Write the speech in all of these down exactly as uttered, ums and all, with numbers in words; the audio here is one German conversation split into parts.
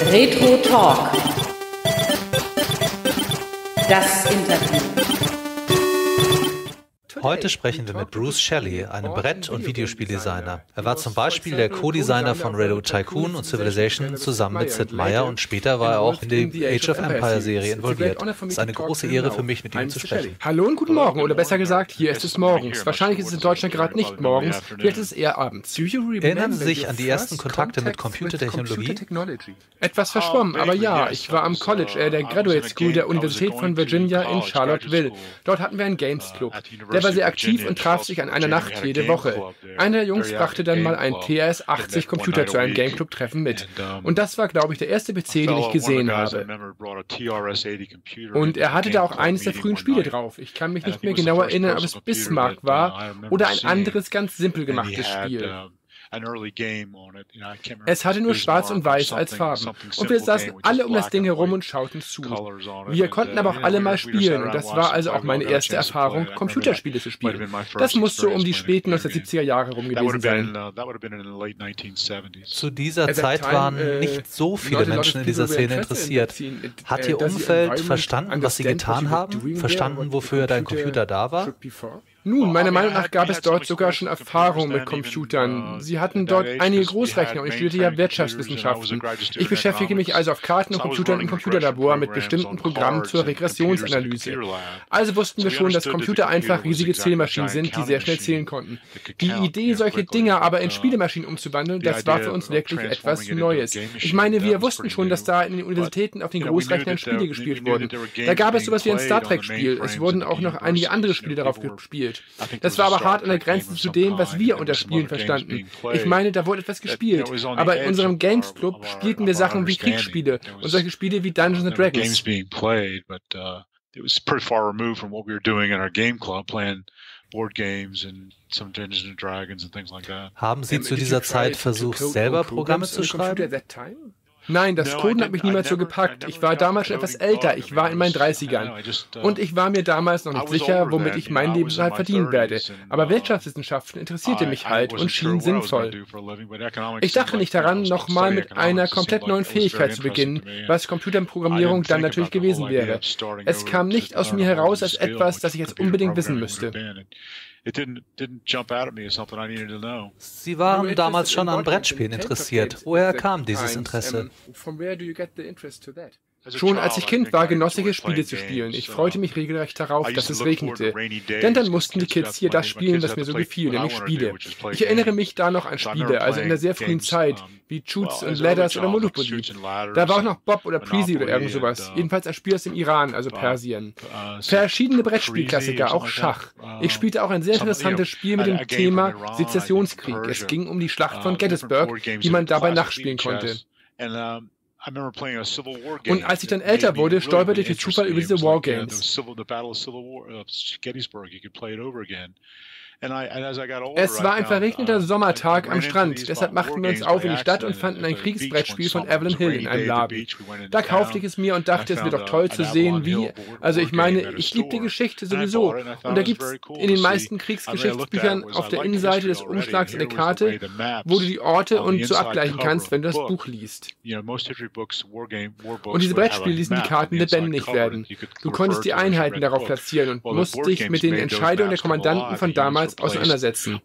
Retro Talk. Das Interview. Heute sprechen wir mit Bruce Shelley, einem Brett- und Videospieldesigner. Er war zum Beispiel der Co-Designer von Railroad Tycoon und Civilization zusammen mit Sid Meier und später war er auch in die Age of Empires Serie involviert. Es ist eine große Ehre für mich, mit ihm zu sprechen. Hallo und guten Morgen, oder besser gesagt, hier ist es morgens. Wahrscheinlich ist es in Deutschland gerade nicht morgens, vielleicht ist es eher abends. Erinnern Sie sich an die ersten Kontakte mit Computertechnologie? Etwas verschwommen, aber ja, ich war am College, äh, der Graduate School der Universität von Virginia in Charlottesville. Dort hatten wir einen Games Club. Der war sehr aktiv und traf sich an einer Nacht jede Woche. Einer der Jungs brachte dann mal ein T R S achtzig Computer zu einem Gameclub-Treffen mit. Und das war, glaube ich, der erste P C, den ich gesehen habe. Und er hatte da auch eines der frühen Spiele drauf. Ich kann mich nicht mehr genau erinnern, ob es Bismarck war oder ein anderes ganz simpel gemachtes Spiel. Es hatte nur Schwarz und Weiß als Farben. Und wir saßen alle um das Ding herum und schauten zu. Wir konnten aber auch alle mal spielen. Und das war also auch meine erste Erfahrung, Computerspiele zu spielen. Das muss so um die späten neunzehnhundertsiebziger Jahre rum gewesen sein. Zu dieser Zeit waren nicht so viele Menschen in dieser Szene interessiert. Hat Ihr Umfeld verstanden, was Sie getan haben? Verstanden, wofür dein Computer da war? Nun, meiner Meinung nach gab es dort sogar schon Erfahrung mit Computern. Sie hatten dort einige Großrechner und ich studierte ja Wirtschaftswissenschaften. Ich beschäftige mich also auf Karten und Computern im Computerlabor mit bestimmten Programmen zur Regressionsanalyse. Also wussten wir schon, dass Computer einfach riesige Zählmaschinen sind, die sehr schnell zählen konnten. Die Idee, solche Dinge aber in Spielemaschinen umzuwandeln, das war für uns wirklich etwas Neues. Ich meine, wir wussten schon, dass da in den Universitäten auf den Großrechnern Spiele gespielt wurden. Da gab es sowas wie ein Star Trek-Spiel. Es wurden auch noch einige andere Spiele darauf gespielt. Das war aber hart an der Grenze zu dem, was wir unter Spielen verstanden. Ich meine, da wurde etwas gespielt, aber in unserem Games Club spielten wir Sachen wie Kriegsspiele und solche Spiele wie Dungeons and Dragons. Haben Sie zu dieser Zeit versucht, selber Programme zu schreiben? Nein, das Coden hat mich niemals so gepackt. Ich war damals schon etwas älter, ich war in meinen dreißigern. Und ich war mir damals noch nicht sicher, womit ich meinen Lebensunterhalt verdienen werde. Aber Wirtschaftswissenschaften interessierte mich halt und schien sinnvoll. Ich dachte nicht daran, nochmal mit einer komplett neuen Fähigkeit zu beginnen, was Computerprogrammierung dann natürlich gewesen wäre. Es kam nicht aus mir heraus als etwas, das ich jetzt unbedingt wissen müsste. Sie waren damals schon an Brettspielen interessiert. Woher kam dieses Interesse? Schon als ich Kind war, genoss ich es, Spiele zu spielen. Ich freute mich regelrecht darauf, dass es regnete. Denn dann mussten die Kids hier das spielen, was mir so gefiel, nämlich Spiele. Ich erinnere mich da noch an Spiele, also in der sehr frühen Zeit, wie Chutes und Ladders oder Monopoly. Da war auch noch Bob oder Prezi oder irgend sowas. Jedenfalls ein Spiel aus dem Iran, also Persien. Verschiedene Brettspielklassiker, auch Schach. Ich spielte auch ein sehr interessantes Spiel mit dem Thema Sezessionskrieg. Es ging um die Schlacht von Gettysburg, die man dabei nachspielen konnte. Und als ich dann älter wurde, stolperte ich durch Zufall über diese Wargames. Es war ein verregneter Sommertag am Strand, deshalb machten wir uns auf in die Stadt und fanden ein Kriegsbrettspiel von Evelyn Hill in einem Laden. Da kaufte ich es mir und dachte, es wäre doch toll zu sehen, wie, also ich meine, ich liebe die Geschichte sowieso. Und da gibt es in den meisten Kriegsgeschichtsbüchern auf der Innenseite des Umschlags eine Karte, wo du die Orte und so abgleichen kannst, wenn du das Buch liest. Und diese Brettspiele ließen die Karten lebendig werden. Du konntest die Einheiten darauf platzieren und musst dich mit den Entscheidungen der Kommandanten von damals auseinandersetzen.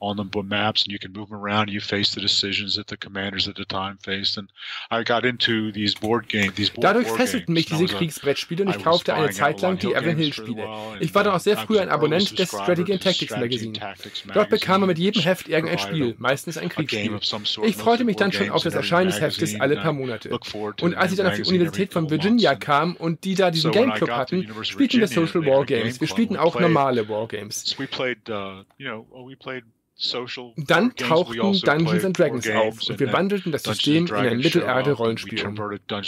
Dadurch fesselten mich diese Kriegsbrettspiele und ich kaufte eine Zeit lang die Evelyn Hill Spiele. Ich war dann auch sehr früh ein Abonnent des Strategy and Tactics Magazine. Dort bekam man mit jedem Heft irgendein Spiel, meistens ein Kriegsspiel. Ich freute mich dann schon auf das Erscheinen des Heftes alle paar Monate. Und als ich dann auf die Universität von Virginia kam und die da diesen Game Club hatten, spielten wir Social Wargames. Wir spielten auch normale Wargames. Dann tauchten Dungeons and Dragons auf und wir wandelten das System in ein Mittelerde-Rollenspiel um.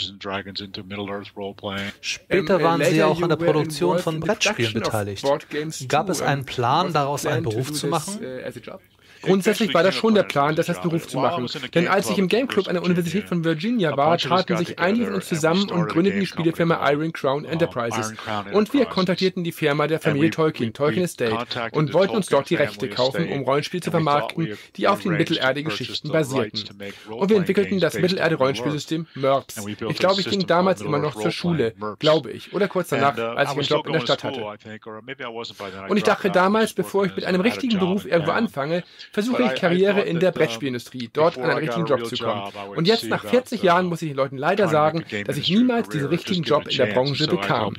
Später waren Sie auch an der Produktion von Brettspielen beteiligt. Gab es einen Plan, daraus einen Beruf zu machen? Grundsätzlich war das schon der Plan, das als Beruf zu machen. Denn als ich im Game Club an der Universität von Virginia war, taten sich einige von uns zusammen und gründeten die Spielefirma Iron Crown Enterprises. Und wir kontaktierten die Firma der Familie Tolkien, Tolkien Estate, und wollten uns dort die Rechte kaufen, um Rollenspiele zu vermarkten, die auf den Mittelerde-Geschichten basierten. Und wir entwickelten das Mittelerde-Rollenspielsystem MERPS. Ich glaube, ich ging damals immer noch zur Schule, glaube ich, oder kurz danach, als ich einen Job in der Stadt hatte. Und ich dachte damals, bevor ich mit einem richtigen Beruf irgendwo anfange, versuche ich Karriere in der Brettspielindustrie, dort an einen richtigen Job zu kommen. Und jetzt, nach vierzig Jahren, muss ich den Leuten leider sagen, dass ich niemals diesen richtigen Job in der Branche bekam.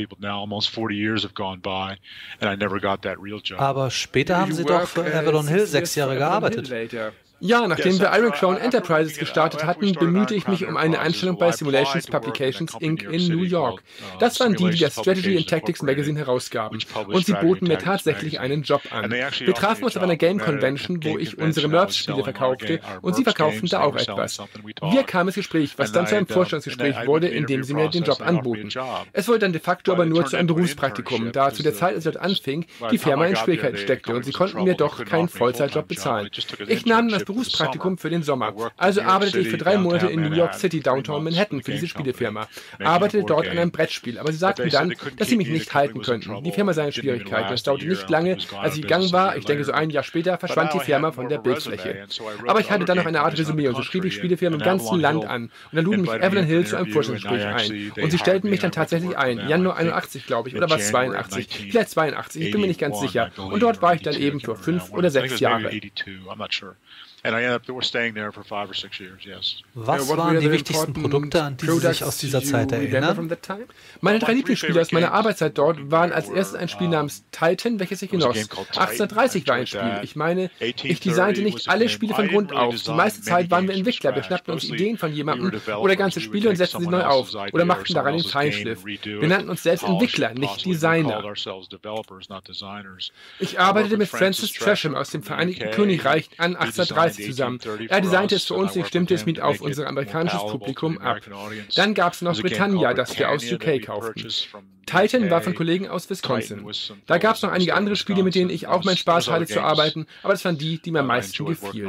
Aber später haben Sie doch für Avalon Hill sechs Jahre gearbeitet. Ja, nachdem wir Iron Crown Enterprises gestartet hatten, bemühte ich mich um eine Anstellung bei Simulations Publications Incorporated in New York. Das waren die, die das Strategy and Tactics Magazine herausgaben. Und sie boten mir tatsächlich einen Job an. Wir trafen uns auf einer Game Convention, wo ich unsere MERPS-Spiele verkaufte, und sie verkauften da auch etwas. Wir kamen ins Gespräch, was dann zu einem Vorstellungsgespräch wurde, in dem sie mir den Job anboten. Es wurde dann de facto aber nur zu einem Berufspraktikum, da zu der Zeit, als ich dort anfing, die Firma in Schwierigkeiten steckte und sie konnten mir doch keinen Vollzeitjob bezahlen. Ich nahm das Berufspraktikum für den Sommer. Also arbeitete ich für drei Monate in New York City, Downtown Manhattan, für diese Spielefirma. Arbeitete dort an einem Brettspiel, aber sie sagten dann, dass sie mich nicht halten könnten. Die Firma sei in Schwierigkeiten. Es dauerte nicht lange, als ich gegangen war, ich denke so ein Jahr später, verschwand die Firma von der Bildfläche. Aber ich hatte dann noch eine Art Resümee und so schrieb ich Spielefirmen im ganzen Land an. Und dann luden mich Avalon Hill zu einem Vorstellungsgespräch ein. Und sie stellten mich dann tatsächlich ein. Januar einundachtzig, glaube ich, oder war es zweiundachtzig? Vielleicht zweiundachtzig, ich bin mir nicht ganz sicher. Und dort war ich dann eben für fünf oder sechs Jahre. Was waren die wichtigsten Produkte, an die Sie sich aus dieser Zeit erinnern? Meine drei Lieblingsspiele aus meiner Arbeitszeit dort waren als erstes ein Spiel namens Titan, welches ich genoss. achtzehnhundertdreißig war ein Spiel. Ich meine, ich designte nicht alle Spiele von Grund auf. Die meiste Zeit waren wir Entwickler. Wir schnappten uns Ideen von jemandem oder ganze Spiele und setzten sie neu auf oder machten daran den Feinschliff. Wir nannten uns selbst Entwickler, nicht Designer. Ich arbeitete mit Francis Tresham aus dem Vereinigten Königreich an achtzehnhundertdreißig zusammen. Er designte es für uns und stimmte es mit auf unser amerikanisches Publikum ab. Dann gab es noch Britannia, das wir aus U K kauften. Titan war von Kollegen aus Wisconsin. Da gab es noch einige andere Spiele, mit denen ich auch meinen Spaß hatte zu arbeiten, aber das waren die, die mir am meisten gefielen.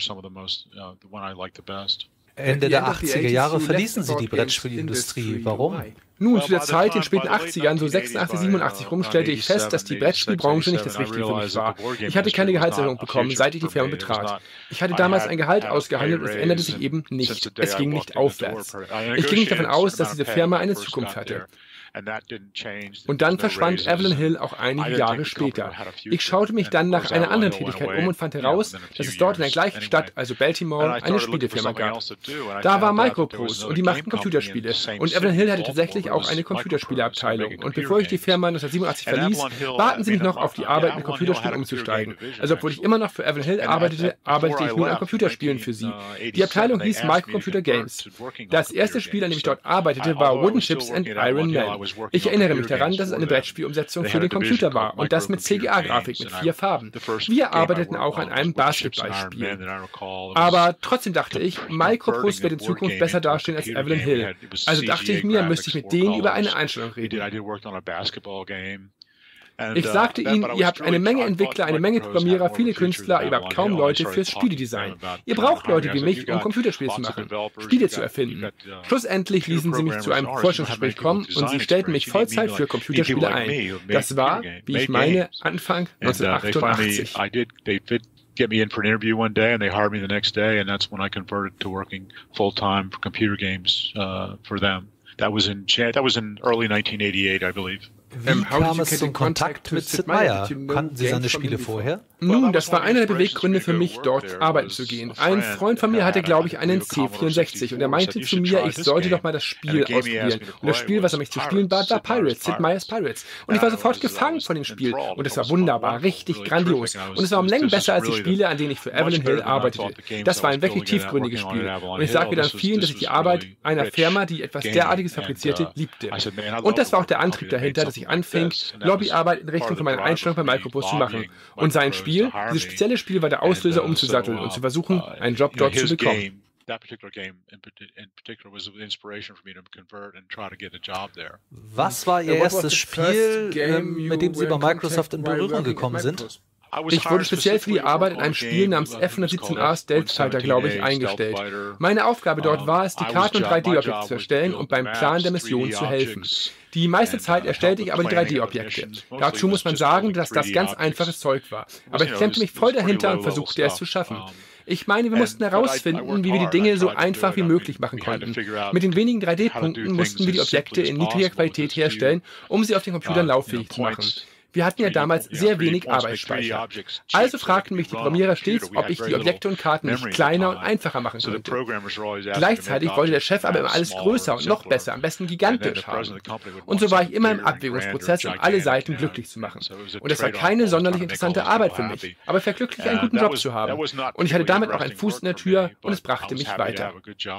Ende der achtziger Jahre verließen Sie die Brettspielindustrie. Warum? Nun, zu der Zeit, in den späten achtzigern, so sechsundachtzig, siebenundachtzig rum, stellte ich fest, dass die Brettspielbranche nicht das Richtige für mich war. Ich hatte keine Gehaltserhöhung bekommen, seit ich die Firma betrat. Ich hatte damals ein Gehalt ausgehandelt und es änderte sich eben nicht. Es ging nicht aufwärts. Ich ging nicht davon aus, dass diese Firma eine Zukunft hatte. Und dann verschwand Avalon Hill auch einige Jahre später. Ich schaute mich dann nach einer anderen Tätigkeit um und fand heraus, dass es dort in der gleichen Stadt, also Baltimore, eine Spielefirma gab. Da war Microprose und die machten Computerspiele. Und Avalon Hill hatte tatsächlich auch eine Computerspieleabteilung. Und bevor ich die Firma neunzehnhundertsiebenundachtzig verließ, baten sie mich noch auf die Arbeit mit Computerspielen umzusteigen. Also obwohl ich immer noch für Avalon Hill arbeitete, arbeitete ich nun an Computerspielen für sie. Die Abteilung hieß Microcomputer Games. Das erste Spiel, an dem ich dort arbeitete, war Wooden Chips and Iron Man. Ich erinnere mich daran, dass es eine Brettspielumsetzung für den Computer war und das mit C G A-Grafik mit vier Farben. Wir arbeiteten auch an einem Basketballspiel. Aber trotzdem dachte ich, Microprose wird in Zukunft besser dastehen als Avalon Hill. Also dachte ich mir, müsste ich mit denen über eine Einstellung reden. Ich sagte ihnen, ihr habt eine Menge Entwickler, eine Menge Programmierer, viele Künstler, ihr habt kaum Leute fürs Spieledesign. Ihr braucht Leute wie mich, um Computerspiele zu machen, Spiele zu erfinden. Schlussendlich ließen sie mich zu einem Forschungsgespräch kommen und sie stellten mich Vollzeit für Computerspiele ein. Das war, wie ich meine, Anfang neunzehnhundertachtundachtzig. Get me in for an interview one day, and they hired me the next day, and that's when I converted to working full time for computer games uh, for them. That was in that was in early nineteen eighty-eight, I believe. Wie kam es zum Kontakt mit Sid Meier? Kannten Sie seine Spiele vorher? Nun, das war einer der Beweggründe für mich, dort arbeiten zu gehen. Ein Freund von mir hatte, glaube ich, einen C vierundsechzig und er meinte zu mir, ich sollte doch mal das Spiel ausprobieren. Und das Spiel, was er mich zu spielen bat, war Pirates, Sid Meier's Pirates. Und ich war sofort gefangen von dem Spiel. Und es war wunderbar, richtig grandios. Und es war um Längen besser als die Spiele, an denen ich für Avalon Hill arbeitete. Das war ein wirklich tiefgründiges Spiel. Und ich sagte dann vielen, dass ich die Arbeit einer Firma, die etwas derartiges fabrizierte, liebte. Und das war auch der Antrieb dahinter, dass ich anfing, Lobbyarbeit in Richtung von meiner Einstellung bei Microprose zu machen. Und sein Spiel, dieses spezielle Spiel war der Auslöser, um zu satteln und zu versuchen, einen Job dort zu bekommen. Was war Ihr erstes Spiel, mit dem Sie bei Microsoft in Berührung gekommen sind? Ich wurde speziell für die Arbeit in einem Spiel namens F hundertsiebzehn A Stealth Fighter, glaube ich, eingestellt. Meine Aufgabe dort war es, die Karten und drei D-Objekte zu erstellen und beim Plan der Mission zu helfen. Die meiste Zeit erstellte ich aber die drei D-Objekte. Dazu muss man sagen, dass das ganz einfaches Zeug war. Aber ich klemmte mich voll dahinter und versuchte es zu schaffen. Ich meine, wir mussten herausfinden, wie wir die Dinge so einfach wie möglich machen konnten. Mit den wenigen drei D-Punkten mussten wir die Objekte in niedriger Qualität herstellen, um sie auf den Computern lauffähig zu machen. Wir hatten ja damals sehr wenig Arbeitsspeicher. Also fragten mich die Programmierer stets, ob ich die Objekte und Karten nicht kleiner und einfacher machen könnte. Gleichzeitig wollte der Chef aber immer alles größer und noch besser, am besten gigantisch haben. Und so war ich immer im Abwägungsprozess, um alle Seiten glücklich zu machen. Und es war keine sonderlich interessante Arbeit für mich, aber ich war glücklich, einen guten Job zu haben. Und ich hatte damit auch einen Fuß in der Tür und es brachte mich weiter.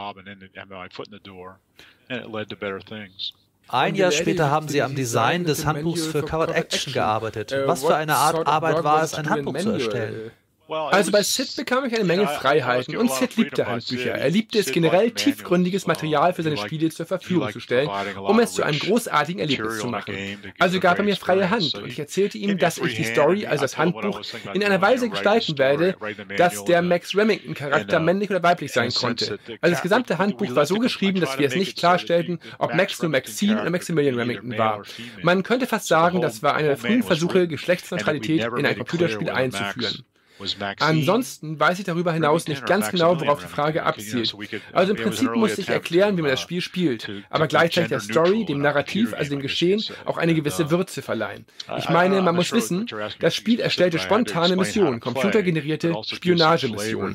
Ein Jahr später haben Sie am Design des Handbuchs für Covered Action gearbeitet. Was für eine Art Arbeit war es, ein Handbuch zu erstellen? Also bei Sid bekam ich eine Menge Freiheiten und Sid liebte Handbücher. Er liebte es generell, tiefgründiges Material für seine Spiele zur Verfügung zu stellen, um es zu einem großartigen Erlebnis zu machen. Also gab er mir freie Hand und ich erzählte ihm, dass ich die Story, also das Handbuch, in einer Weise gestalten werde, dass der Max Remington-Charakter männlich oder weiblich sein konnte. Also das gesamte Handbuch war so geschrieben, dass wir es nicht klarstellten, ob Max nur Maxine oder Maximilian Remington war. Man könnte fast sagen, das war einer der frühen Versuche, Geschlechtsneutralität in ein Computerspiel einzuführen. Ansonsten weiß ich darüber hinaus nicht ganz genau, worauf die Frage abzielt. Also im Prinzip musste ich erklären, wie man das Spiel spielt, aber gleichzeitig der Story, dem Narrativ, also dem Geschehen, auch eine gewisse Würze verleihen. Ich meine, man muss wissen, das Spiel erstellte spontane Missionen, computergenerierte Spionagemissionen.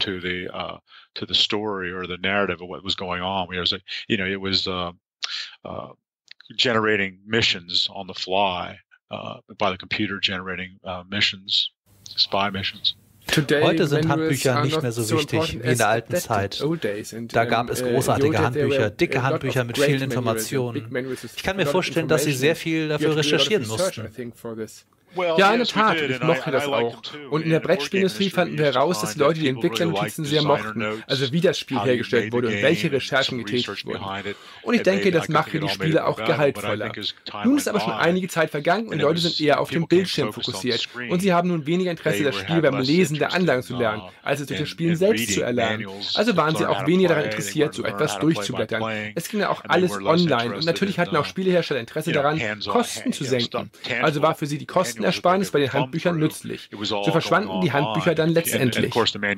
Generating missions on the fly uh, by the computer generating uh, missions, spy missions. Heute sind Handbücher nicht mehr so wichtig wie in der alten Zeit. Da gab es großartige Handbücher, dicke Handbücher mit vielen Informationen. Ich kann mir vorstellen, dass Sie sehr viel dafür recherchieren mussten. Ja, in der Tat, und ich mochte das auch. Und in der Brettspielindustrie fanden wir heraus, dass die Leute die Entwicklernotizen sehr mochten, also wie das Spiel hergestellt wurde und welche Recherchen getätigt wurden. Und ich denke, das machte die Spiele auch gehaltvoller. Nun ist aber schon einige Zeit vergangen und die Leute sind eher auf den Bildschirm fokussiert und sie haben nun weniger Interesse, das Spiel beim Lesen der Anlagen zu lernen, als es durch das Spielen selbst zu erlernen. Also waren sie auch weniger daran interessiert, so etwas durchzublättern. Es ging ja auch alles online und natürlich hatten auch Spielehersteller Interesse daran, Kosten zu senken. Also war für sie die Kosten Ersparnis bei den Handbüchern nützlich. So verschwanden die Handbücher dann letztendlich.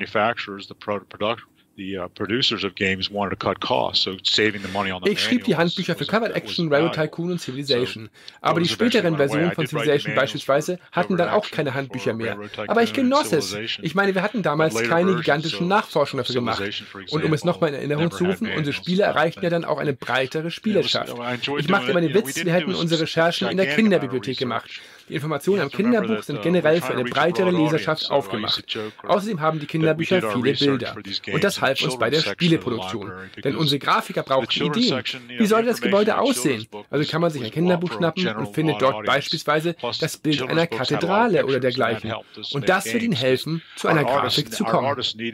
Ich schrieb die Handbücher für Covered Action, Railroad Tycoon und Civilization. Aber die späteren Versionen von Civilization beispielsweise hatten dann auch keine Handbücher mehr. Aber ich genoss es. Ich meine, wir hatten damals keine gigantischen Nachforschungen dafür gemacht. Und um es nochmal in Erinnerung zu rufen, unsere Spiele erreichten ja dann auch eine breitere Spielerschaft. Ich machte immer den Witz, wir hätten unsere Recherchen in der Kinderbibliothek gemacht. Die Informationen am Kinderbuch sind generell für eine breitere Leserschaft aufgemacht. Außerdem haben die Kinderbücher viele Bilder. Und das half uns bei der Spieleproduktion. Denn unsere Grafiker brauchten Ideen. Wie sollte das Gebäude aussehen? Also kann man sich ein Kinderbuch schnappen und findet dort beispielsweise das Bild einer Kathedrale oder dergleichen. Und das wird ihnen helfen, zu einer Grafik zu kommen.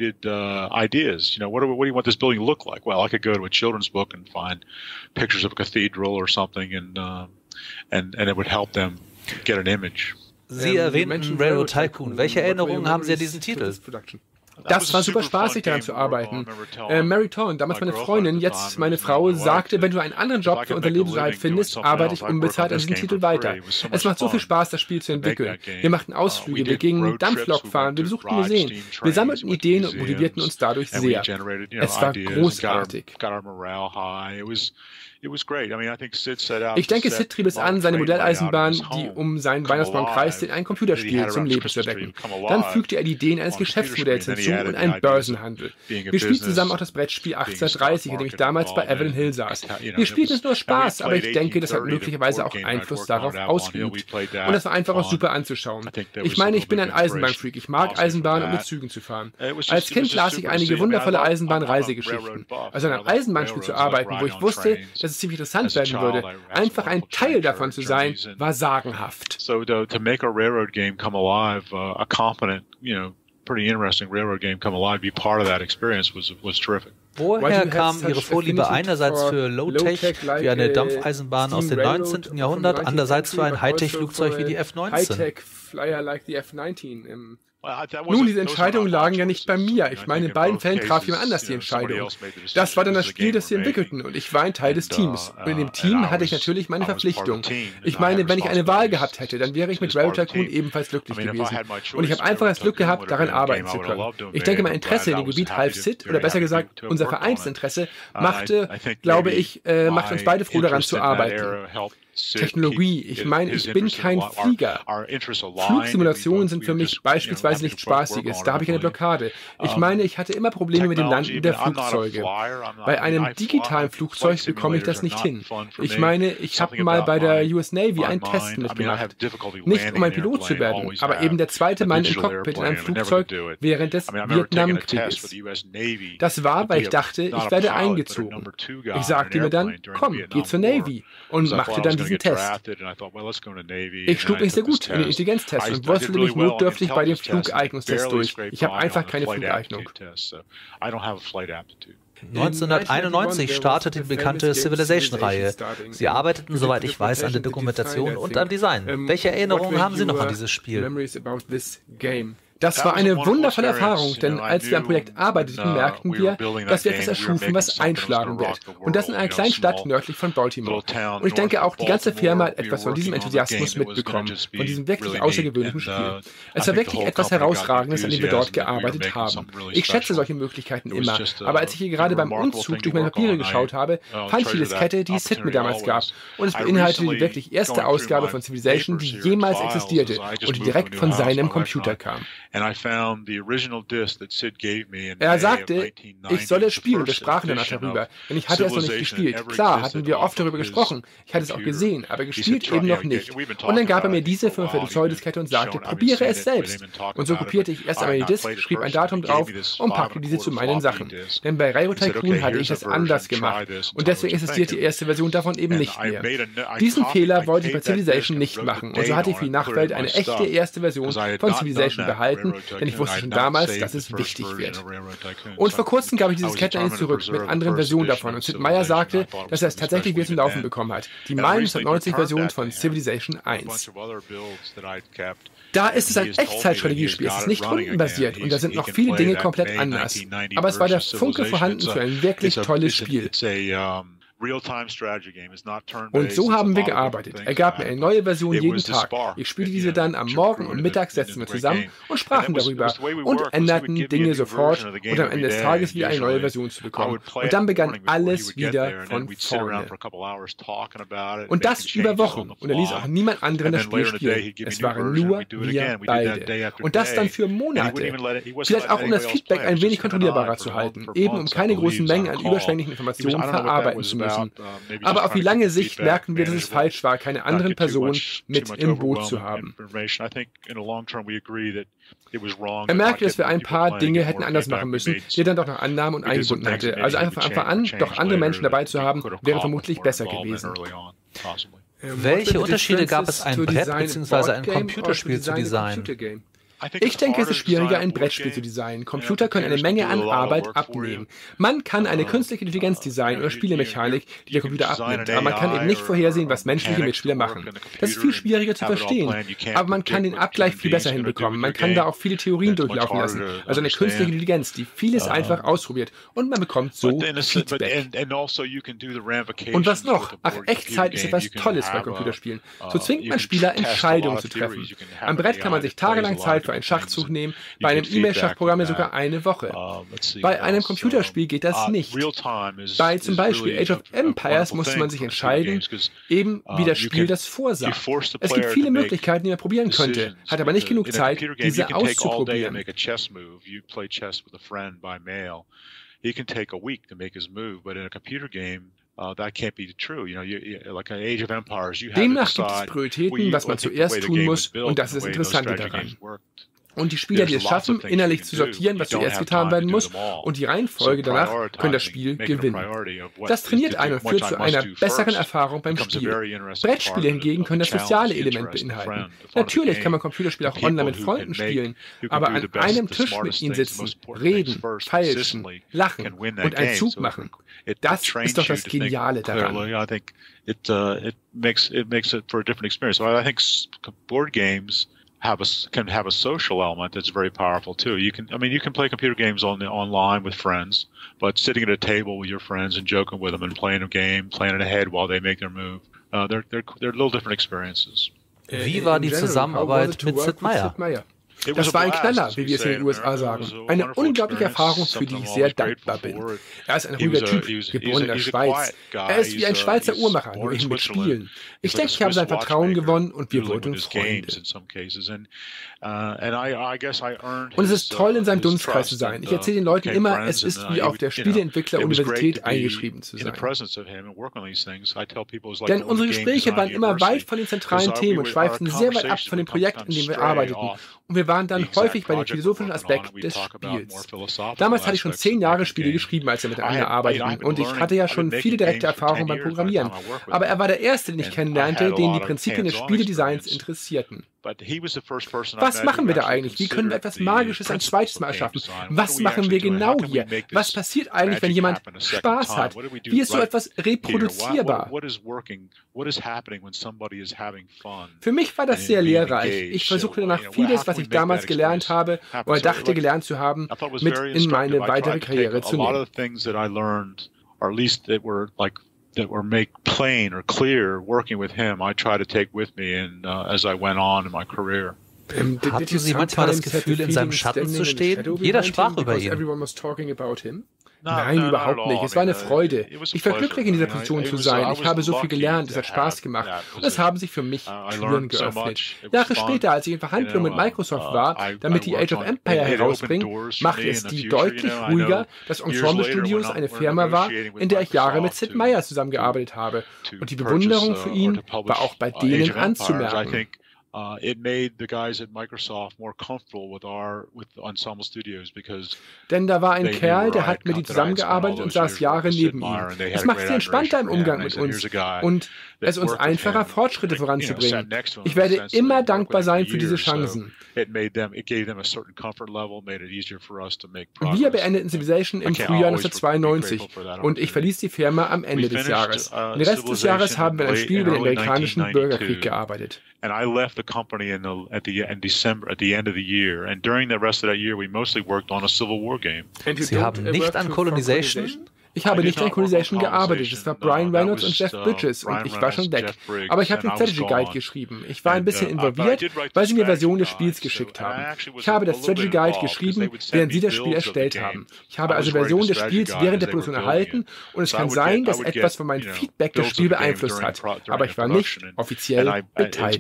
Sie erwähnten Railroad Tycoon. Welche Erinnerungen haben Sie an diesen Titel? Das war super spaßig, daran zu arbeiten. Äh, Mary Torn, damals meine Freundin, jetzt meine Frau, sagte, wenn du einen anderen Job für unsere Lebensunterhalt findest, arbeite ich unbezahlt an diesem Titel weiter. Es macht so viel Spaß, das Spiel zu entwickeln. Wir machten Ausflüge, wir gingen Dampflok fahren, wir besuchten Museen. Wir sammelten Ideen und motivierten uns dadurch sehr. Es war großartig. Ich denke, Sid trieb es an, seine Modelleisenbahn, die um seinen Weihnachtsbaum kreiste, in ein Computerspiel zum Leben zu erwecken. Dann fügte er die Ideen eines Geschäftsmodells hinzu und einen Börsenhandel. Wir spielten zusammen auch das Brettspiel achtzehnhundertdreißig, in dem ich damals bei Evelyn Hill saß. Wir spielten es nur Spaß, aber ich denke, das hat möglicherweise auch Einfluss darauf ausgeübt. Und das war einfach auch super anzuschauen. Ich meine, ich bin ein Eisenbahnfreak. Ich mag Eisenbahnen und mit Zügen zu fahren. Als Kind las ich einige wundervolle Eisenbahn-Reisegeschichten. Also an einem Eisenbahnspiel zu arbeiten, wo ich wusste, dass es ziemlich interessant werden würde, einfach ein Teil davon zu sein, war sagenhaft. So to, to make a railroad game come alive, uh, a competent, you know, pretty interesting railroad game come alive, be part of that experience was was terrific. Woher kam Ihre Vorliebe einerseits für Low-Tech wie eine Dampfeisenbahn aus dem neunzehnten Jahrhundert, andererseits für ein Hightech-Flugzeug wie die F neunzehn? Nun, diese Entscheidungen lagen ja nicht bei mir. Ich meine, in beiden Fällen traf jemand anders die Entscheidung. Das war dann das Spiel, das sie entwickelten, und ich war ein Teil des Teams. Und in dem Team hatte ich natürlich meine Verpflichtung. Ich meine, wenn ich eine Wahl gehabt hätte, dann wäre ich mit Railroad Tycoon ebenfalls glücklich gewesen. Und ich habe einfach das Glück gehabt, daran arbeiten zu können. Ich denke, mein Interesse in dem Gebiet half Sid, oder besser gesagt, unser Vereinsinteresse, machte, glaube ich, äh, macht uns beide froh, daran zu arbeiten. Technologie. Ich meine, ich bin kein Flieger. Flugsimulationen sind für mich beispielsweise nichts Spaßiges. Da habe ich eine Blockade. Ich meine, ich hatte immer Probleme mit dem Landen der Flugzeuge. Bei einem digitalen Flugzeug bekomme ich das nicht hin. Ich meine, ich habe mal bei der U S Navy einen Test mitgemacht. Nicht um ein Pilot zu werden, aber eben der zweite Mann im Cockpit in einem Flugzeug während des Vietnamkrieges. Das war, weil ich dachte, ich werde eingezogen. Ich sagte mir dann, komm, geh zur Navy, und machte dann diesen Test. Ich schlug mich sehr gut in den Intelligenztest und wurstelte mich notdürftig bei dem Flugeignungstest durch. Ich habe einfach keine Flugeignung. neunzehnhunderteinundneunzig startete die bekannte Civilization-Reihe. Sie arbeiteten, soweit ich weiß, an der Dokumentation und am Design. Welche Erinnerungen haben Sie noch an dieses Spiel? Das war eine wundervolle Erfahrung, denn als wir am Projekt arbeiteten, merkten wir, dass wir etwas erschufen, was einschlagen wird. Und das in einer kleinen Stadt nördlich von Baltimore. Und ich denke, auch die ganze Firma hat etwas von diesem Enthusiasmus mitbekommen, von diesem wirklich außergewöhnlichen Spiel. Es war wirklich etwas Herausragendes, an dem wir dort gearbeitet haben. Ich schätze solche Möglichkeiten immer, aber als ich hier gerade beim Umzug durch meine Papiere geschaut habe, fand ich die Diskette, die Sid mir damals gab. Und es beinhaltete die wirklich erste Ausgabe von Civilization, die jemals existierte und die direkt von seinem Computer kam. Er sagte, ich solle es spielen, und wir sprachen danach darüber, denn ich hatte es noch nicht gespielt. Klar, hatten wir oft darüber gesprochen, ich hatte es auch gesehen, aber gespielt eben noch nicht. Und dann gab er mir diese fünfundvierzig Zoll Diskette und sagte, probiere es selbst. Und so kopierte ich erst einmal die Disk, schrieb ein Datum drauf und packte diese zu meinen Sachen. Denn bei Railroad Tycoon hatte ich das anders gemacht, und deswegen existiert die erste Version davon eben nicht mehr. Diesen Fehler wollte ich bei Civilization nicht machen, und so hatte ich für die Nachwelt eine echte erste Version von Civilization behalten, denn ich wusste schon damals, dass es wichtig wird. Und vor kurzem gab ich dieses Diskette an ihn zurück mit anderen Versionen davon, und Sid Meier sagte, dass er es tatsächlich wieder zum Laufen bekommen hat. Die Mai neunzehnhundertneunzig Version von Civilization eins. Da ist es ein Echtzeitstrategiespiel, es ist nicht rundenbasiert, und da sind noch viele Dinge komplett anders. Aber es war der Funke vorhanden für ein wirklich tolles Spiel. Und so haben wir gearbeitet. Er gab mir eine neue Version jeden Tag. Ich spielte diese dann am Morgen und Mittag, setzten wir zusammen und sprachen darüber und änderten Dinge sofort, und am Ende des Tages wieder eine neue Version zu bekommen. Und dann begann alles wieder von vorne. Und das über Wochen. Und er ließ auch niemand anderen das Spiel spielen. Es waren nur wir beide. Und das dann für Monate. Vielleicht auch, um das Feedback ein wenig kontrollierbarer zu halten. Eben um keine großen Mengen an überschwänglichen Informationen verarbeiten zu müssen. Aber auf die lange Sicht merkten wir, dass es falsch war, keine anderen Personen mit im Boot zu haben. Er merkte, dass wir ein paar Dinge hätten anders machen müssen, die er dann doch noch annahm und eingebunden hatte. Also einfach von Anfang an doch andere Menschen dabei zu haben, wäre vermutlich besser gewesen. Welche Unterschiede gab es, ein Brett bzw. ein Computerspiel zu designen? Ich denke, es ist schwieriger, ein Brettspiel zu designen. Computer können eine Menge an Arbeit abnehmen. Man kann eine künstliche Intelligenz designen oder Spielemechanik, die der Computer abnimmt, aber man kann eben nicht vorhersehen, was menschliche Mitspieler machen. Das ist viel schwieriger zu verstehen, aber man kann den Abgleich viel besser hinbekommen. Man kann da auch viele Theorien durchlaufen lassen. Also eine künstliche Intelligenz, die vieles einfach ausprobiert, und man bekommt so Feedback. Und was noch? Ach, Echtzeit ist etwas Tolles bei Computerspielen. So zwingt man Spieler, Entscheidungen zu treffen. Am Brett kann man sich tagelang Zeit für einen Schachzug nehmen, bei einem E-Mail-Schachprogramm sogar eine Woche. Bei einem Computerspiel geht das nicht. Bei zum Beispiel Age of Empires musste man sich entscheiden, eben wie das Spiel das vorsah. Es gibt viele Möglichkeiten, die man probieren könnte, hat aber nicht genug Zeit, diese auszuprobieren. Demnach gibt es Prioritäten, was man zuerst tun muss, und das ist das Interessante daran. Und die Spieler, die es schaffen, innerlich zu sortieren, was zuerst getan werden muss, und die Reihenfolge danach, können das Spiel gewinnen. Das trainiert einen und führt zu einer besseren Erfahrung beim Spiel. Brettspiele hingegen können das soziale Element beinhalten. Natürlich kann man Computerspiele auch online mit Freunden spielen, aber an einem Tisch mit ihnen sitzen, reden, feilschen, lachen und einen Zug machen, das ist doch das Geniale daran. It uh, it makes it makes it for a different experience. So I think board games have a can have a social element that's very powerful too. You can, I mean, you can play computer games on the online with friends, but sitting at a table with your friends and joking with them and playing a game, planning ahead while they make their move, uh, they're they're they're little different experiences. Wie war die Zusammenarbeit mit Sid Meier? Das war ein Knaller, wie wir es in den U S A sagen. Eine unglaubliche Erfahrung, für die ich sehr dankbar bin. Er ist ein ruhiger Typ, geboren in der Schweiz. Er ist wie ein Schweizer Uhrmacher, nur eben mit Spielen. Ich denke, ich habe sein Vertrauen gewonnen und wir wurden uns Freunde. Und es ist toll, in seinem Dunstkreis zu sein. Ich erzähle den Leuten immer, es ist wie auf der Spieleentwickler-Universität eingeschrieben zu sein. Denn unsere Gespräche waren immer weit von den zentralen Themen und schweiften sehr weit ab von dem Projekt, an dem wir arbeiteten. Und wir waren dann häufig bei dem philosophischen Aspekt des Spiels. Damals hatte ich schon zehn Jahre Spiele geschrieben, als wir miteinander arbeiteten. Und ich hatte ja schon viele direkte Erfahrungen beim Programmieren. Aber er war der Erste, den ich kennenlernte, den die Prinzipien des Spieledesigns interessierten. Was machen wir da eigentlich? Wie können wir etwas Magisches ein zweites Mal erschaffen? Was machen wir genau hier? Was passiert eigentlich, wenn jemand Spaß hat? Wie ist so etwas reproduzierbar? Für mich war das sehr lehrreich. Ich versuchte danach vieles, was ich damals gelernt habe oder dachte gelernt zu haben, mit in meine weitere Karriere zu nehmen. That were make plain or clear working with him, I try to take with me and uh, as I went on in my career. Hatten Sie manchmal das Gefühl, in seinem Schatten zu stehen? Jeder sprach über ihn. Nein, überhaupt nicht. Es war eine Freude. Ich war glücklich, in dieser Position zu sein. Ich habe so viel gelernt, es hat Spaß gemacht. Und es haben sich für mich Türen geöffnet. Jahre später, als ich in Verhandlungen mit Microsoft war, damit die Age of Empire herausbringen, machte es die deutlich ruhiger, dass Ensemble Studios eine Firma war, in der ich Jahre mit Sid Meier zusammengearbeitet habe. Und die Bewunderung für ihn war auch bei denen anzumerken. Uh, it made the guys at Microsoft more comfortable with our with Ensemble Studios because denn da war ein Kerl, der hat mit ihm zusammengearbeitet und saß Jahre neben ihm. Es macht sie entspannter im Umgang mit uns und es uns einfacher, Fortschritte voranzubringen. Ich werde immer dankbar sein für diese Chancen. Wir beendeten Civilization im Frühjahr neunzehnhundertzweiundneunzig und ich verließ die Firma am Ende des Jahres. Den Rest des Jahres haben wir an einem Spiel über den amerikanischen Bürgerkrieg gearbeitet. And I left the company in the, at the in December at the end of the year, and during the rest of that year, we mostly worked on a Civil War game. Sie haben nicht an Colonization? Ich habe nicht an Colonization gearbeitet. Es war Brian Reynolds und Jeff Bridges und ich war schon weg. Aber ich habe den Strategy Guide geschrieben. Ich war ein bisschen involviert, weil sie mir Versionen des Spiels geschickt haben. Ich habe das Strategy Guide geschrieben, während sie das Spiel erstellt haben. Ich habe also Versionen des Spiels während der Produktion erhalten und es kann sein, dass etwas von meinem Feedback das Spiel beeinflusst hat. Aber ich war nicht offiziell beteiligt.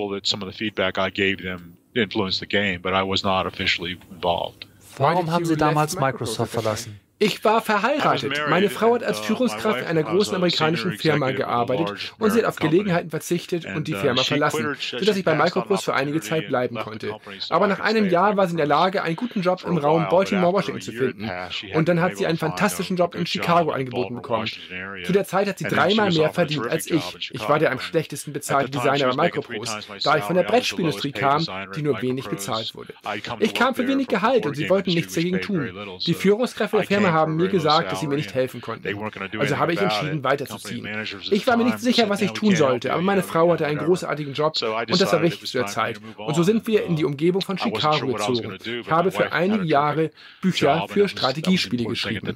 Warum haben Sie damals Microsoft verlassen? Ich war verheiratet. Meine Frau hat als Führungskraft in einer großen amerikanischen Firma gearbeitet und sie hat auf Gelegenheiten verzichtet und die Firma verlassen, sodass ich bei Microprose für einige Zeit bleiben konnte. Aber nach einem Jahr war sie in der Lage, einen guten Job im Raum Baltimore, Washington zu finden. Und dann hat sie einen fantastischen Job in Chicago angeboten bekommen. Zu der Zeit hat sie dreimal mehr verdient als ich. Ich war der am schlechtesten bezahlte Designer bei Microprose, da ich von der Brettspielindustrie kam, die nur wenig bezahlt wurde. Ich kam für wenig Gehalt und sie wollten nichts dagegen tun. Die Führungskräfte der Firma haben mir gesagt, dass sie mir nicht helfen konnten. Also habe ich entschieden, weiterzuziehen. Ich war mir nicht sicher, was ich tun sollte, aber meine Frau hatte einen großartigen Job und das war richtig zu der Zeit. Und so sind wir in die Umgebung von Chicago gezogen. Ich habe für einige Jahre Bücher für Strategiespiele geschrieben.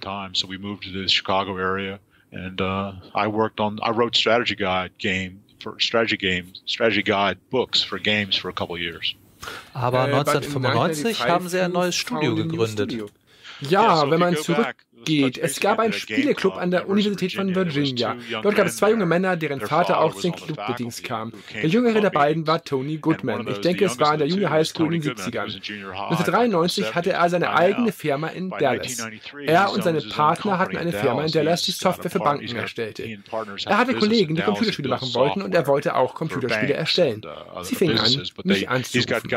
And uh, I worked on, I wrote strategy guide game for strategy games, strategy guide books for games for a couple years. Aber neunzehnhundertfünfundneunzig haben Sie ein neues Studio gegründet. Ja, wenn man zurück geht. Es gab einen Spieleclub an der Universität von Virginia. Dort gab es zwei junge Männer, deren Vater auch zu den Clubbedings kam. Der jüngere der beiden war Tony Goodman. Ich denke, es war an der Junior High School in den siebzigern. neunzehnhundertdreiundneunzig hatte er seine eigene Firma in Dallas. Er und seine Partner hatten eine Firma in Dallas, die Software für Banken erstellte. Er hatte Kollegen, die Computerspiele machen wollten, und er wollte auch Computerspiele erstellen. Sie fingen an, mich anzurufen.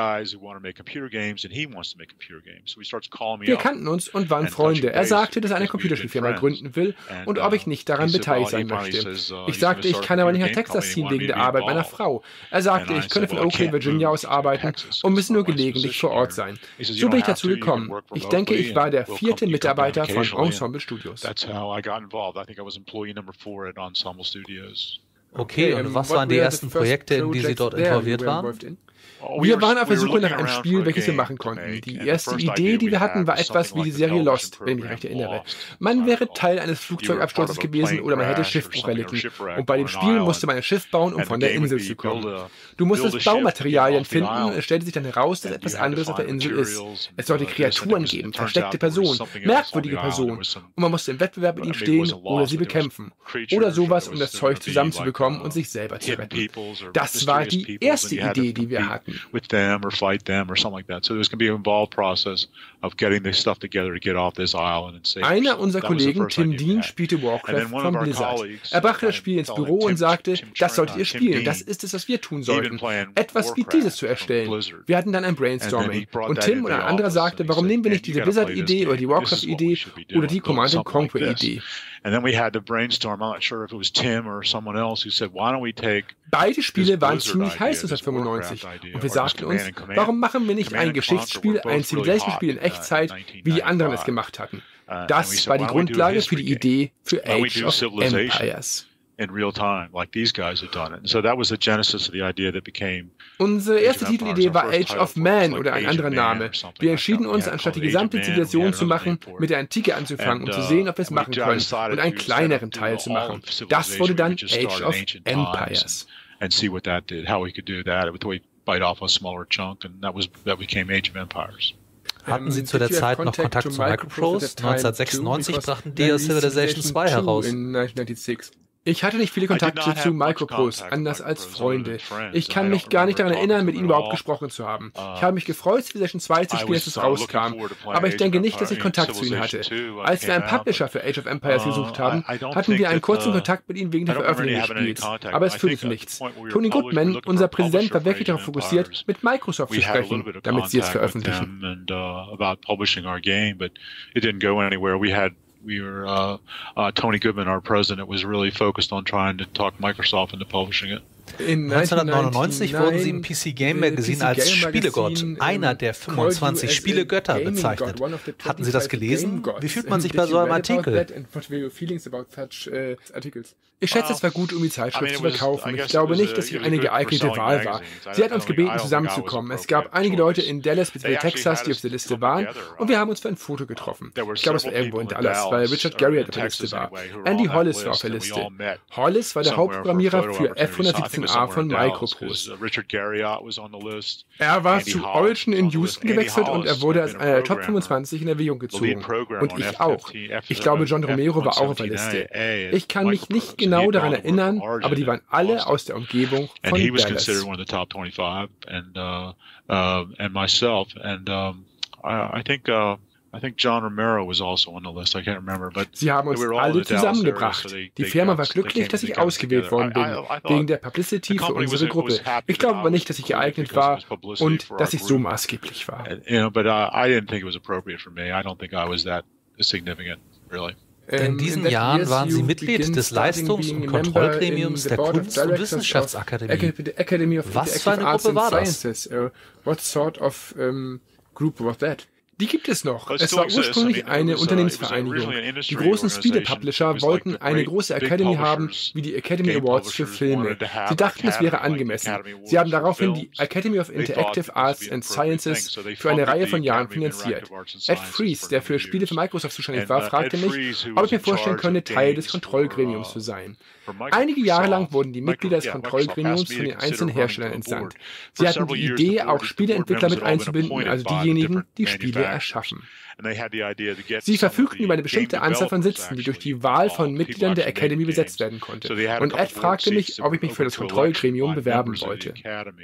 Wir kannten uns und waren Freunde. Er sagte, dass er eine Computerspielfirma gründen will und ob ich nicht daran beteiligt sein möchte. Ich sagte, ich kann aber nicht nach Texas ziehen wegen der Arbeit meiner Frau. Er sagte, ich könne von Oakland, Virginia aus arbeiten und müsse nur gelegentlich vor Ort sein. So bin ich dazu gekommen. Ich denke, ich war der vierte Mitarbeiter von Ensemble Studios. Okay, und was waren die ersten Projekte, in die Sie dort involviert waren? Wir waren auf der Suche nach einem Spiel, welches wir machen konnten. Die erste Idee, die wir hatten, war etwas wie die Serie Lost, wenn ich mich recht erinnere. Man wäre Teil eines Flugzeugabsturzes gewesen oder man hätte Schiffbruch erlitten. Und bei dem Spiel musste man ein Schiff bauen, um von der Insel zu kommen. Du musstest Baumaterialien finden und es stellte sich dann heraus, dass etwas anderes auf der Insel ist. Es sollte Kreaturen geben, versteckte Personen, merkwürdige Personen. Und man musste im Wettbewerb mit ihnen stehen oder sie bekämpfen. Oder sowas, um das Zeug zusammenzubekommen und sich selber zu retten. Das war die erste Idee, die wir hatten. With them or fight them or something like that. So there's going to be an involved process of getting this stuff together to get off this island and save. Einer unserer Kollegen, Tim Dean, spielte Warcraft von Blizzard. Er brachte das Spiel ins Büro und sagte, das solltet ihr spielen, das ist es, was wir tun sollten. Etwas wie dieses zu erstellen. Wir hatten dann ein Brainstorming. Und Tim oder ein anderer sagte, warum nehmen wir nicht diese Blizzard-Idee oder die Warcraft-Idee oder die Command and Conquer-Idee? And then we had to brainstorm. I'm not sure if it was Tim or someone else who said, why don't we take. Beide Spiele waren ziemlich heiß neunzehnhundertfünfundneunzig. Und wir sagten uns, warum machen wir nicht ein Geschichtsspiel, ein Civilization-Spiel in Echtzeit, wie die anderen es gemacht hatten? Das war die Grundlage für die Idee für Age of Empires. In real time, like these guys had done it. And so that was the genesis of the idea that became. Unsere erste Titelidee war Age of Man oder ein anderer Name. Wir entschieden uns, anstatt die gesamte Zivilisation zu machen, mit der Antike anzufangen, um zu sehen, ob wir es machen können und einen kleineren Teil zu machen. Das wurde dann Age of Empires. And see what that did, how we could do that. We bite off a smaller chunk, and that was that became Age of Empires. Hatten Sie zu der Zeit noch Kontakt zu Microprose? neunzehnhundertsechsundneunzig brachten die Civilization zwei heraus. Ich hatte nicht viele Kontakte zu Microprose, anders als Freunde. Ich kann mich gar nicht daran erinnern, mit ihnen überhaupt gesprochen zu haben. Ich habe mich gefreut, Civilization zwei zu spielen, als es rauskam, aber ich denke nicht, dass ich Kontakt zu ihnen hatte. Als wir einen Publisher für Age of Empires gesucht haben, hatten wir einen kurzen Kontakt mit ihnen wegen der Veröffentlichung des Spiels, aber es führte zu nichts. Tony Goodman, unser Präsident, war wirklich darauf fokussiert, mit Microsoft zu sprechen, damit sie es veröffentlichen. We were, uh, uh, Tony Goodman, our president, was really focused on trying to talk Microsoft into publishing it. neunzehnhundertneunundneunzig wurden sie im P C Game Magazine als Spielegott, einer der fünfundzwanzig Spielegötter, bezeichnet. Hatten Sie das gelesen? Wie fühlt man sich bei so einem Artikel? Ich schätze, es war gut, um die Zeitschrift zu verkaufen. Ich glaube nicht, dass ich eine geeignete Wahl war. Sie hat uns gebeten, zusammenzukommen. Es gab einige Leute in Dallas bzw. Texas, die auf der Liste waren, und wir haben uns für ein Foto getroffen. Ich glaube, es war irgendwo in Dallas, weil Richard Garriott auf der Liste war. Andy Hollis war auf der Liste. Hollis war der Hauptprogrammierer für F hundertsiebzehn A von Microprose. Er war zu Origin in Houston gewechselt und er wurde als einer der Top fünfundzwanzig in Erwägung gezogen. Und ich auch. Ich glaube, John Romero war auch auf der Liste. Ich kann mich nicht genau daran erinnern, aber die waren alle aus der Umgebung von Dallas. I think John Romero was also on the list. I can't remember, but Sie haben uns alle zusammengebracht. Die Firma war glücklich, dass ich ausgewählt worden bin, wegen der Publicity für unsere Gruppe. Ich glaube aber nicht, dass ich geeignet war und dass ich so maßgeblich war. You know, but I didn't think it was appropriate for me. I don't think I was that significant, really. In diesen Jahren waren Sie Mitglied des Leistungs- und Kontrollgremiums der Kunst- und Wissenschaftsakademie. Was für eine Gruppe war das? What sort of um, group was that? Die gibt es noch. Es war ursprünglich eine Unternehmensvereinigung. Die großen Spiele-Publisher wollten eine große Academy haben, wie die Academy Awards für Filme. Sie dachten, es wäre angemessen. Sie haben daraufhin die Academy of Interactive Arts and Sciences für eine Reihe von Jahren finanziert. Ed Fries, der für Spiele für Microsoft zuständig war, fragte mich, ob ich mir vorstellen könne, Teil des Kontrollgremiums zu sein. Einige Jahre lang wurden die Mitglieder des Kontrollgremiums von den einzelnen Herstellern entsandt. Sie hatten die Idee, auch Spieleentwickler mit einzubinden, also diejenigen, die Spiele erschaffen. Sie verfügten über eine bestimmte Anzahl von Sitzen, die durch die Wahl von Mitgliedern der Academy besetzt werden konnte. Und Ed fragte mich, ob ich mich für das Kontrollgremium bewerben wollte.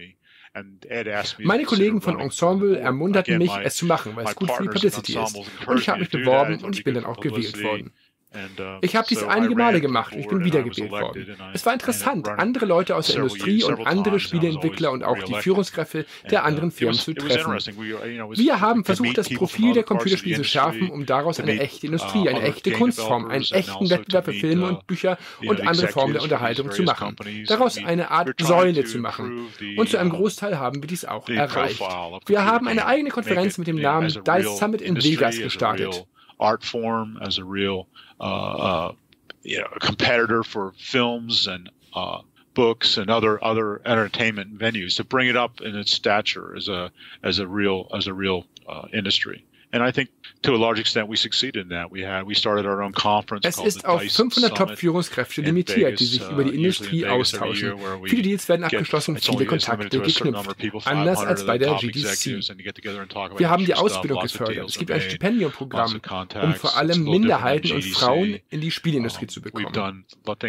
Meine Kollegen von Ensemble ermunterten mich, es zu machen, weil es gut für die Publicity ist. Und ich habe mich beworben und ich bin dann auch gewählt worden. Ich habe dies einige Male gemacht und ich bin wiedergewählt worden. Es war interessant, andere Leute aus der Industrie und andere Spieleentwickler und auch die Führungskräfte der anderen Firmen zu treffen. Wir haben versucht, das Profil der Computerspiele zu schärfen, um daraus eine echte Industrie, eine echte Kunstform, einen echten Wettbewerb für Filme und Bücher und andere Formen der Unterhaltung zu machen. Daraus eine Art Säule zu machen. Und zu einem Großteil haben wir dies auch erreicht. Wir haben eine eigene Konferenz mit dem Namen DICE Summit in Vegas gestartet. Art form as a real uh, uh, you know, competitor for films and uh, books and other other entertainment venues to bring it up in its stature as a as a real as a real uh, industry. And I think to a large extent we succeeded in that. We had we started our own conference. Es ist auf fünfhundert Top-Führungskräfte limitiert, die sich über die Industrie austauschen. Viele Deals werden abgeschlossen, viele Kontakte geknüpft. Anders als bei der G D C. Wir haben die Ausbildung gefördert. Es gibt ein Stipendiumprogramm, um vor allem Minderheiten und Frauen in die Spielindustrie zu bekommen.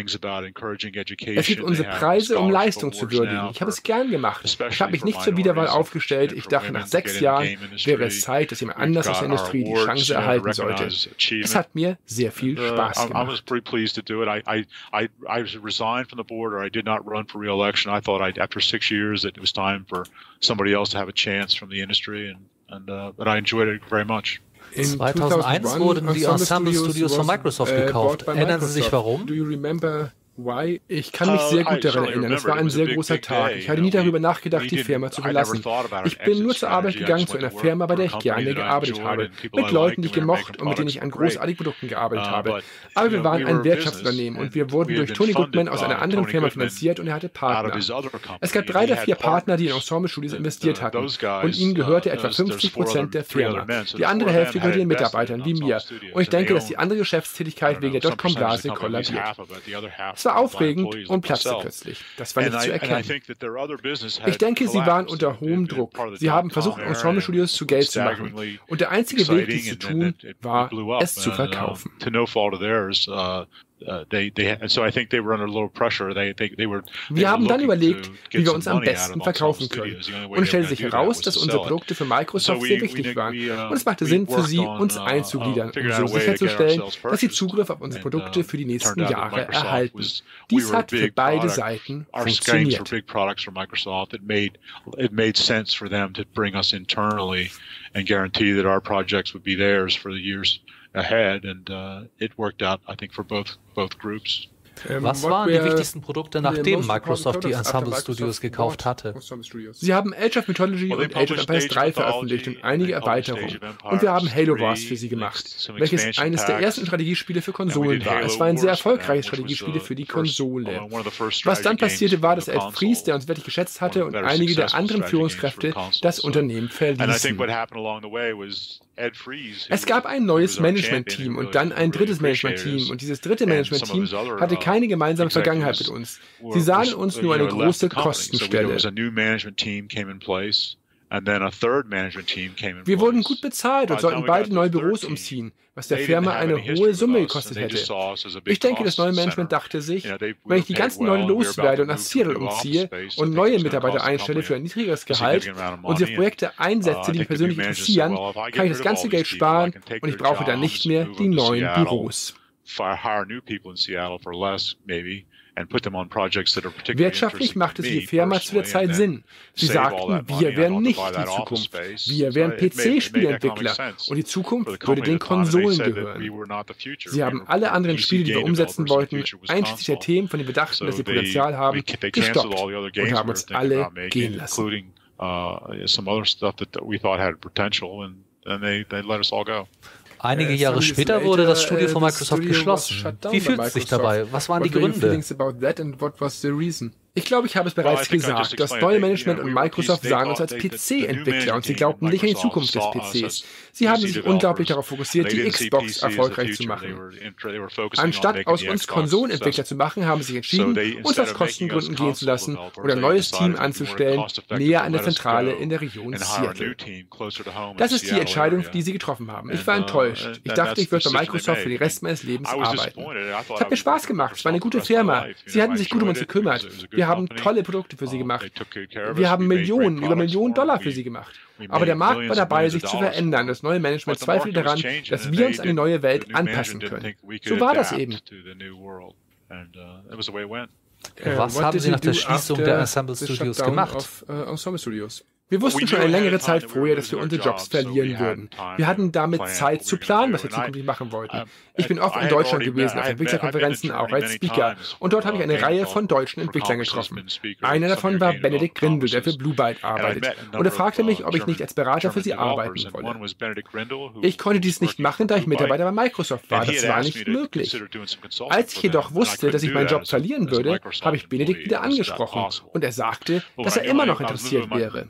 Es gibt unsere Preise, um Leistung zu würdigen. Ich habe es gern gemacht. Ich habe mich nicht zur Wiederwahl aufgestellt. Ich dachte, nach sechs Jahren wäre es Zeit, dass jemand anders aus der Industrie die Chance erhalten sollte. Es hat mir sehr viel Spaß gemacht. I was pretty pleased to do it. I I I I resigned from the board, or I did not run for re-election. I thought I after six years that it was time for somebody else to have a chance from the industry, and and uh, but I enjoyed it very much. In zweitausendeins wurden die Ensemble Studios von Microsoft gekauft. Erinnern Sie sich warum? Do you remember why? Ich kann mich sehr gut daran erinnern. Es war ein sehr großer Tag. Ich hatte nie darüber nachgedacht, die Firma zu verlassen. Ich bin nur zur Arbeit gegangen zu einer Firma, bei der ich gerne gearbeitet habe. Mit Leuten, die ich gemocht und mit denen ich an großartigen Produkten gearbeitet habe. Aber wir waren ein Wirtschaftsunternehmen und wir wurden durch Tony Goodman aus einer anderen Firma finanziert und er hatte Partner. Es gab drei der vier Partner, die in Ensemble Studios investiert hatten. Und ihnen gehörte etwa fünfzig Prozent der Firma. Die andere Hälfte gehörte den Mitarbeitern, wie mir. Und ich denke, dass die andere Geschäftstätigkeit wegen der Dotcom-Blase kollabiert. Es war aufregend und platzte plötzlich. Das war nicht zu erkennen. Ich denke, sie waren unter hohem Druck. Sie haben versucht, Ensemble Studios zu Geld zu machen. Und der einzige Weg, dies zu tun, war, es zu verkaufen. Wir haben dann überlegt, wie wir uns am besten verkaufen können. Und es stellte sich heraus, dass unsere Produkte für Microsoft sehr wichtig waren. Und es machte Sinn für sie, uns einzugliedern, um so sicherzustellen, dass sie Zugriff auf unsere Produkte für die nächsten Jahre erhalten. Dies hat für beide Seiten funktioniert. ahead, and uh, it worked out, I think, for both both groups. Was waren die wichtigsten Produkte, nachdem Microsoft die Ensemble Studios gekauft hatte? Sie haben Age of Mythology und Age of Empires drei veröffentlicht und einige Erweiterungen. Und wir haben Halo Wars für sie gemacht, welches eines der ersten Strategiespiele für Konsolen war. Es war ein sehr erfolgreiches Strategiespiel für die Konsole. Was dann passierte, war, dass Ed Fries, der uns wirklich geschätzt hatte, und einige der anderen Führungskräfte das Unternehmen verließen. Es gab ein neues Management-Team und dann ein drittes Management-Team und dieses dritte Management-Team hatte keine gemeinsame Vergangenheit mit uns. Sie sahen in uns nur eine große Kostenstelle. Wir wurden gut bezahlt und sollten beide neue Büros umziehen, was der Firma eine hohe Summe gekostet hätte. Ich denke, das neue Management dachte sich, wenn ich die ganzen Leute loswerde und nach Seattle umziehe und neue Mitarbeiter einstelle für ein niedrigeres Gehalt und sie auf Projekte einsetze, die mich persönlich interessieren, kann ich das ganze Geld sparen und ich brauche dann nicht mehr die neuen Büros. Wirtschaftlich machte sie die Firma zu der Zeit Sinn. Sie sagten, wir wären nicht die Zukunft. Wir wären P C-Spieleentwickler und die Zukunft würde den Konsolen gehören. Sie haben alle anderen Spiele, die wir umsetzen wollten, einschließlich der Themen, von denen wir dachten, dass sie Potenzial haben, gestoppt und haben uns alle gehen lassen. Einige Jahre später wurde das Studio von Microsoft geschlossen. Wie fühlt es sich dabei? Was waren die Gründe? Ich glaube, ich habe es bereits gesagt. Das neue Management und Microsoft sahen uns als P C-Entwickler und sie glaubten nicht an die Zukunft des P Cs. Sie haben sich unglaublich darauf fokussiert, die Xbox erfolgreich zu machen. Anstatt aus uns Konsolenentwickler zu machen, haben sie sich entschieden, uns aus Kostengründen gehen zu lassen oder ein neues Team anzustellen, näher an der Zentrale in der Region Seattle. Das ist die Entscheidung, die sie getroffen haben. Ich war enttäuscht. Ich dachte, ich würde bei Microsoft für den Rest meines Lebens arbeiten. Es hat mir Spaß gemacht. Es war eine gute Firma. Sie hatten sich gut um uns gekümmert. Wir haben tolle Produkte für sie gemacht. Wir haben Millionen, über Millionen Dollar für sie gemacht. Aber der Markt war dabei, sich zu verändern. Das neue Management zweifelte daran, dass wir uns an die neue Welt anpassen können. So war das eben. Was haben Sie nach der Schließung der Ensemble Studios gemacht? Wir wussten schon eine längere Zeit vorher, dass wir unsere Jobs verlieren würden. Wir hatten damit Zeit zu planen, was wir zukünftig machen wollten. Ich bin oft in Deutschland gewesen, auf Entwicklerkonferenzen, auch als Speaker. Und dort habe ich eine Reihe von deutschen Entwicklern getroffen. Einer davon war Benedikt Grindel, der für Blue Byte arbeitet. Und er fragte mich, ob ich nicht als Berater für sie arbeiten wolle. Ich konnte dies nicht machen, da ich Mitarbeiter bei Microsoft war. Das war nicht möglich. Als ich jedoch wusste, dass ich meinen Job verlieren würde, habe ich Benedikt wieder angesprochen. Und er sagte, dass er immer noch interessiert wäre.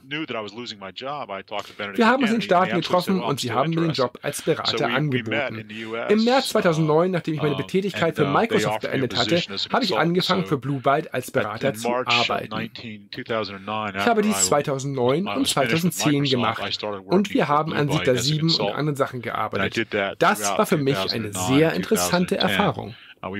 Wir haben uns in den Staaten getroffen und sie haben mir den Job als Berater angeboten. Im März zweitausendneun, nachdem ich meine Betätigkeit für Microsoft beendet hatte, habe ich angefangen, für Blue Byte als Berater zu arbeiten. Ich habe dies zweitausendneun und zweitausendzehn gemacht und wir haben an Siedler sieben und anderen Sachen gearbeitet. Das war für mich eine sehr interessante Erfahrung.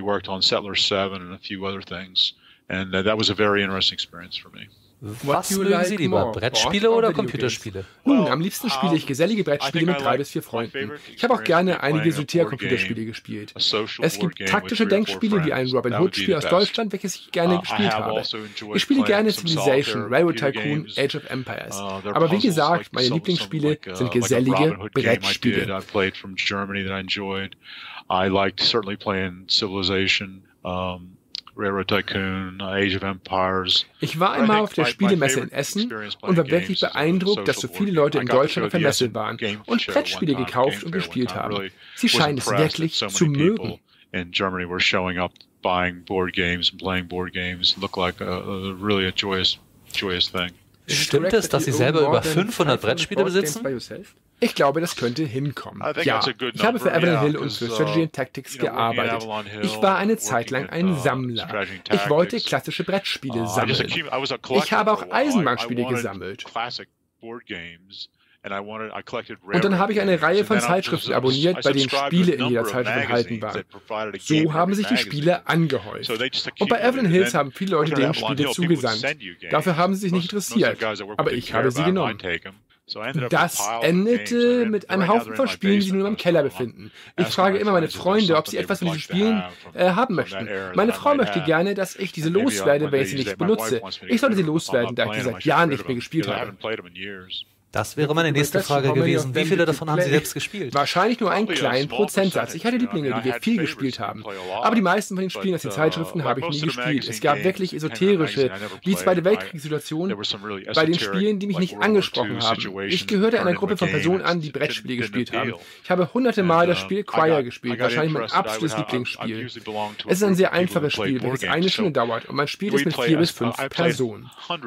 Was mögen Sie lieber, Brettspiele oder Computerspiele? Nun, am liebsten spiele ich gesellige Brettspiele mit drei bis vier Freunden. Ich habe auch gerne einige Solitär-Computerspiele gespielt. Es gibt taktische Denkspiele wie ein Robin Hood-Spiel aus Deutschland, welches ich gerne gespielt habe. Ich spiele gerne Civilization, Railroad Tycoon, Age of Empires. Aber wie gesagt, meine Lieblingsspiele sind gesellige Brettspiele. I liked certainly playing Civilization. Um, Railroad Tycoon, Age of Empires. Ich war einmal auf der Spielemesse in Essen und war wirklich beeindruckt, dass so viele Leute in Deutschland auf der Messe waren und Brettspiele gekauft und gespielt haben. Sie scheinen es wirklich zu mögen. In Germany were showing up, buying board games and playing board games. Looked like a, a really a joyous, joyous thing. Stimmt es, dass Sie selber über fünfhundert Brettspiele besitzen? Ich glaube, das könnte hinkommen. Ja, ich habe für Avalon Hill und für Strategy and Tactics gearbeitet. Ich war eine Zeit lang ein Sammler. Ich wollte klassische Brettspiele sammeln. Ich habe auch Eisenbahnspiele gesammelt. Und dann habe ich eine Reihe von Zeitschriften abonniert, bei denen Spiele in jeder Zeitschrift enthalten waren. So haben sich die Spiele angehäuft. Und bei Avalon Hills haben viele Leute denen Spiele zugesandt. Dafür haben sie sich nicht interessiert. Aber ich habe sie genommen. Das endete mit einem Haufen von Spielen, die sich nur im Keller befinden. Ich frage immer meine Freunde, ob sie etwas von diesen Spielen äh, haben möchten. Meine Frau möchte gerne, dass ich diese loswerde, wenn ich sie nicht benutze. Ich sollte sie loswerden, da ich die seit Jahren nicht mehr gespielt habe. Das wäre meine nächste Frage gewesen. Wie viele davon haben Sie selbst gespielt? Wahrscheinlich nur einen kleinen Prozentsatz. Ich hatte Lieblinge, die wir viel gespielt haben. Aber die meisten von den Spielen aus den Zeitschriften habe ich nie gespielt. Es gab wirklich esoterische, wie Zweite Weltkriegssituationen, bei den Spielen, die mich nicht angesprochen haben. Ich gehörte einer Gruppe von Personen an, die Brettspiele gespielt haben. Ich habe hunderte Mal das Spiel Quire gespielt, wahrscheinlich mein absolutes Lieblingsspiel. Es ist ein sehr einfaches Spiel, welches eine Stunde dauert und man spielt es mit vier bis fünf Personen.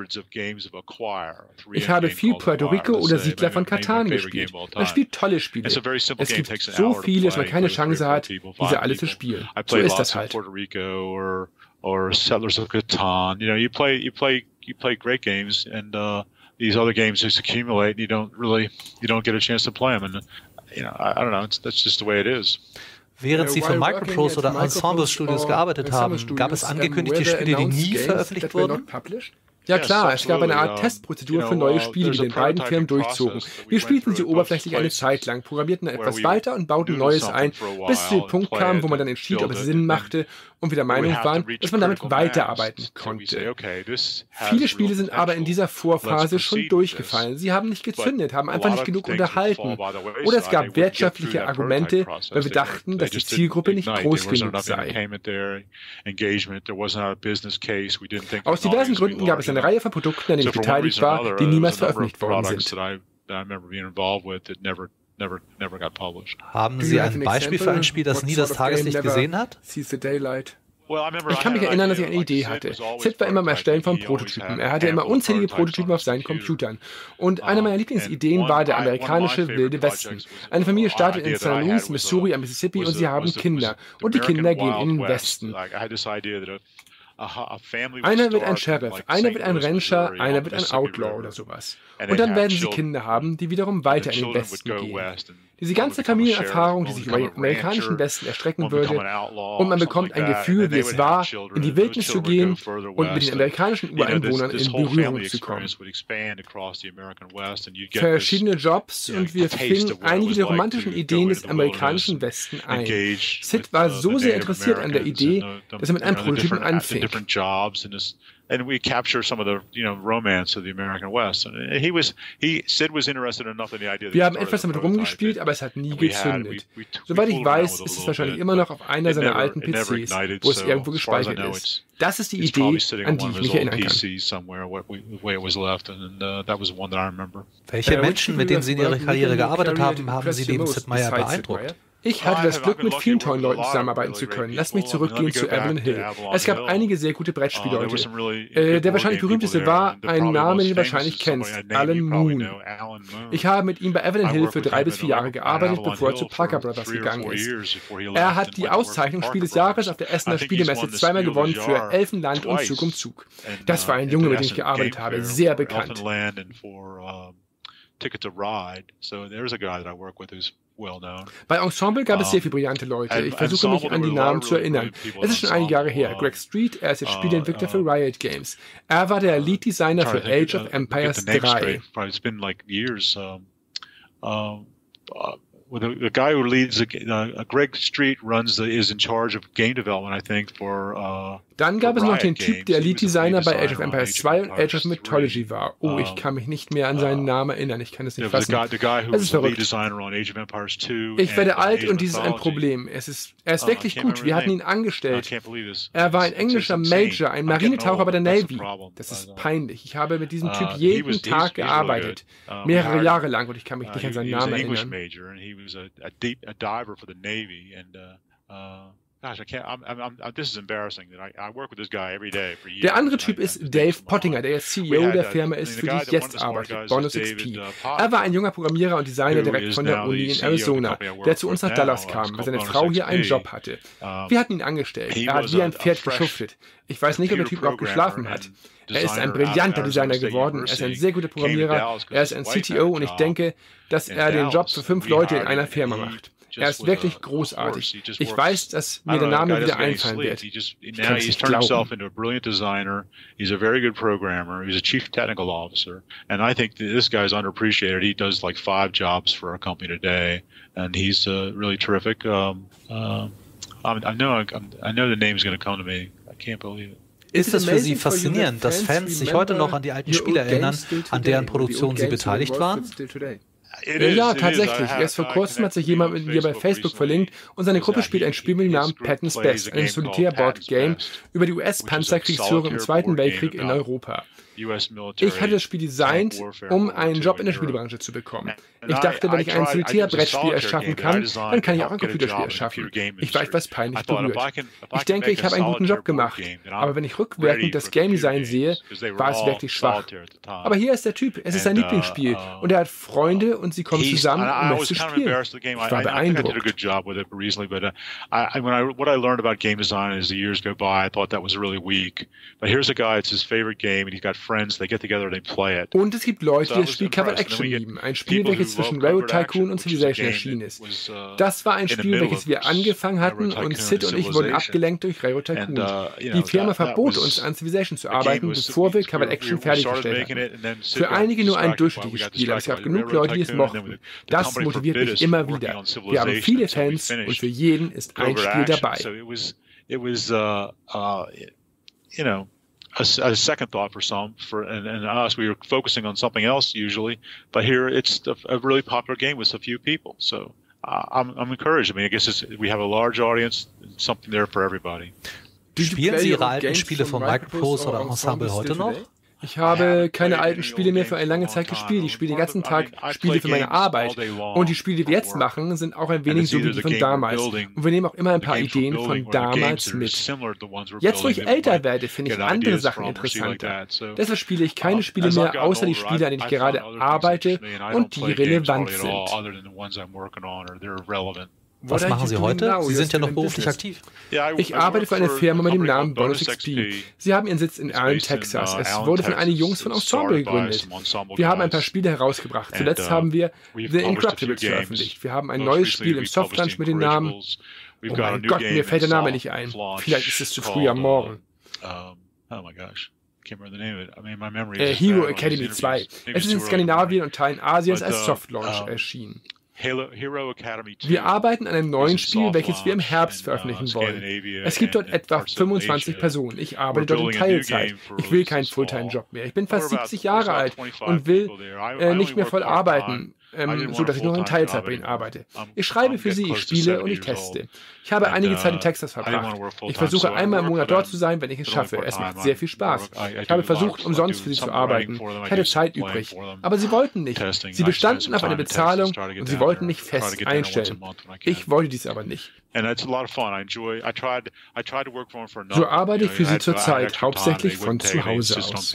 Ich habe viel Puerto Rico oder Siedler von Catan gespielt. Man spielt tolle Spiele. Es gibt so viele, dass man keine Chance hat, diese alle zu spielen. So ist das halt. Or Settlers of Catan. You know, you play, you play, you play great games, and uh, these other games just accumulate, and you don't really, you don't get a chance to play them. And you know, I, I don't know. It's, that's just the way it is. Während Sie für Microprose oder Ensemble Studios gearbeitet haben, gab es angekündigte Spiele, die nie veröffentlicht wurden? Ja klar, es gab eine Art Testprozedur für neue Spiele, die den beiden Firmen durchzogen. Wir spielten sie oberflächlich eine Zeit lang, programmierten dann etwas weiter und bauten Neues ein, bis zu dem Punkt kam, wo man dann entschied, ob es Sinn machte und wir der Meinung waren, dass man damit weiterarbeiten konnte. Viele Spiele sind aber in dieser Vorphase schon durchgefallen. Sie haben nicht gezündet, haben einfach nicht genug unterhalten. Oder es gab wirtschaftliche Argumente, weil wir dachten, dass die Zielgruppe nicht groß genug sei. Aus diversen Gründen gab es eine Reihe von Produkten, an denen ich beteiligt war, die niemals veröffentlicht worden sind. Haben Sie ein Beispiel für ein Spiel, das nie das Tageslicht gesehen hat? Ich kann mich erinnern, dass ich eine Idee hatte. Sid war immer am Erstellen von Prototypen. Er hatte immer unzählige Prototypen auf seinen Computern. Und eine meiner Lieblingsideen war der amerikanische Wilde Westen. Eine Familie startet in Saint Louis, Missouri, am Mississippi und sie haben Kinder. Und die Kinder gehen in den Westen. Einer wird ein Sheriff, einer wird ein Rancher, einer wird ein Outlaw oder sowas. Und dann werden sie Kinder haben, die wiederum weiter in den Westen gehen. Diese ganze Familienerfahrung, die sich über den amerikanischen Westen erstrecken würde, und man bekommt ein Gefühl, wie es war, in die Wildnis zu gehen und mit den amerikanischen Ureinwohnern in Berührung zu kommen. Verschiedene Jobs und wir fingen einige der romantischen Ideen des amerikanischen Westen ein. Sid war so sehr interessiert an der Idee, dass er mit einem Prototypen anfing. And we capture some of the, you know, romance of the American West. And he was, he, Sid was interested enough in the idea. Wir haben etwas damit rumgespielt, aber es hat nie gezündet. Soweit ich weiß, ist es wahrscheinlich immer noch auf einer seiner alten P Cs, wo es irgendwo gespeichert ist. Das ist die Idee, an die ich mich erinnern kann. Welche Menschen, mit denen Sie in Ihrer Karriere gearbeitet haben, haben Sie neben Sid Meier beeindruckt? Ich hatte das Glück, mit vielen tollen Leuten zusammenarbeiten zu können. Lasst mich zurückgehen zu Evelyn Hill. Es gab einige sehr gute Brettspielleute. Äh, der wahrscheinlich berühmteste war ein Name, den du wahrscheinlich kennst, Alan Moon. Ich habe mit ihm bei Evelyn Hill für drei bis vier Jahre gearbeitet, bevor er zu Parker Brothers gegangen ist. Er hat die Auszeichnung Spiel des Jahres auf der Essener Spielemesse zweimal gewonnen für Elfenland und Zug um Zug. Das war ein Junge, mit dem ich gearbeitet habe, sehr bekannt. Ticket to Ride. So there's a guy that I work with who's well known. Bei Ensemble gab es sehr viele brillante Leute. Ich versuche mich an die Namen zu erinnern. Es ist schon einige Jahre her. Greg Street, er ist jetzt Spieleentwickler für Riot Games. Er war der Lead-Designer für Age of Empires drei. It's been like years. Um, um, uh, The, the guy who leads, the, uh, Greg Street runs the, is in charge of game development, I think, for. Uh, Dann gab es noch den Typ, der Lead-Designer bei Age of Empires zwei und Age of Mythology war. Oh, ich kann mich nicht mehr an seinen Namen erinnern. Ich kann es nicht fassen. Es ist verrückt. Ich werde alt und dies ist ein Problem. Es ist, er ist wirklich gut. Wir hatten ihn angestellt. Er war ein englischer Major, ein Marinetaucher bei der Navy. Das ist peinlich. Ich habe mit diesem Typ jeden Tag gearbeitet. Mehrere Jahre lang und ich kann mich nicht an seinen Namen erinnern. was a, a deep a diver for the Navy, and uh, uh, gosh, I can't. I'm, I'm, I'm, this is embarrassing that I, I work with this guy every day for years. Der andere Typ ist Dave Pottinger, der jetzt C E O der Firma ist, für die ich jetzt arbeite, Bonus X P. Er war ein junger Programmierer und Designer direkt von der Uni in Arizona, der zu uns nach Dallas kam, weil seine Frau hier einen Job hatte. Wir hatten ihn angestellt. Er hat wie ein Pferd geschuftet. Ich weiß nicht, ob der Typ überhaupt geschlafen hat. Er ist ein brillanter Designer geworden, er ist ein sehr guter Programmierer, er ist ein C T O und ich denke, dass er den Job für fünf Leute in einer Firma macht. Er ist wirklich großartig. Ich weiß, dass mir der Name wieder einfallen wird. Ich kann es nicht glauben. He's a very good programmer. He's a chief technical officer, and I think that this guy's underappreciated. He does like five jobs for our company today, and he's uh, really terrific. Um, uh, I know, I know the name's going to come to me. I can't believe it. Ist es für Sie faszinierend, dass Fans sich heute noch an die alten Spiele erinnern, an deren Produktion sie beteiligt waren? Ja, tatsächlich. Erst vor kurzem hat sich jemand mit mir bei Facebook verlinkt und seine Gruppe spielt ein Spiel mit dem Namen Patton's Best, ein Solitär-Board-Game über die U S-Panzerkriegsführung im Zweiten Weltkrieg in Europa. Ich hatte das Spiel designt, um einen Job in der Spielebranche zu bekommen. Ich dachte, wenn ich ein Solitär-Brettspiel erschaffen kann, dann kann ich auch ein Computerspiel erschaffen. Ich war etwas peinlich berührt. Ich denke, ich habe einen guten Job gemacht, aber wenn ich rückwirkend das Game Design sehe, war es wirklich schwach. Aber hier ist der Typ, es ist sein Lieblingsspiel und er hat Freunde und sie kommen zusammen, um es zu spielen. Ich war beeindruckt. Und es gibt Leute, die das Spiel Covered Action lieben. Ein Spiel, welches zwischen Railroad Tycoon und Civilization erschienen ist. Das war ein Spiel, welches wir angefangen hatten und Sid und ich wurden abgelenkt durch Railroad Tycoon. Die Firma verbot uns, an Civilization zu arbeiten, bevor wir Covered Action fertiggestellt hatten. Für einige nur ein durchschnittliches Spiel, aber es gab genug Leute, die es mochten. Das motiviert mich immer wieder. Wir haben viele Fans und für jeden ist ein Spiel dabei. A, a second thought for some, for and, and us, we were focusing on something else usually, but here it's a, a really popular game with a few people. So uh, I'm, I'm encouraged. I mean, I guess it's, we have a large audience, something there for everybody. Spielen Sie Ihre alten Spiele von Microprose oder Ensemble heute noch? Ich habe keine alten Spiele mehr für eine lange Zeit gespielt. Ich spiele den ganzen Tag Spiele für meine Arbeit. Und die Spiele, die wir jetzt machen, sind auch ein wenig so wie die von damals. Und wir nehmen auch immer ein paar Ideen von damals mit. Jetzt, wo ich älter werde, finde ich andere Sachen interessanter. Deshalb spiele ich keine Spiele mehr, außer die Spiele, an denen ich gerade arbeite und die relevant sind. Was machen Sie heute? Sie sind ja noch beruflich aktiv. Ich arbeite für eine Firma mit dem Namen Bonus X P. Sie haben ihren Sitz in Allen, Texas. Es wurde von einigen Jungs von Ensemble gegründet. Wir haben ein paar Spiele herausgebracht. Zuletzt haben wir The Incorruptibles veröffentlicht. Wir haben ein neues Spiel im Softlaunch mit dem Namen... Oh mein Gott, mir fällt der Name nicht ein. Vielleicht ist es zu früh am Morgen. Äh, Hero Academy zwei. Es ist in Skandinavien und Teilen Asiens als Softlaunch erschienen. Wir arbeiten an einem neuen Spiel, welches wir im Herbst veröffentlichen wollen. Es gibt dort etwa fünfundzwanzig Personen. Ich arbeite dort in Teilzeit. Ich will keinen Fulltime-Job mehr. Ich bin fast siebzig Jahre alt und will äh, nicht mehr voll arbeiten, ähm, so dass ich nur in Teilzeit bei ihnen arbeite. Ich schreibe für sie, ich spiele und ich teste. Ich habe einige Zeit in Texas verbracht. Ich versuche einmal im Monat dort zu sein, wenn ich es schaffe. Es macht sehr viel Spaß. Ich habe versucht, umsonst für sie zu arbeiten. Ich hatte Zeit übrig. Aber sie wollten nicht. Sie bestanden auf eine Bezahlung und sie wollten mich fest einstellen. Ich wollte dies aber nicht. So arbeite ich für sie zurzeit hauptsächlich von zu Hause aus.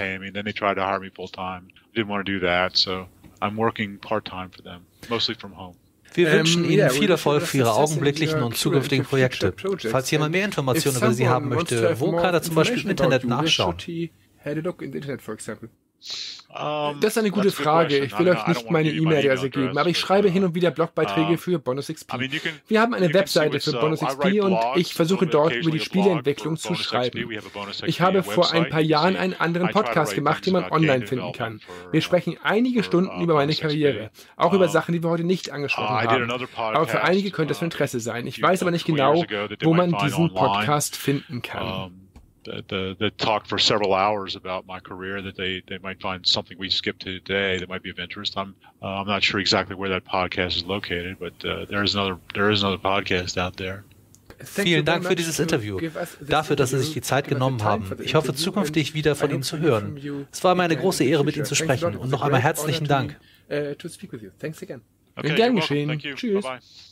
Wir wünschen Ihnen viel Erfolg für Ihre augenblicklichen und zukünftigen Projekte. Falls jemand mehr Informationen über Sie haben möchte, wo kann er zum Beispiel im Internet nachschauen? Das ist eine gute Frage. Ich will euch nicht meine E-Mail-Adresse geben, aber ich schreibe hin und wieder Blogbeiträge für Bonus X P. Wir haben eine Webseite für Bonus X P und ich versuche dort über die Spieleentwicklung zu schreiben. Ich habe vor ein paar Jahren einen anderen Podcast gemacht, den man online finden kann. Wir sprechen einige Stunden über meine Karriere, auch über Sachen, die wir heute nicht angesprochen haben. Aber für einige könnte es von Interesse sein. Ich weiß aber nicht genau, wo man diesen Podcast finden kann. That, that talked for several hours about my career that they, they might find something we skipped today that might be of interest. I'm uh, I'm not sure exactly where that podcast is located, but uh, there is another there is another podcast out there. Vielen Dank für dieses Interview, dafür, dass Sie sich die Zeit genommen haben. Ich hoffe, zukünftig wieder von Ihnen zu hören. Es war mir eine große Ehre, mit Ihnen zu sprechen. Und noch einmal herzlichen Dank. Gern geschehen. Tschüss.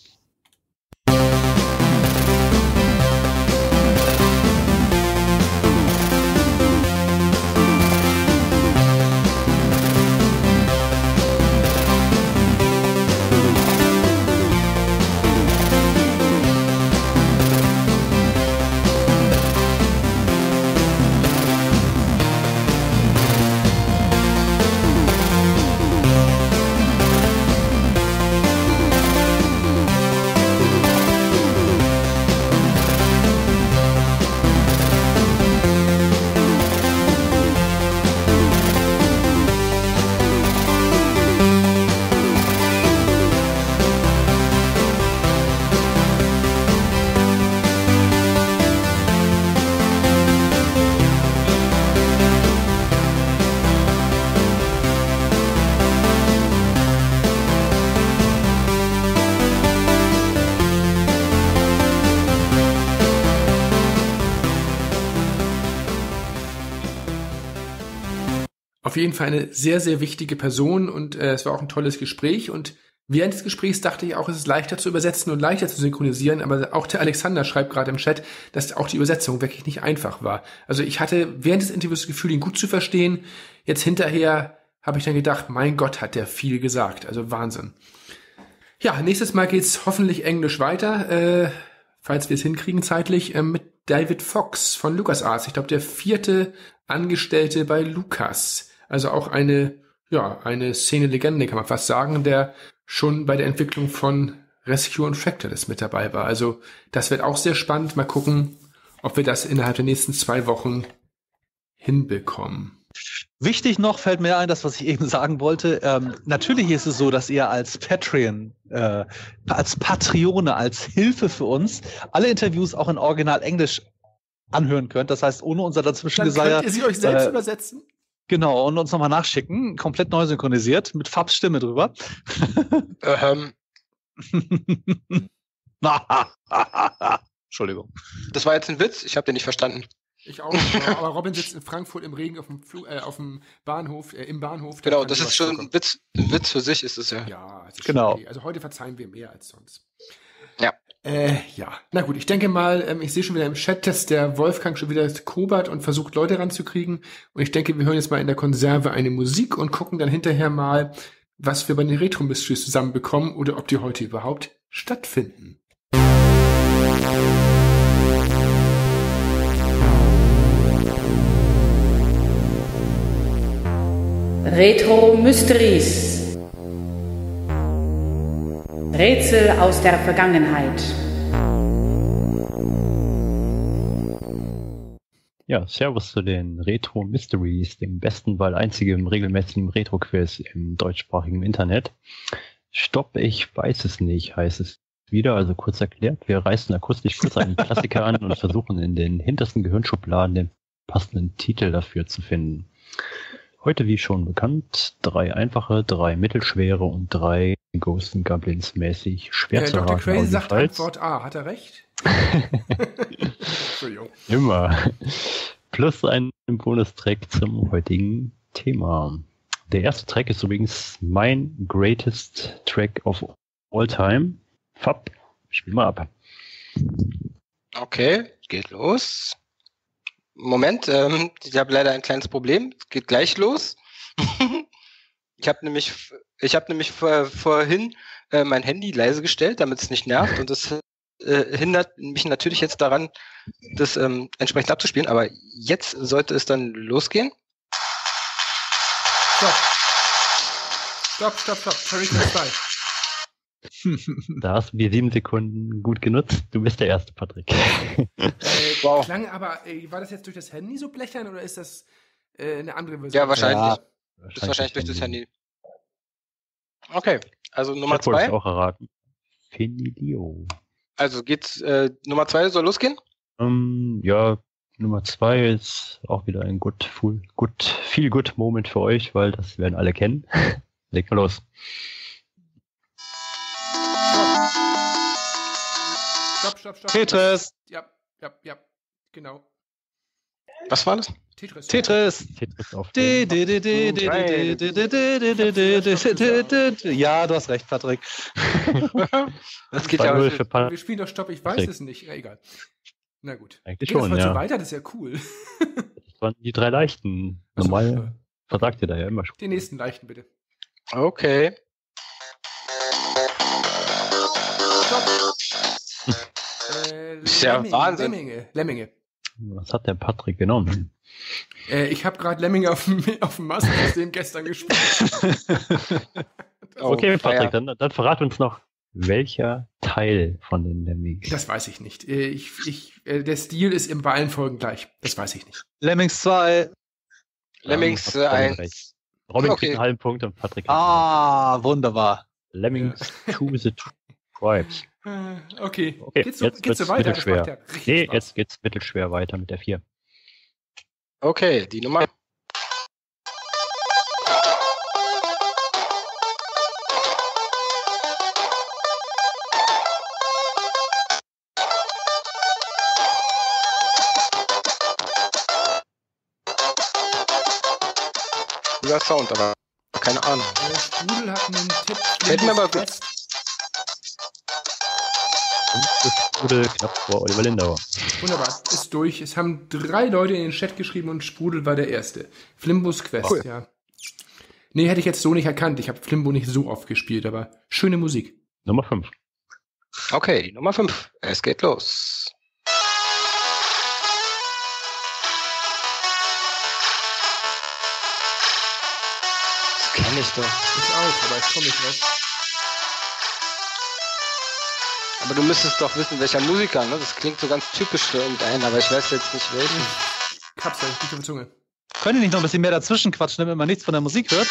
Auf jeden Fall eine sehr, sehr wichtige Person und äh, es war auch ein tolles Gespräch und während des Gesprächs dachte ich auch, es ist leichter zu übersetzen und leichter zu synchronisieren, aber auch der Alexander schreibt gerade im Chat, dass auch die Übersetzung wirklich nicht einfach war. Also ich hatte während des Interviews das Gefühl, ihn gut zu verstehen. Jetzt hinterher habe ich dann gedacht, mein Gott, hat der viel gesagt. Also Wahnsinn. Ja, nächstes Mal geht's hoffentlich Englisch weiter, äh, falls wir es hinkriegen zeitlich, äh, mit David Fox von LucasArts. Ich glaube, der vierte Angestellte bei Lucas. Also auch eine, ja, eine Szene-Legende, kann man fast sagen, der schon bei der Entwicklung von Rescue und Fractalist mit dabei war. Also das wird auch sehr spannend. Mal gucken, ob wir das innerhalb der nächsten zwei Wochen hinbekommen. Wichtig noch fällt mir ein, das, was ich eben sagen wollte. Ähm, natürlich ist es so, dass ihr als Patreon, äh, als Patreone, als Hilfe für uns alle Interviews auch in Original Englisch anhören könnt. Das heißt, ohne unser Dazwischengeseier. Könnt ihr sie euch selbst äh, übersetzen? Genau, und uns nochmal nachschicken. Komplett neu synchronisiert, mit Fabs Stimme drüber. Ähm. Entschuldigung. Das war jetzt ein Witz, ich habe den nicht verstanden. Ich auch. Aber Robin sitzt in Frankfurt im Regen auf dem, Flug, äh, auf dem Bahnhof, äh, im Bahnhof. Genau, das ist schon ein Witz, ein Witz für sich, ist es ja. Ja, es ist genau. Okay. Also heute verzeihen wir mehr als sonst. Ja. Äh, ja. Na gut, ich denke mal, ähm, ich sehe schon wieder im Chat, dass der Wolfgang schon wieder kobert und versucht, Leute ranzukriegen. Und ich denke, wir hören jetzt mal in der Konserve eine Musik und gucken dann hinterher mal, was wir bei den Retro-Mysteries zusammenbekommen oder ob die heute überhaupt stattfinden. Retro-Mysteries. Rätsel aus der Vergangenheit. Ja, Servus zu den Retro Mysteries, dem besten, weil einzigen regelmäßigen Retro-Quiz im deutschsprachigen Internet. Stopp, ich weiß es nicht, heißt es wieder, also kurz erklärt. Wir reißen akustisch kurz einen Klassiker an und versuchen in den hintersten Gehirnschubladen den passenden Titel dafür zu finden. Heute, wie schon bekannt, drei einfache, drei mittelschwere und drei Ghosts and Goblins mäßig schwer äh, zu Doktor erraten. Crazy sagt Antwort A. Hat er recht? Entschuldigung. Immer. Plus ein Bonustrack zum heutigen Thema. Der erste Track ist übrigens mein greatest Track of all time. Fab, spiel mal ab. Okay, geht los. Moment, ähm, ich habe leider ein kleines Problem. Es geht gleich los. ich habe nämlich, ich habe nämlich vor, vorhin äh, mein Handy leise gestellt, damit es nicht nervt, und das äh, hindert mich natürlich jetzt daran, das ähm, entsprechend abzuspielen. Aber jetzt sollte es dann losgehen. Stopp. Stopp, stopp, stopp. Terry zwei. Da hast du die sieben Sekunden gut genutzt. Du bist der Erste, Patrick. Äh, Wow. Klang aber, äh, war das jetzt durch das Handy so blechern oder ist das äh, eine andere Version? Ja, wahrscheinlich. Ja. Das ist wahrscheinlich durch das Handy. Okay, also Nummer Das wollte ich zwei. auch erraten. Finilio. Also geht's, äh, Nummer zwei soll losgehen? Ähm, ja, Nummer zwei ist auch wieder ein gut, full, gut, viel good Moment für euch, weil das werden alle kennen. Leg mal los. Stopp, stopp, stopp. Tetris. Ja, ja, ja, genau. Was war das? Tetris. Tetris. Tetris auf Di, den- di, di, di, di, di, di, di, di, di, di, di, di, di, di. Ja, du hast recht, Patrick. Das geht zwei ja null auch. für Patrick. Wir spielen doch Stopp, ich weiß Patrick. es nicht. Ja, egal. Na gut. Eigentlich Geht das schon, heute so ja. weiter? Das ist ja cool. Das waren die drei leichten. Achso, Normal ja. versagt ihr da ja immer schon. Den nächsten leichten bitte. Okay. Äh, Ist ja Lemminge, Wahnsinn. Lemminge, Lemminge. Was hat der Patrick genommen? Äh, ich habe gerade Lemminge auf dem, auf dem Master-System gestern gespielt. Oh, Okay, Patrick, ja. dann, dann verrat uns noch, welcher Teil von den Lemmings. Das weiß ich nicht. Äh, ich, ich, äh, der Stil ist in beiden Folgen gleich. Das weiß ich nicht. Lemmings zwei. Lemmings Ähm, hat Robin eins. recht. Robin Okay. kriegt einen halben Punkt und Patrick kriegt Ah, wunderbar. einen. Lemmings to the Tribes. Äh, Okay. Okay, Geht's so, jetzt geht's so wird's weiter? Das mittelschwer. macht ja richtig Nee, Spaß. jetzt geht's mittelschwer weiter mit der vier. Okay, die Nummer. Cooler Sound, aber keine Ahnung. Äh, Sprudel hat einen Tipp. Fällt mir aber Fest. Und das wurde knapp vor Oliver Lindauer. Wunderbar, ist durch. Es haben drei Leute in den Chat geschrieben und Sprudel war der Erste. Flimbos Quest, Cool. ja. Nee, hätte ich jetzt so nicht erkannt. Ich habe Flimbo nicht so oft gespielt, aber schöne Musik. Nummer fünf. Okay, die Nummer fünf. Es geht los. Das kenne ich doch. Ich auch, aber ich komme nicht drauf. Aber du müsstest doch wissen, welcher Musiker, ne? Das klingt so ganz typisch für irgendeinen, aber ich weiß jetzt nicht welchen. Kapsel, nicht auf der Zunge. Könnt ihr nicht noch ein bisschen mehr dazwischen quatschen, damit man nichts von der Musik hört?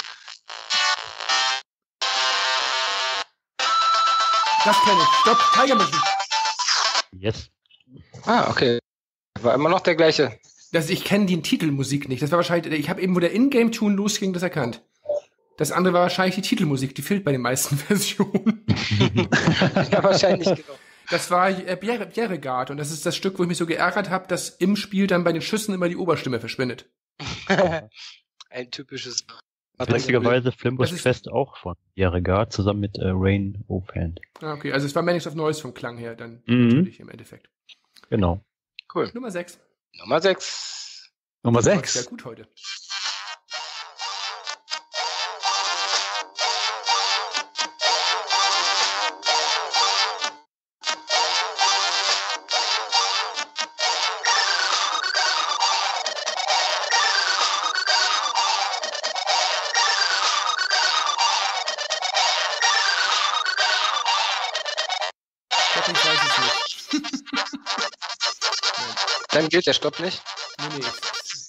Das kenne ich. Stopp, Tiger Mission. Yes. Ah, okay. War immer noch der gleiche. Das, ich kenne die Titelmusik nicht. Das war wahrscheinlich, ich habe eben, wo der Ingame-Tune losging, das erkannt. Das andere war wahrscheinlich die Titelmusik, die fehlt bei den meisten Versionen. Ja, wahrscheinlich genau. Das war äh, Bjerre- Bjerregaard und das ist das Stück, wo ich mich so geärgert habe, dass im Spiel dann bei den Schüssen immer die Oberstimme verschwindet. Ein typisches... Witzigerweise Flimbus Das ist- Quest auch von Bjerregaard zusammen mit äh, Rain O'Fand. Ah, okay, also es war Manix of Noise vom Klang her dann Mhm. natürlich im Endeffekt. Genau. Cool. Nummer sechs. Nummer sechs. Nummer Sehr sechs. gut heute. Ich glaube, ich weiß es nicht. Dann gilt der Stopp nicht. Nee, nee.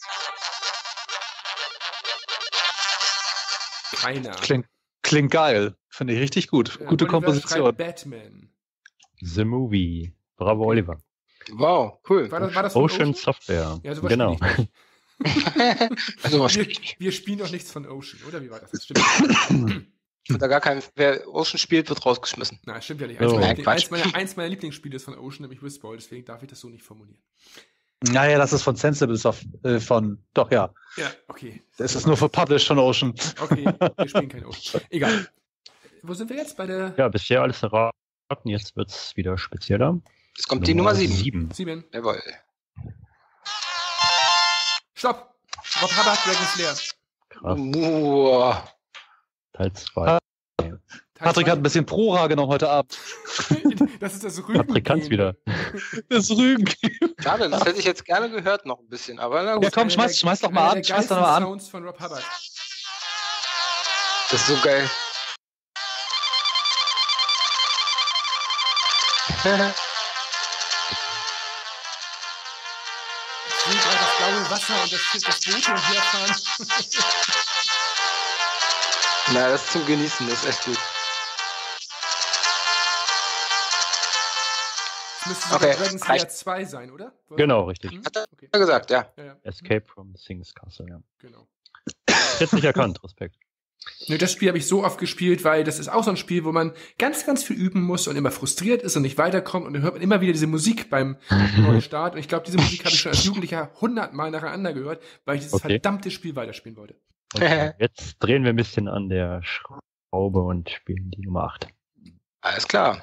Keiner. Klingt, klingt geil. Finde ich richtig gut. Ja, Gute Oliver Komposition. schreibt Batman. The Movie. Bravo, Oliver. Wow, cool. War das, war das von Ocean Ocean? Software. Ja, sowas genau. spiele ich nicht. Also was Wir, spielt nicht. wir spielen doch nichts von Ocean, oder? Wie war das? Das stimmt. Da gar kein, wer Ocean spielt, wird rausgeschmissen. Nein, stimmt ja nicht. Eins, Oh. meiner, Nein, Quatsch. eins, meiner, eins meiner Lieblingsspiele ist von Ocean, nämlich Whisball, deswegen darf ich das so nicht formulieren. Naja, das ist von Sensible Soft, äh, von, doch ja. Ja, okay. Das ist nur für Published von Ocean. Okay, wir spielen kein Ocean. Egal. Wo sind wir jetzt? Bei der Ja, bisher alles erraten. Jetzt wird's wieder spezieller. Es kommt die Nummer sieben. sieben. sieben. Jawohl. Stopp! Rob Hubbard, Dragon's Lair. Krass. Boah. Teil zwei. Teil Patrick zwei. hat ein bisschen Prora genommen heute Abend. Das ist das Rügen. Patrick kann's wieder. Das Rügen. Schade, das hätte ich jetzt gerne gehört noch ein bisschen, aber na gut. Ja, komm, schmeiß, schmeiß doch mal an. Schmeiß doch mal an. Sounds von Rob Hubbard. Das ist so geil. Ich sehe gerade das blaue Wasser und das, das Boot hin und her fahren. Na, das ist zum Genießen, das ist echt gut. Das müsste sogar Okay, Dragon's reicht. Lair zwei sein, oder? Genau, richtig. Hm? Hat er Okay. gesagt, ja. Ja, ja, Escape from the Things Castle, ja. genau. Jetzt nicht erkannt, Respekt. Nö, das Spiel habe ich so oft gespielt, weil das ist auch so ein Spiel, wo man ganz, ganz viel üben muss und immer frustriert ist und nicht weiterkommt und dann hört man immer wieder diese Musik beim Neustart und ich glaube, diese Musik habe ich schon als Jugendlicher hundertmal nacheinander gehört, weil ich dieses Okay. verdammte Spiel weiterspielen wollte. Okay, jetzt drehen wir ein bisschen an der Schraube und spielen die Nummer acht. Alles klar.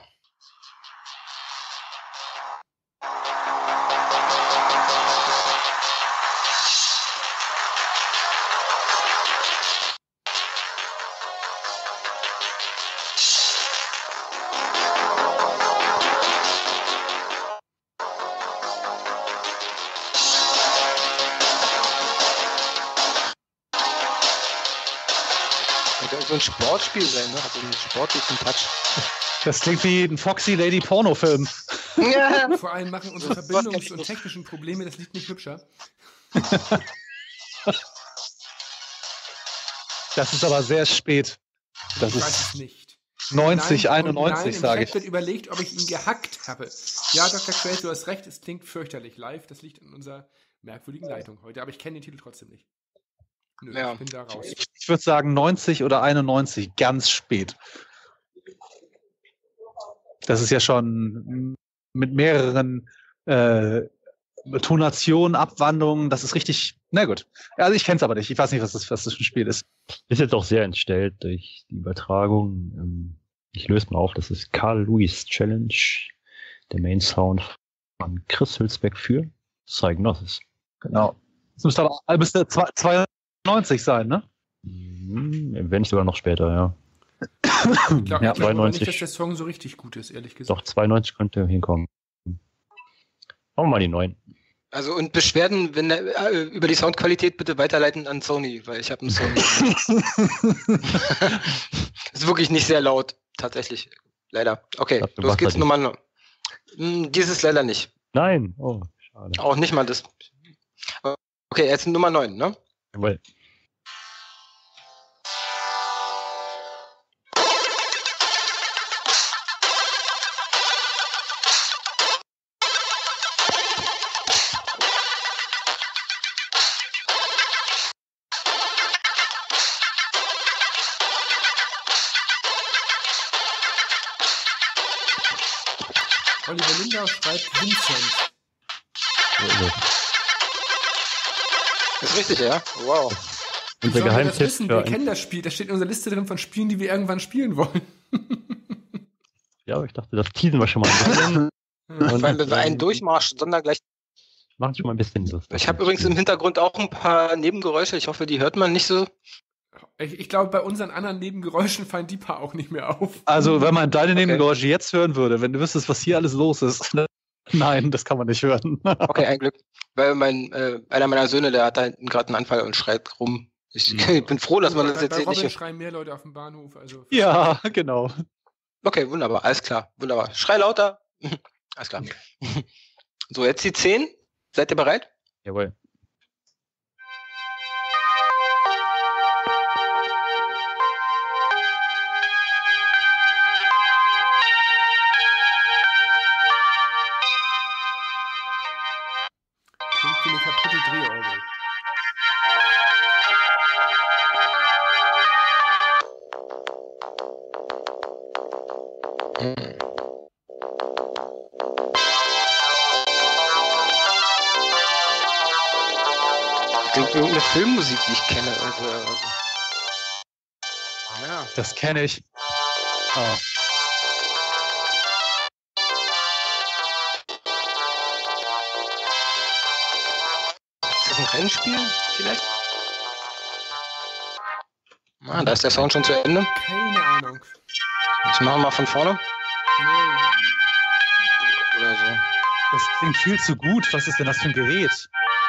Könnte irgend so ein Sportspiel sein, ne? Hat so einen sportlichen Touch. Das klingt wie ein Foxy Lady Pornofilm. Ja. Vor allem machen unsere Verbindungs- und technischen Probleme das Lied nicht hübscher. Das ist aber sehr spät. Das ich weiß ist es nicht. neunzig, Nein, und einundneunzig, nein, sage im Chat ich. wird überlegt, ob ich ihn gehackt habe. Ja, Doktor Quaid, du hast recht, es klingt fürchterlich live. Das liegt in unserer merkwürdigen Leitung heute, aber ich kenne den Titel trotzdem nicht. Nö, Ja. ich bin da raus. Ich würde sagen neunzig oder einundneunzig, ganz spät. Das ist ja schon mit mehreren äh, Tonationen, Abwandlungen, das ist richtig, na gut. Also ich kenne es aber nicht, ich weiß nicht, was das, was das für ein Spiel ist. Ist jetzt auch sehr entstellt durch die Übertragung. Ähm, Ich löse mal auf, das ist Carl Lewis Challenge, der Main Sound von Chris Hülsbeck für Psygnosis. Genau. Das müsste aber müsste zweiundneunzig sein, ne? Hm, wenn nicht sogar noch später, ja. Ich glaube Ja, glaub aber nicht, zweiundneunzig. dass der Song so richtig gut ist, ehrlich gesagt. Doch, zweiundneunzig könnte hinkommen. Machen wir mal die neun. Also und Beschwerden, wenn äh, über die Soundqualität bitte weiterleiten an Sony, weil ich habe einen Sony. Ist wirklich nicht sehr laut, tatsächlich. Leider. Okay, Dafür los macht geht's er Nummer neun. Hm, Dieses leider nicht. Nein! Oh, schade. Auch nicht mal das. Okay, jetzt Nummer neun, ne? Jawohl. Oliver Lindau schreibt Vincent. Das ist richtig, ja? Wow. Unser Sollen wir das Geheimtipp wissen? Wir für kennen ein, das Spiel. Das steht in unserer Liste drin von Spielen, die wir irgendwann spielen wollen. ja, ich dachte, das teasen wir schon mal ein bisschen. Vor allem, wenn wir einen Durchmarsch, sondern gleich. Machen schon mal ein bisschen Lust. Ich habe übrigens im Hintergrund auch ein paar Nebengeräusche. Ich hoffe, die hört man nicht so. Ich, ich glaube, bei unseren anderen Nebengeräuschen fallen die paar auch nicht mehr auf. Also, wenn man deine Okay. Nebengeräusche jetzt hören würde, wenn du wüsstest, was hier alles los ist. Nein, das kann man nicht hören. Okay, ein Glück. Weil mein, äh, einer meiner Söhne, der hat da hinten gerade einen Anfall und schreit rum. Ich, ich bin froh, dass man das bei, jetzt bei hier Robin nicht. schreien mehr Leute auf dem Bahnhof. Also Ja, genau. Okay, wunderbar, alles klar. Wunderbar. Schrei lauter. Alles klar. So, jetzt die zehn. Seid ihr bereit? Jawohl. klingt wie eine kaputte Drehorgel. Klingt wie irgendeine Filmmusik, die ich kenne. Also, also. Ja. Das kenne ich. Ah. Ist das ein Rennspiel vielleicht? Ah, da ist der Sound schon zu Ende. Keine Ahnung. Jetzt machen wir mal von vorne. Nee. Oder so. Das klingt viel zu gut. Was ist denn das für ein Gerät?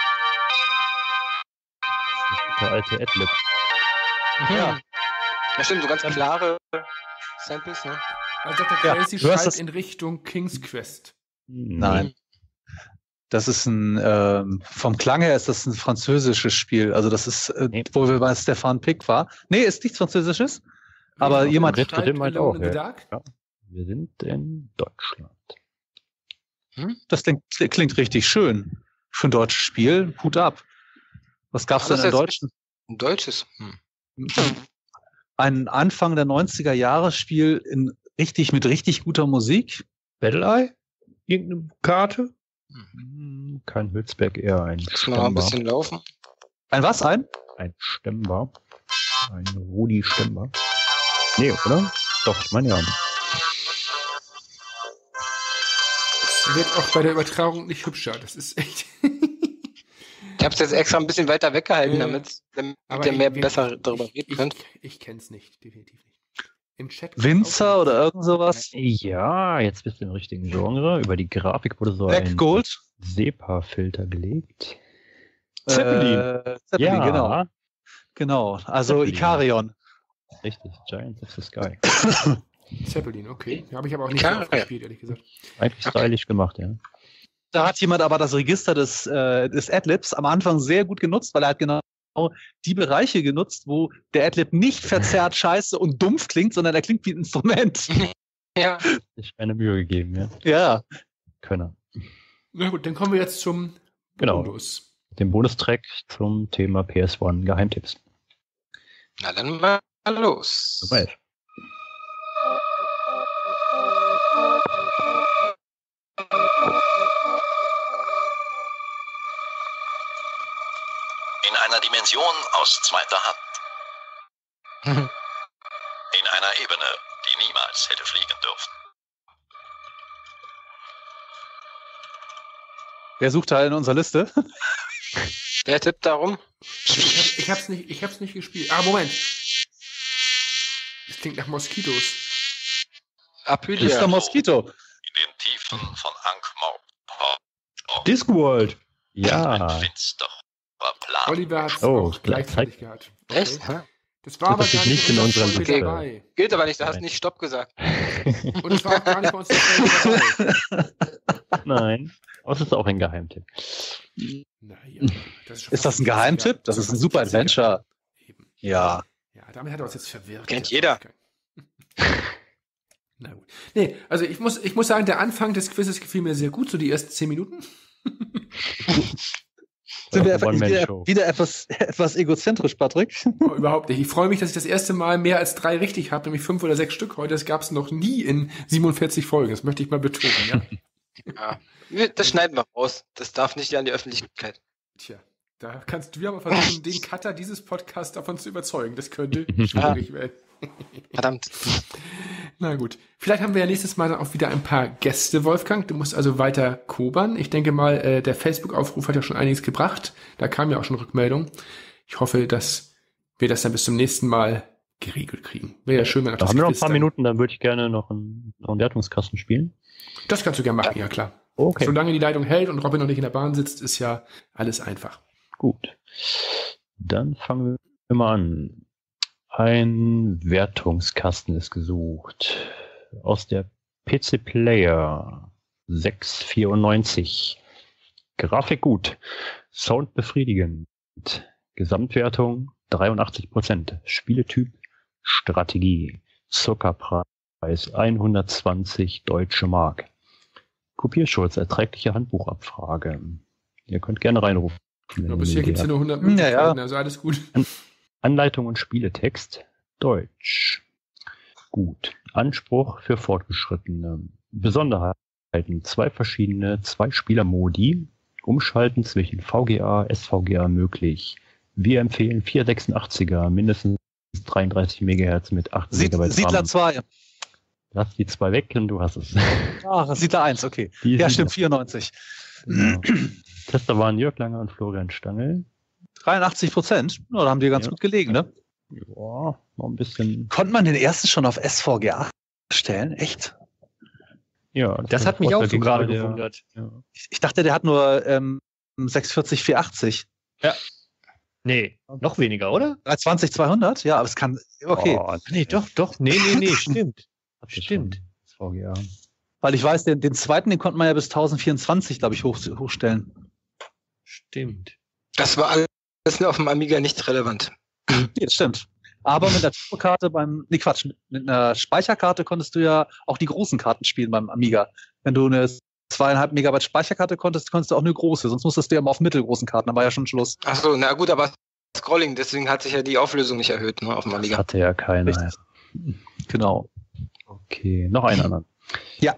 Der alte Adlib. Ja. Ja, stimmt, so ganz klare Samples, ne? Also Doktor Ja, Crazy du hast schreibt das- in Richtung King's Quest. Nein. Das ist ein, ähm, vom Klang her ist das ein französisches Spiel. Also das ist, äh, Nee. wo wir bei Stefan Pick war. Nee, ist nichts Französisches. Aber Robin jemand- Retro schreibt Dim meint Alone auch, in the ja. Dark. Wir sind in Deutschland. Das klingt, klingt richtig schön. Für ein deutsches Spiel, Hut ab. Was gab's War denn das im jetzt- Deutschen? Ein deutsches. Hm. Ein Anfang der neunziger Jahre Spiel in richtig, mit richtig guter Musik. Battle-Eye? Irgendeine Karte? Hm, Kein Hülsberg, eher ein Lass mal noch ein Stemmbar. bisschen laufen. Ein was ein? Ein Stemmbar. Ein Rudi Stemmbar. Nee, oder? Doch, ich meine ja. Es wird auch bei der Übertragung nicht hübscher. Das ist echt. Ich habe es jetzt extra ein bisschen weiter weggehalten, Ja. damit, damit Aber ihr mehr ich- besser darüber ich, reden ich, könnt. Ich kenn's nicht, definitiv nicht. Im Chat. kommt Winzer auch oder irgend sowas? Ja, jetzt bist du im richtigen Genre. Über die Grafik wurde so Black ein Gold? SEPA-Filter gelegt. Zeppelin. Äh, Zeppelin, ja, genau. Genau. Also Zeppelin. Ikarion. richtig. Giants of the Sky. Zeppelin, okay. Habe ich aber auch nicht Klar, so oft ja. gespielt, ehrlich gesagt. Eigentlich stylisch gemacht, ja. Da hat jemand aber das Register des, äh, des Adlibs am Anfang sehr gut genutzt, weil er hat genau die Bereiche genutzt, wo der Adlib nicht verzerrt scheiße und dumpf klingt, sondern er klingt wie ein Instrument. Ja. Sich eine Mühe gegeben, ja. Ja. Könner. Na gut, dann kommen wir jetzt zum Genau. Bonus. Den Bonustrack zum Thema P S eins Geheimtipps. Na dann mal los. Soweit. In einer Dimension aus zweiter Hand. Mhm. In einer Ebene, die niemals hätte fliegen dürfen. Wer sucht da in unserer Liste? Wer tippt darum? Ich, hab, ich, hab's nicht, ich hab's nicht gespielt. Ah, Moment. Das klingt nach Moskitos. Aprilia. Mister Mosquito. In den Tiefen von Ankh-Morpork. Discworld. Ja. Ein finsterer Plan. Oliver hat's Oh, auch gleichzeitig zeigt- gehabt. Echt? Hä? Das war aber Das gar ist nicht nicht in unserer unserer Folge Liste. dabei. Gilt aber nicht, du hast Nein. nicht Stopp gesagt. Und es war auch gar nicht bei uns in der Folge dabei. Nein. Aber es ist auch ein Geheimtipp. Naja, das ist, schon Ist das ein fast Geheimtipp? Das ist ein super Adventure. Eben. Ja. Ja, damit hat er uns jetzt verwirrt. Kennt jeder. Na gut. Nee, also ich muss, ich muss sagen, der Anfang des Quizzes gefiel mir sehr gut, so die ersten zehn Minuten. Sind wir etwa, One-Man-Show. wieder, wieder etwas, etwas egozentrisch, Patrick? Oh, überhaupt nicht. Ich freue mich, dass ich das erste Mal mehr als drei richtig habe, nämlich fünf oder sechs Stück heute. Das gab es noch nie in siebenundvierzig Folgen. Das möchte ich mal betonen, ja. Ja. Das schneiden wir raus. Das darf nicht an die Öffentlichkeit. Tja, da kannst du ja mal versuchen, den Cutter dieses Podcasts davon zu überzeugen. Das könnte schwierig werden. Verdammt. Na gut. Vielleicht haben wir ja nächstes Mal dann auch wieder ein paar Gäste, Wolfgang. Du musst also weiter kobern. Ich denke mal, äh, der Facebook-Aufruf hat ja schon einiges gebracht. Da kam ja auch schon Rückmeldung. Ich hoffe, dass wir das dann bis zum nächsten Mal geregelt kriegen. Wäre ja schön, wenn da haben wir noch ein paar dann Minuten, dann würde ich gerne noch einen, noch einen Wertungskasten spielen. Das kannst du gerne machen, ja klar. Okay. Solange die Leitung hält und Robin noch nicht in der Bahn sitzt, ist ja alles einfach. Gut. Dann fangen wir mal an. Ein Wertungskasten ist gesucht. Aus der P C Player sechs vierundneunzig. Grafik gut. Sound befriedigend. Gesamtwertung dreiundachtzig Prozent. Spieletyp Strategie. Zuckerpreis hundertzwanzig Deutsche Mark. Kopierschutz, erträgliche Handbuchabfrage. Ihr könnt gerne reinrufen. Ja, bisher gibt es ja nur hundert Möglichkeiten, ja, ja. Also alles gut. An Anleitung und Spieletext Deutsch. Gut. Anspruch für Fortgeschrittene. Besonderheiten. Zwei verschiedene Zwei-Spieler-Modi. Umschalten zwischen V G A, S V G A möglich. Wir empfehlen vierhundertsechsundachtziger, mindestens dreiunddreißig Megahertz mit acht Megabyte RAM. Siedler zwei. Lass die zwei weg und du hast es. Ah, Siedler eins, okay. Die ja, stimmt, vierundneunzig. Genau. Tester waren Jörg Langer und Florian Stangl. dreiundachtzig Prozent. Ja, da haben die ganz ja. gut gelegen, ne? Ja, noch ein bisschen. Konnte man den ersten schon auf S V G A stellen? Echt? Ja, das, das hat mich auch so gerade gewundert. Ja. Ich, ich dachte, der hat nur ähm, sechshundertvierzig vierhundertachtzig. Ja. Nee, noch weniger, oder? dreihundertzwanzig zweihundert? Ja, aber es kann, okay. Oh, nee, doch, doch, nee, nee, nee, stimmt. Stimmt. S V G A. Weil ich weiß, den, den zweiten, den konnte man ja bis tausendvierundzwanzig, glaube ich, hoch, hochstellen. Stimmt. Das war alles auf dem Amiga nicht relevant. Ja, das stimmt. Aber mit der Turbokarte beim, nee Quatsch, mit einer Speicherkarte konntest du ja auch die großen Karten spielen beim Amiga. Wenn du eine zweieinhalb Megabyte Speicherkarte konntest, konntest du auch eine große, sonst musstest du ja immer auf mittelgroßen Karten, dann war ja schon Schluss. Ach so, na gut, aber Scrolling, deswegen hat sich ja die Auflösung nicht erhöht, ne, auf dem Amiga. Das hatte ja keiner. Genau. Okay, noch einen anderen. Ja.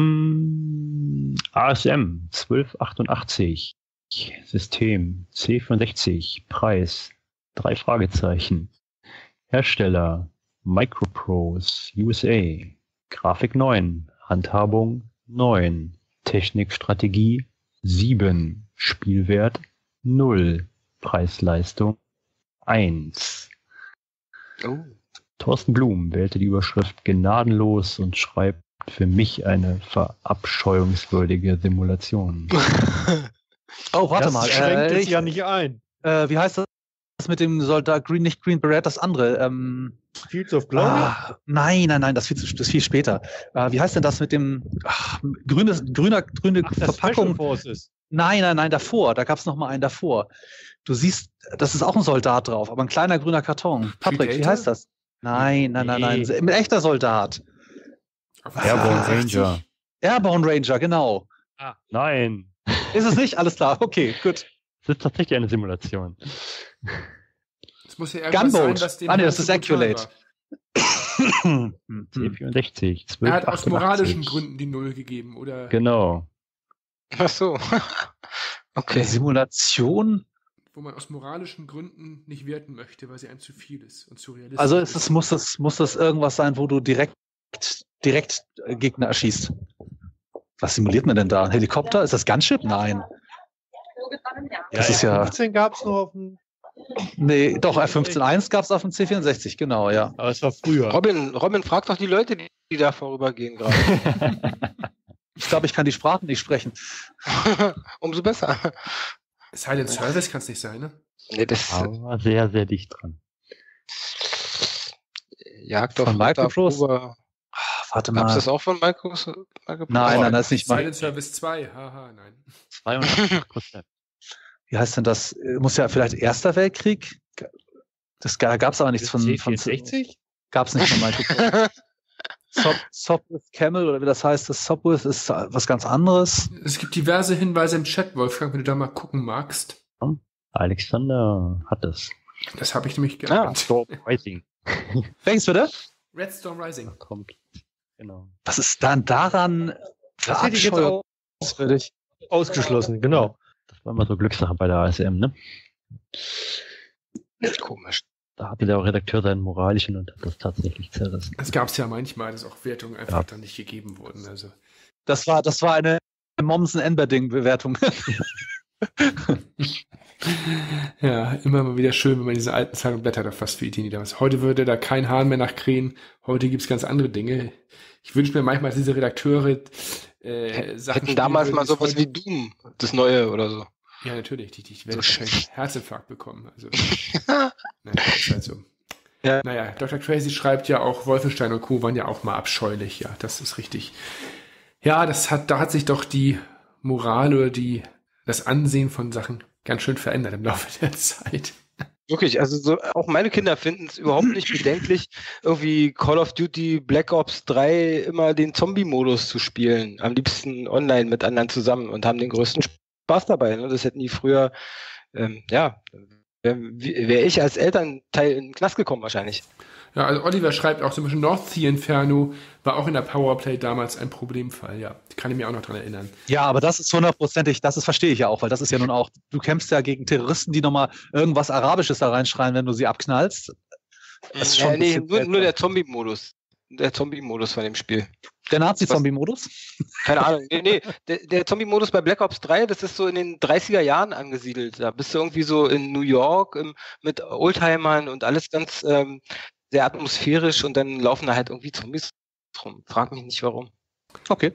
Um, A S M zwölf achtundachtzig. System C fünfundsechzig. Preis drei Fragezeichen. Hersteller Microprose U S A. Grafik neun. Handhabung neun. Technikstrategie sieben. Spielwert null. Preis-Leistung eins. Oh. Thorsten Blum wählte die Überschrift gnadenlos und schreibt für mich eine verabscheuungswürdige Simulation. Oh, warte das mal. Schränkt äh, es ja nicht ein. Äh, wie heißt das mit dem Soldat Green, nicht Green Beret, das andere? Ähm, Fields of Glory? Ah, nein, nein, nein, das ist viel, das ist viel später. Äh, wie heißt denn das mit dem ach, grünes, grüner, grüne Ach, Verpackung? Forces. Nein, nein, nein, davor. Da gab es noch mal einen davor. Du siehst, das ist auch ein Soldat drauf, aber ein kleiner grüner Karton. Patrick, wie heißt das? Nein, nein, nein, nein. Ein echter Soldat. Airborne Ranger. Airborne Ranger, genau. Ah. Nein. Ist es nicht? Alles klar. Okay, gut. Das ist tatsächlich eine Simulation. Das muss ja irgendwas sein, was den ah, nee, das ist Acculate. C vierundsechzig, zwölf, er hat aus achtundachtzig. moralischen Gründen die Null gegeben, oder? Genau. Ach so. Okay. Simulation? Wo man aus moralischen Gründen nicht werten möchte, weil sie einem zu viel ist und zu realistisch Also ist. ist es, muss, das, muss das irgendwas sein, wo du direkt, direkt Gegner erschießt? Was simuliert man denn da? Ein Helikopter? Ist das Gunship? Nein. Das ist ja. F fünfzehn gab es nur auf dem. Nee, doch, F fünfzehn Punkt eins gab es auf dem C vierundsechzig, genau, ja. Aber es war früher. Robin, Robin, frag doch die Leute, die, die da vorübergehen gerade. Ich glaube, ich kann die Sprachen nicht sprechen. Umso besser. Silent Service kann es nicht sein, ne? Nee, das Aber sehr, sehr dicht dran. Jagd auf Von Microprose? Warte Warte mal. mal. Gab's das auch von Microprose? Nein, nein, das ist nicht mal. Silent Service zwei, haha, nein. zweiundachtzig Prozent. Wie heißt denn das? Muss ja vielleicht Erster Weltkrieg? Das gab es aber nichts von. C von vierundsechzig? Gab es nicht von Microprose. Sop, Sopwith Camel oder wie das heißt, das Sopwith ist was ganz anderes. Es gibt diverse Hinweise im Chat, Wolfgang, wenn du da mal gucken magst. Alexander hat es. Das habe ich nämlich geahnt. Storm Rising. Welches bitte? Red Storm Rising. Kommt. Genau. Was ist dann daran Das hätte ich jetzt auch Ausfertig. Ausgeschlossen, genau. Das war immer so Glückssache bei der A S M, ne? Komisch. Da hatte der Redakteur seinen moralischen und hat das tatsächlich zerrissen. Es gab es ja manchmal, dass auch Wertungen einfach Ja. dann nicht gegeben wurden. Also. Das war, das war eine Mommsen-Enberding-Bewertung. Ja, immer mal wieder schön, wenn man diese alten Zeitungen blättert, auf was für Ideen die damals. Heute würde da kein Hahn mehr nach krähen. Heute gibt's ganz andere Dinge. Ich wünsche mir manchmal, dass diese Redakteure äh, Sachen Hätten damals spielen mal würden, sowas die wie Doom, das Neue oder so. Ja, natürlich. Die, die werden So wahrscheinlich einen Herzinfarkt bekommen. Also, naja, das ist halt so. Ja. Naja, Doktor Crazy schreibt ja auch, Wolfenstein und Co. waren ja auch mal abscheulich. Ja, das ist richtig. Ja, das hat, da hat sich doch die Moral oder die, das Ansehen von Sachen ganz schön verändert im Laufe der Zeit. Wirklich, also so, auch meine Kinder finden es überhaupt nicht bedenklich, irgendwie Call of Duty Black Ops drei immer den Zombie-Modus zu spielen. Am liebsten online mit anderen zusammen und haben den größten Spaß dabei. Ne? Das hätten die früher, ähm, ja, wäre wär ich als Elternteil in den Knast gekommen wahrscheinlich. Ja, also Oliver schreibt auch zum Beispiel North Sea Inferno war auch in der Powerplay damals ein Problemfall. Ja, kann ich mir auch noch dran erinnern. Ja, aber das ist hundertprozentig, das ist, verstehe ich ja auch, weil das ist ja nun auch, du kämpfst ja gegen Terroristen, die nochmal irgendwas Arabisches da reinschreien, wenn du sie abknallst. Das ist schon Ja, ein nee, bisschen nur, seltsam. nur der Zombie-Modus. Der Zombie-Modus von dem Spiel. Der Nazi-Zombie-Modus? Keine Ahnung. Nee, nee. Der, der Zombie-Modus bei Black Ops drei, das ist so in den dreißiger Jahren angesiedelt. Da bist du irgendwie so in New York im, mit Oldtimern und alles ganz ähm, sehr atmosphärisch und dann laufen da halt irgendwie Zombies rum. Frag mich nicht warum. Okay.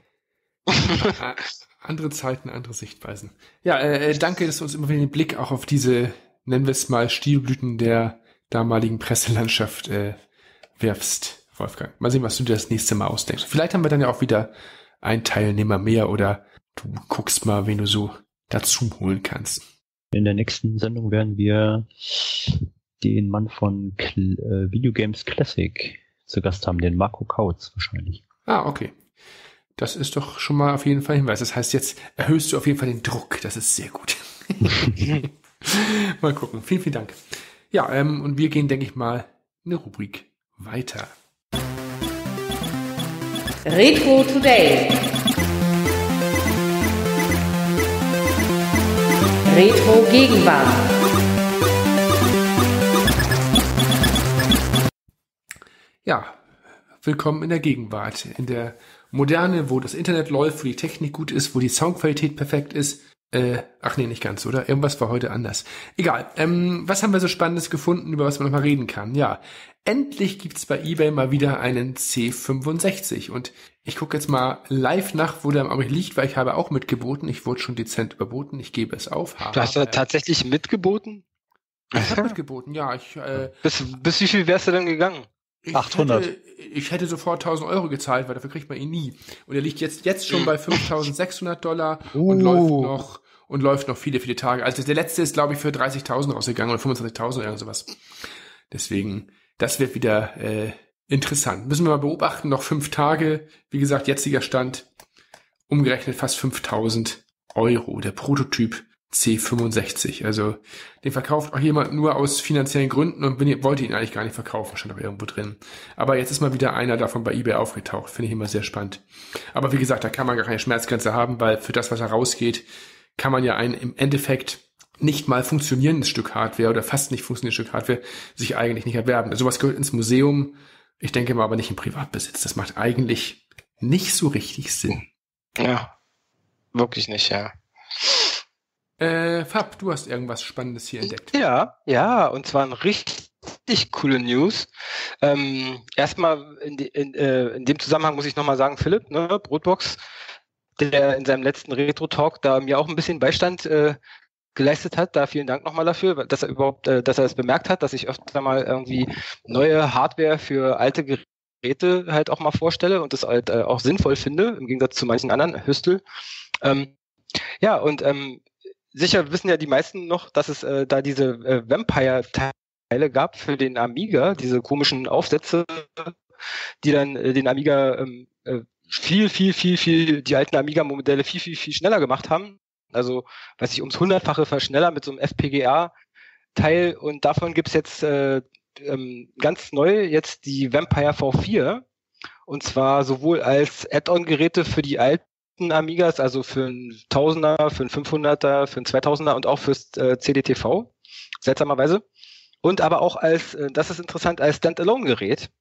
Äh, andere Zeiten, andere Sichtweisen. Ja, äh, danke, dass du uns immer wieder den Blick auch auf diese, nennen wir es mal, Stilblüten der damaligen Presselandschaft äh, wirfst, Wolfgang. Mal sehen, was du dir das nächste Mal ausdenkst. Vielleicht haben wir dann ja auch wieder einen Teilnehmer mehr oder du guckst mal, wen du so dazu holen kannst. In der nächsten Sendung werden wir den Mann von Cl- äh, Videogames Classic zu Gast haben, den Marco Kautz wahrscheinlich. Ah, okay. Das ist doch schon mal auf jeden Fall ein Hinweis. Das heißt, jetzt erhöhst du auf jeden Fall den Druck. Das ist sehr gut. Mal gucken. Vielen, vielen Dank. Ja, ähm, und wir gehen, denke ich mal, in der Rubrik weiter. Retro Today. Retro Gegenwart. Ja, willkommen in der Gegenwart. In der Moderne, wo das Internet läuft, wo die Technik gut ist, wo die Soundqualität perfekt ist. Äh, ach nee, nicht ganz, oder? Irgendwas war heute anders. Egal. Ähm, was haben wir so Spannendes gefunden, über was man noch mal reden kann? Ja, endlich gibt's bei eBay mal wieder einen C fünfundsechzig. Und ich gucke jetzt mal live nach, wo der am Augenblick liegt, weil ich habe auch mitgeboten. Ich wurde schon dezent überboten. Ich gebe es auf. Du hast da tatsächlich mitgeboten? Ich habe mitgeboten, ja. Ich, äh, bis, bis wie viel wärst du denn gegangen? Ich achthundert. Hätte, ich hätte sofort tausend Euro gezahlt, weil dafür kriegt man ihn nie. Und er liegt jetzt, jetzt schon bei fünftausendsechshundert Dollar und Uh. läuft noch, und läuft noch viele, viele Tage. Also der letzte ist, glaube ich, für dreißigtausend rausgegangen oder fünfundzwanzigtausend oder sowas. Deswegen, das wird wieder äh, interessant. Müssen wir mal beobachten, noch fünf Tage. Wie gesagt, jetziger Stand, umgerechnet fast fünftausend Euro. Der Prototyp C fünfundsechzig. Also den verkauft auch jemand nur aus finanziellen Gründen und bin, wollte ihn eigentlich gar nicht verkaufen, stand auch irgendwo drin. Aber jetzt ist mal wieder einer davon bei eBay aufgetaucht. Finde ich immer sehr spannend. Aber wie gesagt, da kann man gar keine Schmerzgrenze haben, weil für das, was da rausgeht, kann man ja ein im Endeffekt nicht mal funktionierendes Stück Hardware oder fast nicht funktionierendes Stück Hardware sich eigentlich nicht erwerben. Also sowas gehört ins Museum. Ich denke mal aber nicht im Privatbesitz. Das macht eigentlich nicht so richtig Sinn. Ja, wirklich nicht, ja. Äh, Fab, du hast irgendwas Spannendes hier entdeckt. Ja, ja, und zwar ein richtig coole News. Ähm, erstmal in, de, in, äh, in dem Zusammenhang muss ich nochmal sagen, Philipp, ne, Brotbox, der in seinem letzten Retro-Talk da mir auch ein bisschen Beistand äh, geleistet hat. Da vielen Dank nochmal dafür, dass er überhaupt, äh, dass er es bemerkt hat, dass ich öfter mal irgendwie neue Hardware für alte Geräte halt auch mal vorstelle und das halt äh, auch sinnvoll finde, im Gegensatz zu manchen anderen Hüstel. Ähm, ja, und ähm, sicher wissen ja die meisten noch, dass es äh, da diese äh, Vampire-Teile gab für den Amiga, diese komischen Aufsätze, die dann äh, den Amiga ähm, äh, viel, viel, viel, viel, die alten Amiga-Modelle viel, viel, viel schneller gemacht haben. Also, weiß ich, ums hundertfache verschneller mit so einem F P G A-Teil und davon gibt's jetzt äh, ähm, ganz neu jetzt die Vampire V vier und zwar sowohl als Add-on-Geräte für die alten bestimmten Amigas, also für einen Tausender, für einen fünfhunderter, für einen zweitausender und auch fürs äh, C D T V, seltsamerweise. Und aber auch als, äh, das ist interessant, als Standalone-Gerät.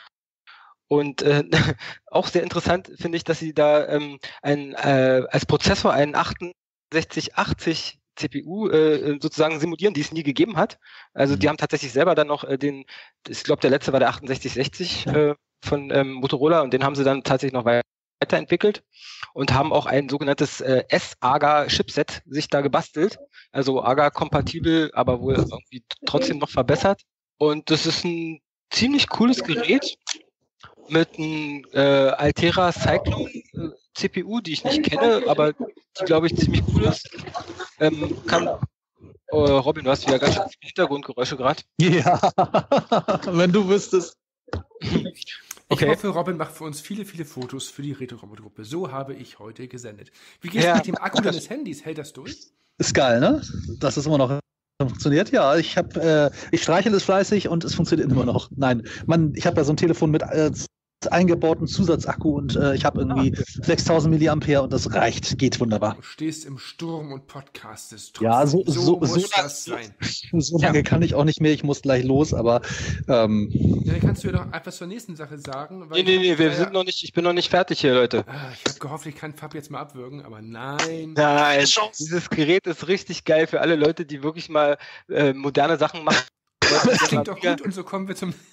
Und äh, auch sehr interessant finde ich, dass sie da ähm, ein, äh, als Prozessor einen achtundsechzig achtzig C P U äh, sozusagen simulieren, die es nie gegeben hat. Also die haben tatsächlich selber dann noch äh, den, ich glaube der letzte war der achtundsechzig sechzig äh, von ähm, Motorola und den haben sie dann tatsächlich noch weiterentwickelt und haben auch ein sogenanntes äh, S-A G A-Chipset sich da gebastelt. Also A G A-kompatibel, aber wohl irgendwie trotzdem noch verbessert. Und das ist ein ziemlich cooles Gerät mit einem äh, Altera Cyclone äh, C P U, die ich nicht kenne, aber die, glaube ich, ziemlich cool ist. Ähm, kann, äh, Robin, du hast wieder ganz schön viele Hintergrundgeräusche gerade. Ja, wenn du wüsstest. Okay. Ich hoffe, Robin macht für uns viele, viele Fotos für die Retro-Gruppe. So habe ich heute gesendet. Wie geht es Ja. mit dem Akku deines Handys? Hält das durch? Ist geil, ne? Das ist immer noch funktioniert. Ja, ich habe, äh, ich streichel es fleißig und es funktioniert immer noch. Nein, man, ich habe ja so ein Telefon mit äh, eingebauten Zusatzakku und äh, ich habe irgendwie sechstausend Milliampere und das reicht, geht wunderbar. Du stehst im Sturm und podcastest. Ja, so, so, so, muss so, das sein. So lange kann ich auch nicht mehr, ich muss gleich los, aber ähm, Ja, dann kannst du ja noch etwas zur nächsten Sache sagen. Nee, Weil nee, ich nee, hab- wir ja, sind noch nicht, ich bin noch nicht fertig hier, Leute. Ah, ich habe gehofft, ich kann Fab jetzt mal abwürgen, aber nein. Nein, dieses Gerät ist richtig geil für alle Leute, die wirklich mal äh, moderne Sachen machen. Das klingt doch gut und so kommen wir zum...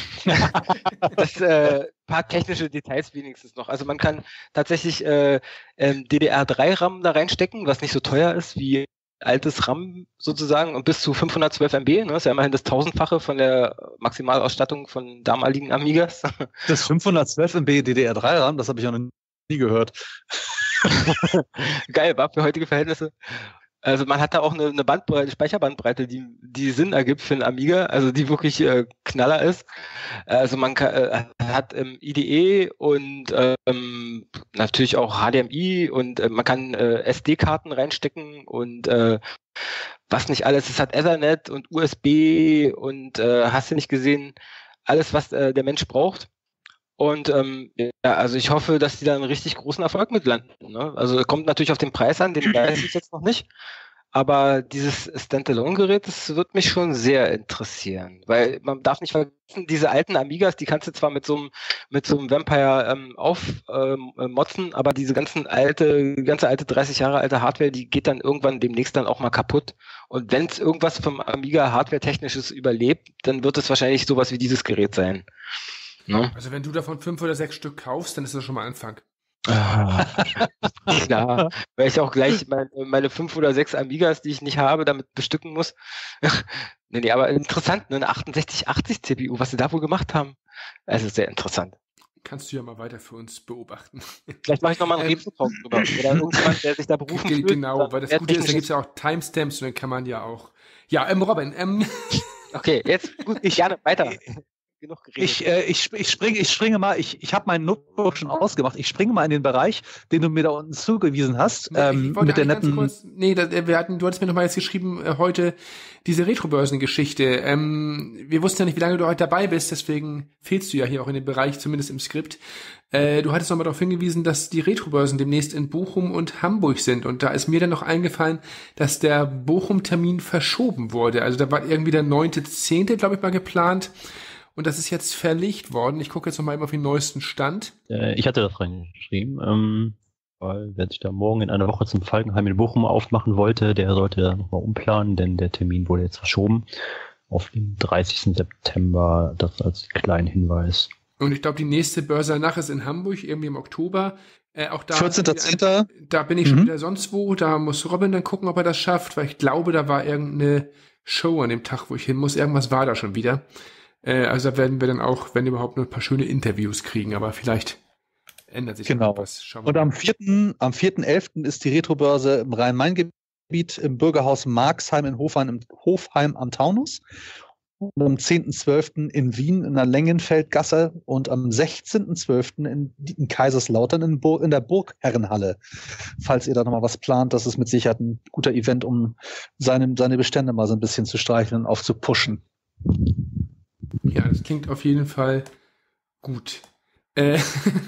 Das äh, paar technische Details wenigstens noch. Also man kann tatsächlich äh, ähm, D D R drei RAM da reinstecken, was nicht so teuer ist wie altes RAM sozusagen und bis zu fünfhundertzwölf Megabyte, ne, ist ja immerhin das tausendfache von der Maximalausstattung von damaligen Amigas. das fünfhundertzwölf Megabyte D D R drei RAM, das habe ich auch noch nie gehört. Geil, war für heutige Verhältnisse. Also man hat da auch eine, eine Bandbreite, Speicherbandbreite, die, die Sinn ergibt für einen Amiga, also die wirklich äh, Knaller ist. Also man kann, äh, hat ähm, I D E und ähm, natürlich auch H D M I und äh, man kann äh, S D-Karten reinstecken und äh, was nicht alles. Es hat Ethernet und U S B und äh, hast du nicht gesehen, alles, was äh, der Mensch braucht. Und ähm, ja, also ich hoffe, dass die da einen richtig großen Erfolg mit landen. Ne? Also kommt natürlich auf den Preis an, den weiß ich jetzt noch nicht. Aber dieses Standalone-Gerät, das wird mich schon sehr interessieren. Weil man darf nicht vergessen, diese alten Amigas, die kannst du zwar mit so einem mit so einem Vampire ähm, aufmotzen, ähm, aber diese ganzen alte, ganze alte dreißig Jahre alte Hardware, die geht dann irgendwann demnächst dann auch mal kaputt. Und wenn es irgendwas vom Amiga Hardware-Technisches überlebt, dann wird es wahrscheinlich sowas wie dieses Gerät sein. No? Also wenn du davon fünf oder sechs Stück kaufst, dann ist das schon mal Anfang. Ah. Klar, weil ich auch gleich meine, meine fünf oder sechs Amigas, die ich nicht habe, damit bestücken muss. nee, nee, aber interessant, ne? Eine achtundsechzig achtzig C P U, was sie da wohl gemacht haben. Also sehr interessant. Kannst du ja mal weiter für uns beobachten. Vielleicht mache ich nochmal einen Ähm, Retro-Talk drüber. Oder irgendjemand, der sich da berufen Ge- fühlt. Genau, weil das Wer Gute ist, da technisch gibt es ja auch Timestamps und dann kann man ja auch... Ja, ähm, Robin, ähm... Okay, jetzt gut, ich gerne weiter. Genug geredet. Ich, äh, ich, ich, springe, ich springe mal, ich, ich habe meinen Notebook schon ausgemacht. Ich springe mal in den Bereich, den du mir da unten zugewiesen hast. Nee, ähm, ich wollte mit der eigentlich netten. ganz kurz, nee, das, wir hatten, du hattest mir noch mal jetzt geschrieben, äh, heute diese Retro-Börsen-Geschichte. Ähm, wir wussten ja nicht, wie lange du heute dabei bist, deswegen fehlst du ja hier auch in dem Bereich, zumindest im Skript. Äh, du hattest noch mal darauf hingewiesen, dass die Retro-Börsen demnächst in Bochum und Hamburg sind. Und da ist mir dann noch eingefallen, dass der Bochum-Termin verschoben wurde. Also da war irgendwie der neunte zehnte, glaube ich, mal geplant. Und das ist jetzt verlegt worden. Ich gucke jetzt noch mal eben auf den neuesten Stand. Äh, ich hatte das reingeschrieben, ähm, weil wer sich da morgen in einer Woche zum Falkenheim in Bochum aufmachen wollte, der sollte da nochmal umplanen, denn der Termin wurde jetzt verschoben auf den dreißigsten September. Das als kleinen Hinweis. Und ich glaube, die nächste Börse danach ist in Hamburg, irgendwie im Oktober. Äh, auch da vierzehnter zehnter Da bin ich schon Mhm. wieder sonst wo. Da muss Robin dann gucken, ob er das schafft, weil ich glaube, da war irgendeine Show an dem Tag, wo ich hin muss. Irgendwas war da schon wieder. Äh, also da werden wir dann auch, wenn überhaupt, nur ein paar schöne Interviews kriegen. Aber vielleicht ändert sich Genau. noch was. Schauen wir Und mal. am vierten am vierten elften ist die Retrobörse im Rhein-Main-Gebiet im Bürgerhaus Marxheim in Hofheim, im Hofheim am Taunus. Und am zehnten zwölften in Wien in der Längenfeldgasse und am sechzehnten zwölften in, in Kaiserslautern in, Bur in der Burgherrenhalle. Falls ihr da nochmal was plant, das ist mit Sicherheit ein guter Event, um seine, seine Bestände mal so ein bisschen zu streicheln und aufzupushen. Ja, das klingt auf jeden Fall gut. Äh,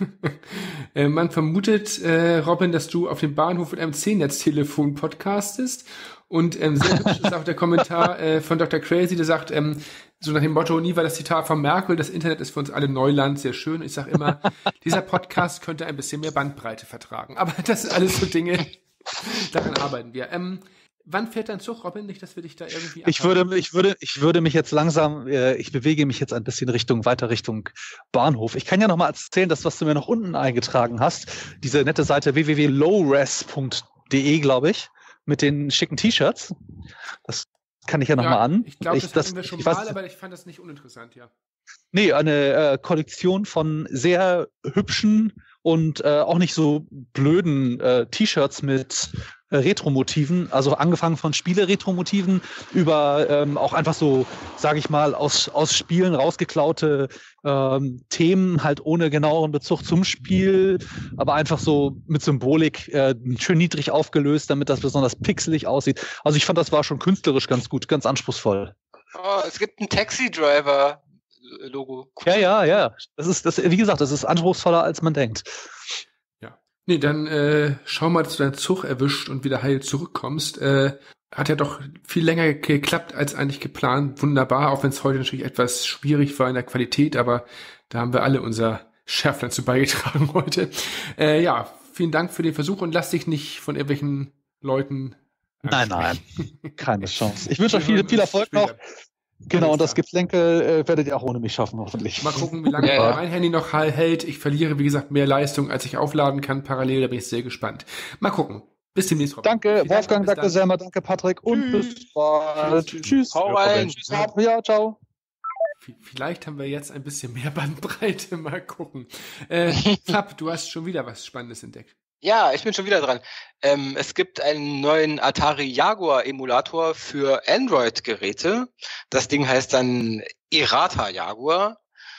äh, man vermutet, äh, Robin, dass du auf dem Bahnhof mit einem C-Netz-Telefon podcastest. Und ähm, sehr hübsch ist auch der Kommentar äh, von Doktor Crazy, der sagt, ähm, so nach dem Motto, nie war das Zitat von Merkel, das Internet ist für uns alle Neuland, sehr schön. Ich sage immer, dieser Podcast könnte ein bisschen mehr Bandbreite vertragen. Aber das sind alles so Dinge, daran arbeiten wir. Ähm, wann fährt dein Zug, Robin? Nicht, dass wir dich da irgendwie Ich würde, ich würde, ich würde mich jetzt langsam, äh, ich bewege mich jetzt ein bisschen Richtung, weiter Richtung Bahnhof. Ich kann ja noch mal erzählen, das, was du mir noch unten eingetragen hast, diese nette Seite w w w punkt lowres punkt d e, glaube ich, mit den schicken T-Shirts. Das kann ich ja noch ja, mal an. Ich glaube, das, das hatten wir schon mal, weiß, aber ich fand das nicht uninteressant, ja. Nee, eine äh, Kollektion von sehr hübschen und äh, auch nicht so blöden äh, T-Shirts mit äh, Retro-Motiven, also angefangen von Spiele-Retro-Motiven über ähm, auch einfach so, sage ich mal, aus, aus Spielen rausgeklaute ähm, Themen, halt ohne genaueren Bezug zum Spiel, aber einfach so mit Symbolik äh, schön niedrig aufgelöst, damit das besonders pixelig aussieht. Also ich fand, das war schon künstlerisch ganz gut, ganz anspruchsvoll. Oh, es gibt einen Taxi-Driver. Logo. Ja, ja, ja. Das ist, das, wie gesagt, das ist anspruchsvoller, als man denkt. Ja. Nee, dann äh, schau mal, dass du deinen Zug erwischt und wieder heil zurückkommst. Äh, hat ja doch viel länger geklappt als eigentlich geplant. Wunderbar, auch wenn es heute natürlich etwas schwierig war in der Qualität, aber da haben wir alle unser Schärflein zu beigetragen heute. Äh, ja, vielen Dank für den Versuch und lass dich nicht von irgendwelchen Leuten Nein, nein, keine Chance. Ich wünsche euch viel, viel Erfolg noch. Genau, und das Geplänkel äh, werdet ihr auch ohne mich schaffen, hoffentlich. Mal gucken, wie lange ja. mein Handy noch hält. Ich verliere, wie gesagt, mehr Leistung, als ich aufladen kann. Parallel, da bin ich sehr gespannt. Mal gucken. Bis demnächst, Robin. Danke, Vielen Wolfgang, Dank, danke Selma, danke Patrick und tschüss. bis bald. Tschüss. Tschüss. Hau rein. Tschüss. Ja, ciao. Vielleicht haben wir jetzt ein bisschen mehr Bandbreite. Mal gucken. Äh, Fab, du hast schon wieder was Spannendes entdeckt. Ja, ich bin schon wieder dran. Ähm, es gibt einen neuen Atari Jaguar Emulator für Android-Geräte. Das Ding heißt dann Errata Jaguar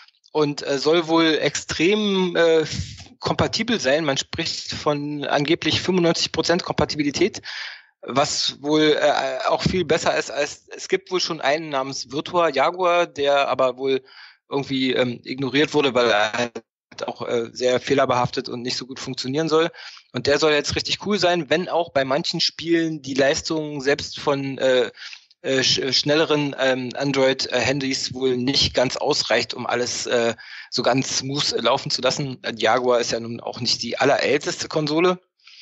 und äh, soll wohl extrem äh, kompatibel sein. Man spricht von angeblich fünfundneunzig Prozent Kompatibilität, was wohl äh, auch viel besser ist als, es gibt wohl schon einen namens Virtua Jaguar, der aber wohl irgendwie ähm, ignoriert wurde, weil er halt auch äh, sehr fehlerbehaftet und nicht so gut funktionieren soll. Und der soll jetzt richtig cool sein, wenn auch bei manchen Spielen die Leistung selbst von äh, äh, sch- schnelleren ähm, Android-Handys wohl nicht ganz ausreicht, um alles äh, so ganz smooth äh, laufen zu lassen. Jaguar ist ja nun auch nicht die allerälteste Konsole.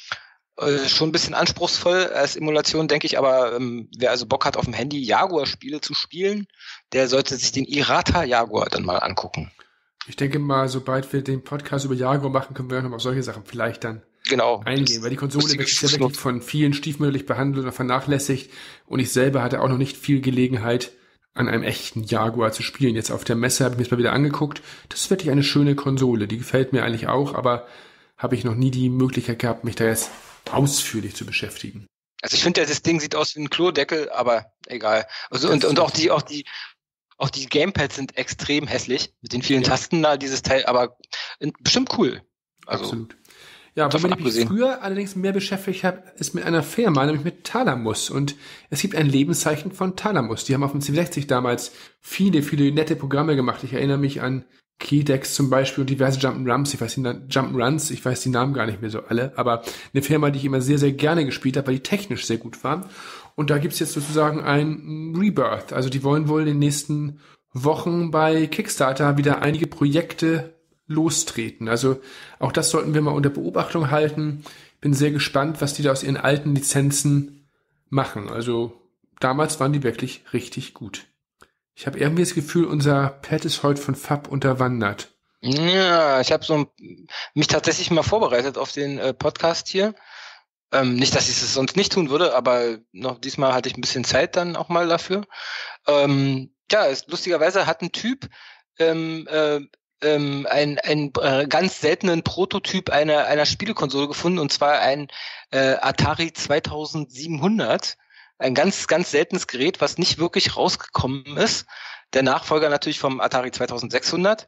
Äh, schon ein bisschen anspruchsvoll als Emulation, denke ich, aber ähm, wer also Bock hat, auf dem Handy Jaguar-Spiele zu spielen, der sollte sich den Errata Jaguar dann mal angucken. Ich denke mal, sobald wir den Podcast über Jaguar machen, können wir auch noch auf solche Sachen vielleicht dann genau eingehen, weil die Konsole wird ja wirklich von vielen stiefmütterlich behandelt oder vernachlässigt und ich selber hatte auch noch nicht viel Gelegenheit, an einem echten Jaguar zu spielen. Jetzt auf der Messe habe ich mir das mal wieder angeguckt. Das ist wirklich eine schöne Konsole, die gefällt mir eigentlich auch, aber habe ich noch nie die Möglichkeit gehabt, mich da jetzt ausführlich zu beschäftigen. Also ich finde, das Ding sieht aus wie ein Klodeckel, aber egal. Also und, und auch die, auch die Auch die Gamepads sind extrem hässlich mit den vielen ja. Tasten da, dieses Teil, aber bestimmt cool. Also, absolut. Ja, womit ich mich früher allerdings mehr beschäftigt habe, ist mit einer Firma, nämlich mit Thalamus. Und es gibt ein Lebenszeichen von Thalamus. Die haben auf dem C sechzig damals viele, viele nette Programme gemacht. Ich erinnere mich an Keydex zum Beispiel und diverse Jump'n'Runs. Ich weiß die Jump'n'Runs, ich weiß die Namen gar nicht mehr so alle, aber eine Firma, die ich immer sehr, sehr gerne gespielt habe, weil die technisch sehr gut war. Und da gibt's jetzt sozusagen ein Rebirth. Also die wollen wohl in den nächsten Wochen bei Kickstarter wieder einige Projekte lostreten. Also auch das sollten wir mal unter Beobachtung halten. Bin sehr gespannt, was die da aus ihren alten Lizenzen machen. Also damals waren die wirklich richtig gut. Ich habe irgendwie das Gefühl, unser Pad ist heute von Fab unterwandert. Ja, ich habe so mich tatsächlich mal vorbereitet auf den äh, Podcast hier. Ähm, nicht, dass ich es sonst nicht tun würde, aber noch diesmal hatte ich ein bisschen Zeit dann auch mal dafür. Ähm, ja, es, lustigerweise hat ein Typ ähm, äh, ähm, einen, einen äh, ganz seltenen Prototyp einer, einer Spielekonsole gefunden, und zwar ein äh, Atari zweitausendsiebenhundert. Ein ganz, ganz seltenes Gerät, was nicht wirklich rausgekommen ist. Der Nachfolger natürlich vom Atari zweitausendsechshundert.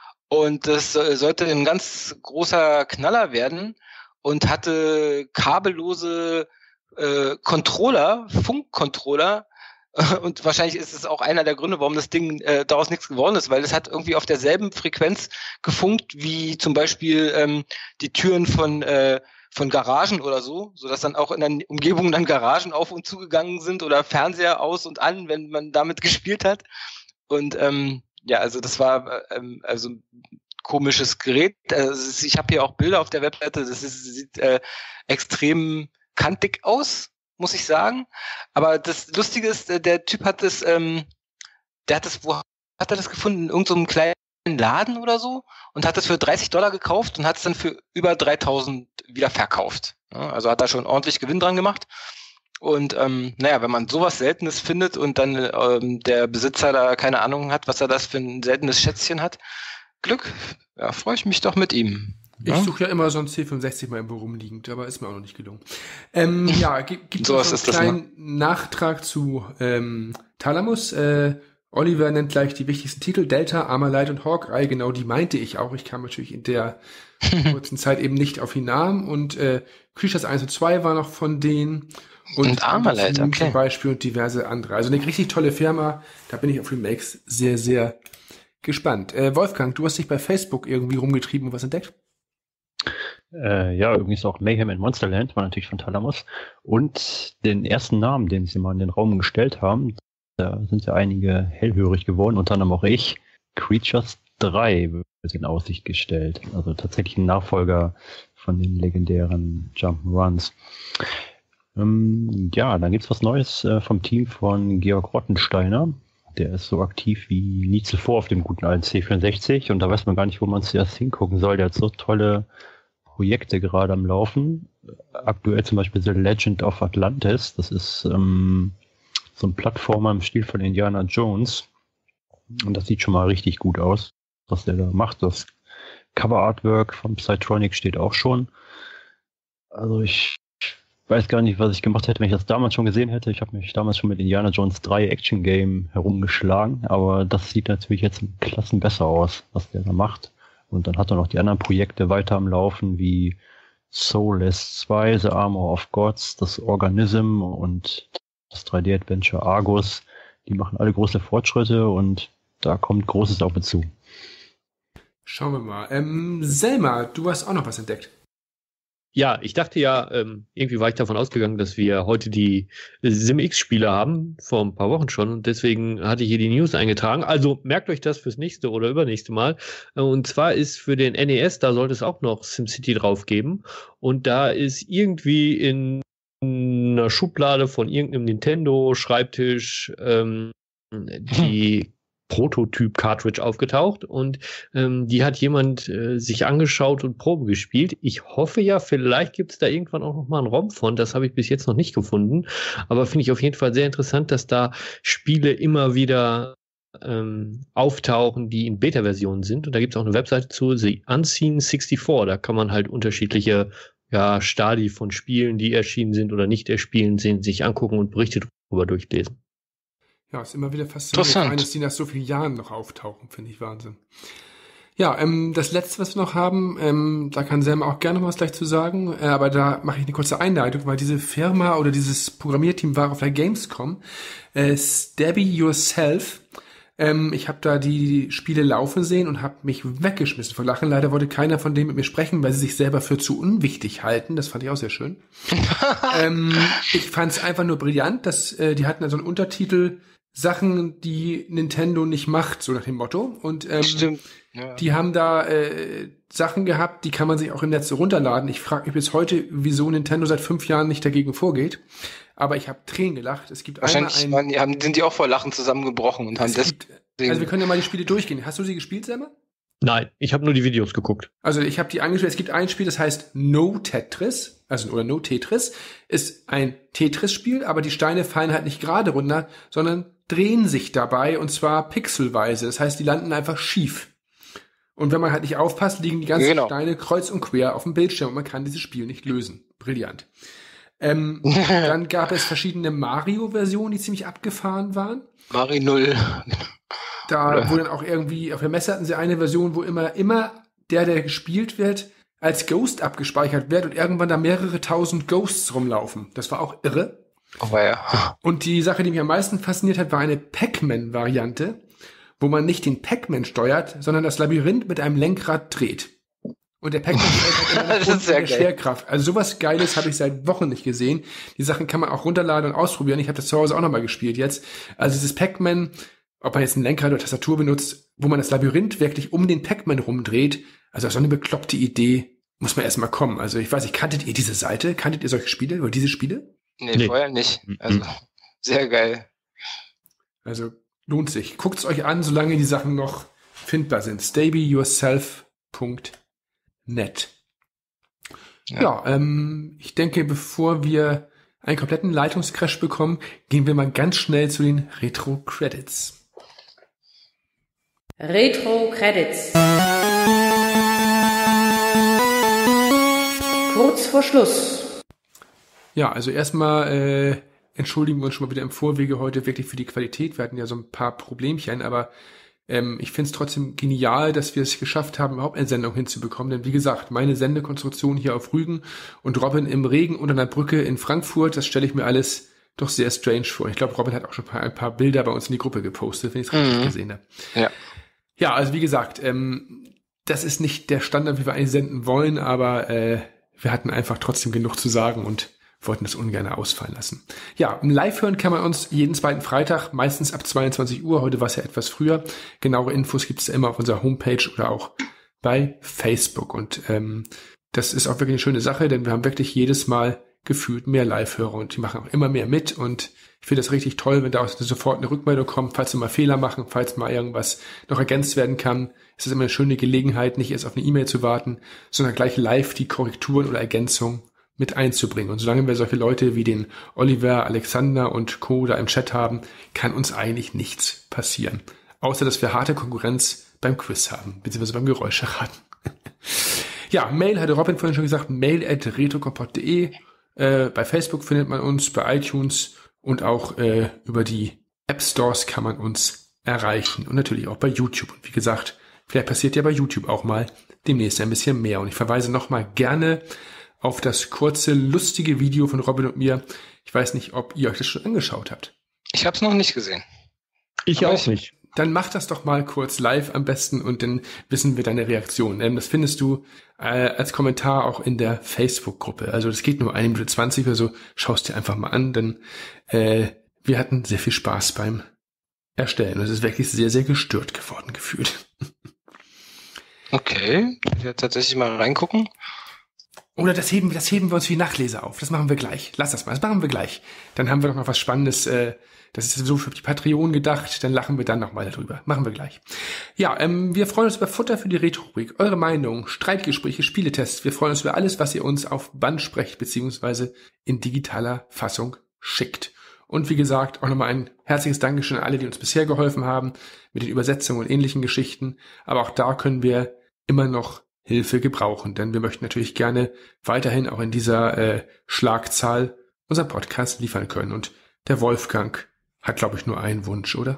Und das äh, sollte ein ganz großer Knaller werden und hatte kabellose äh, Controller, Funkcontroller, Und wahrscheinlich ist es auch einer der Gründe, warum das Ding äh, daraus nichts geworden ist, weil es hat irgendwie auf derselben Frequenz gefunkt wie zum Beispiel ähm, die Türen von äh, von Garagen oder so, sodass dann auch in der Umgebung dann Garagen auf und zugegangen sind oder Fernseher aus und an, wenn man damit gespielt hat. Und ähm, ja, also das war ähm, also ein komisches Gerät. Also ich habe hier auch Bilder auf der Webseite, das ist, sieht äh, extrem kantig aus, muss ich sagen. Aber das Lustige ist, der Typ hat das, ähm, der hat das, wo hat er das gefunden? In irgendeinem kleinen Laden oder so und hat das für dreißig Dollar gekauft und hat es dann für über dreitausend wieder verkauft. Ja, also hat da schon ordentlich Gewinn dran gemacht. Und ähm, naja, wenn man sowas Seltenes findet und dann ähm, der Besitzer da keine Ahnung hat, was er das für ein seltenes Schätzchen hat, Glück, ja, freue ich mich doch mit ihm. Ich ja? suche ja immer so ein C fünfundsechzig mal irgendwo rumliegend, aber ist mir auch noch nicht gelungen. Ähm, ja, gibt, gibt so noch einen kleinen Nachtrag zu ähm, Thalamus. Äh, Oliver nennt gleich die wichtigsten Titel, Delta, Armalite und Hawkeye, genau die meinte ich auch. Ich kam natürlich in der kurzen Zeit eben nicht auf die Namen und äh, Creatures eins und zwei war noch von denen. Und, und Armalite, okay. Zum Beispiel und diverse andere. Also eine richtig tolle Firma, da bin ich auf Remakes sehr, sehr gespannt. Äh, Wolfgang, du hast dich bei Facebook irgendwie rumgetrieben und was entdeckt? Äh, ja, übrigens auch Mayhem in Monsterland, war natürlich von Thalamus. Und den ersten Namen, den sie mal in den Raum gestellt haben, da sind ja einige hellhörig geworden, unter anderem auch ich. Creatures drei wird in Aussicht gestellt. Also tatsächlich ein Nachfolger von den legendären Jump'n'Runs. Ähm, ja, dann gibt's was Neues äh, vom Team von Georg Rottensteiner. Der ist so aktiv wie nie zuvor auf dem guten alten C vierundsechzig und da weiß man gar nicht, wo man zuerst hingucken soll. Der hat so tolle Projekte gerade am Laufen. Aktuell zum Beispiel The Legend of Atlantis. Das ist ähm, so ein Plattformer im Stil von Indiana Jones. Und das sieht schon mal richtig gut aus, was der da macht. Das Cover-Artwork von Psytronic steht auch schon. Also ich weiß gar nicht, was ich gemacht hätte, wenn ich das damals schon gesehen hätte. Ich habe mich damals schon mit Indiana Jones drei Action Game herumgeschlagen, aber das sieht natürlich jetzt in Klassen besser aus, was der da macht. Und dann hat er noch die anderen Projekte weiter am Laufen, wie Soulless zwei, The Armor of Gods, das Organism und das drei D-Adventure Argus. Die machen alle große Fortschritte und da kommt Großes auf uns zu. Schauen wir mal. Ähm, Selma, du hast auch noch was entdeckt. Ja, ich dachte ja, ähm, irgendwie war ich davon ausgegangen, dass wir heute die SimX-Spiele haben, vor ein paar Wochen schon, und deswegen hatte ich hier die News eingetragen. Also merkt euch das fürs nächste oder übernächste Mal. Und zwar ist für den N E S, da sollte es auch noch SimCity drauf geben. Und da ist irgendwie in einer Schublade von irgendeinem Nintendo-Schreibtisch ähm, die Prototyp-Cartridge aufgetaucht und ähm, die hat jemand äh, sich angeschaut und Probe gespielt. Ich hoffe ja, vielleicht gibt es da irgendwann auch noch mal einen ROM von. Das habe ich bis jetzt noch nicht gefunden. Aber finde ich auf jeden Fall sehr interessant, dass da Spiele immer wieder ähm, auftauchen, die in Beta-Versionen sind. Und da gibt es auch eine Webseite zu, The Unseen sechsundsiebzig. Da kann man halt unterschiedliche ja, Stadi von Spielen, die erschienen sind oder nicht erschienen sind, sich angucken und Berichte darüber durchlesen. Ja, ist immer wieder faszinierend, dass die nach so vielen Jahren noch auftauchen, finde ich Wahnsinn. Ja, ähm, das letzte, was wir noch haben, ähm, da kann Selma auch gerne noch was gleich zu sagen, äh, aber da mache ich eine kurze Einleitung, weil diese Firma oder dieses Programmierteam war auf der Gamescom, äh, Stabby Yourself. Ähm, ich habe da die Spiele laufen sehen und habe mich weggeschmissen vor Lachen. Leider wollte keiner von denen mit mir sprechen, weil sie sich selber für zu unwichtig halten. Das fand ich auch sehr schön. ähm, ich fand es einfach nur brillant, dass äh, die hatten da so einen Untertitel, Sachen, die Nintendo nicht macht, so nach dem Motto. Und ähm, Stimmt. Ja. Die haben da äh, Sachen gehabt, die kann man sich auch im Netz runterladen. Ich frage mich bis heute, wieso Nintendo seit fünf Jahren nicht dagegen vorgeht. Aber ich habe Tränen gelacht. Es gibt Wahrscheinlich einmal einen, haben, sind die auch vor Lachen zusammengebrochen und haben das. Gibt, also wir können ja mal die Spiele durchgehen. Hast du sie gespielt, Selma? Nein, ich habe nur die Videos geguckt. Also ich habe die angespielt. Es gibt ein Spiel, das heißt No Tetris, also oder No Tetris, ist ein Tetris-Spiel, aber die Steine fallen halt nicht gerade runter, sondern drehen sich dabei und zwar pixelweise. Das heißt, die landen einfach schief. Und wenn man halt nicht aufpasst, liegen die ganzen genau. Steine kreuz und quer auf dem Bildschirm und man kann dieses Spiel nicht lösen. Brillant. Ähm, dann gab es verschiedene Mario-Versionen, die ziemlich abgefahren waren. Mario null. Da, wo dann auch irgendwie, auf der Messe hatten sie eine Version, wo immer, immer der, der gespielt wird, als Ghost abgespeichert wird und irgendwann da mehrere tausend Ghosts rumlaufen. Das war auch irre. Oh ja. Und die Sache, die mich am meisten fasziniert hat, war eine Pac-Man-Variante, wo man nicht den Pac-Man steuert, sondern das Labyrinth mit einem Lenkrad dreht. Und der Pac-Man steuert halt immer der Schwerkraft. Also sowas Geiles habe ich seit Wochen nicht gesehen. Die Sachen kann man auch runterladen und ausprobieren. Ich habe das zu Hause auch nochmal gespielt jetzt. Also dieses Pac-Man, ob man jetzt ein Lenkrad oder Tastatur benutzt, wo man das Labyrinth wirklich um den Pac-Man rumdreht. Also so eine bekloppte Idee muss man erstmal kommen. Also ich weiß nicht, kanntet ihr diese Seite? Kanntet ihr solche Spiele oder diese Spiele? Nee, nee. Vorher nicht. Also sehr geil. Also lohnt sich. Guckt's euch an, solange die Sachen noch findbar sind. stay be yourself punkt net. Ja, ja ähm, ich denke, bevor wir einen kompletten Leitungscrash bekommen, gehen wir mal ganz schnell zu den Retro-Credits. Retro-Credits. Kurz vor Schluss. Ja, also erstmal äh, entschuldigen wir uns schon mal wieder im Vorwege heute wirklich für die Qualität. Wir hatten ja so ein paar Problemchen, aber ähm, ich finde es trotzdem genial, dass wir es geschafft haben, überhaupt eine Sendung hinzubekommen. Denn wie gesagt, meine Sendekonstruktion hier auf Rügen und Robin im Regen unter einer Brücke in Frankfurt, das stelle ich mir alles doch sehr strange vor. Ich glaube, Robin hat auch schon ein paar, ein paar Bilder bei uns in die Gruppe gepostet, wenn ich es richtig mhm. gesehen habe. Ja. Ja, also wie gesagt, ähm, das ist nicht der Standard, wie wir eigentlich senden wollen, aber äh, wir hatten einfach trotzdem genug zu sagen und wollten das ungern ausfallen lassen. Ja, live hören kann man uns jeden zweiten Freitag, meistens ab zweiundzwanzig Uhr. Heute war es ja etwas früher. Genauere Infos gibt es immer auf unserer Homepage oder auch bei Facebook. Und ähm, das ist auch wirklich eine schöne Sache, denn wir haben wirklich jedes Mal gefühlt mehr Live-Hörer und die machen auch immer mehr mit. Und ich finde das richtig toll, wenn da auch sofort eine Rückmeldung kommt, falls wir mal Fehler machen, falls mal irgendwas noch ergänzt werden kann. Es ist immer eine schöne Gelegenheit, nicht erst auf eine E-Mail zu warten, sondern gleich live die Korrekturen oder Ergänzungen mit einzubringen. Und solange wir solche Leute wie den Oliver, Alexander und Co. da im Chat haben, kann uns eigentlich nichts passieren. Außer, dass wir harte Konkurrenz beim Quiz haben, beziehungsweise beim Geräuscheraten. Ja, Mail hatte Robin vorhin schon gesagt, mail at retrokompott punkt de. Äh, bei Facebook findet man uns, bei iTunes und auch äh, über die App Stores kann man uns erreichen. Und natürlich auch bei YouTube. Und wie gesagt, vielleicht passiert ja bei YouTube auch mal demnächst ein bisschen mehr. Und ich verweise nochmal gerne auf das kurze, lustige Video von Robin und mir. Ich weiß nicht, ob ihr euch das schon angeschaut habt. Ich habe es noch nicht gesehen. Ich Aber auch ich, nicht. Dann mach das doch mal kurz live am besten und dann wissen wir deine Reaktion. Ähm, das findest du äh, als Kommentar auch in der Facebook-Gruppe. Also das geht nur eine Minute zwanzig oder so. Schaust dir einfach mal an, denn äh, wir hatten sehr viel Spaß beim Erstellen. Und es ist wirklich sehr, sehr gestört geworden gefühlt. Okay, ich werde tatsächlich mal reingucken. Oder das heben, das heben wir uns wie Nachleser auf. Das machen wir gleich. Lass das mal. Das machen wir gleich. Dann haben wir doch noch was Spannendes. Äh, das ist sowieso für die Patreon gedacht. Dann lachen wir dann noch mal darüber. Machen wir gleich. Ja, ähm, wir freuen uns über Futter für die Retro-Rubrik. Eure Meinung, Streitgespräche, Spieletests. Wir freuen uns über alles, was ihr uns auf Band sprecht, beziehungsweise in digitaler Fassung schickt. Und wie gesagt, auch nochmal ein herzliches Dankeschön an alle, die uns bisher geholfen haben mit den Übersetzungen und ähnlichen Geschichten. Aber auch da können wir immer noch Hilfe gebrauchen, denn wir möchten natürlich gerne weiterhin auch in dieser äh, Schlagzahl unseren Podcast liefern können. Und der Wolfgang hat, glaube ich, nur einen Wunsch, oder?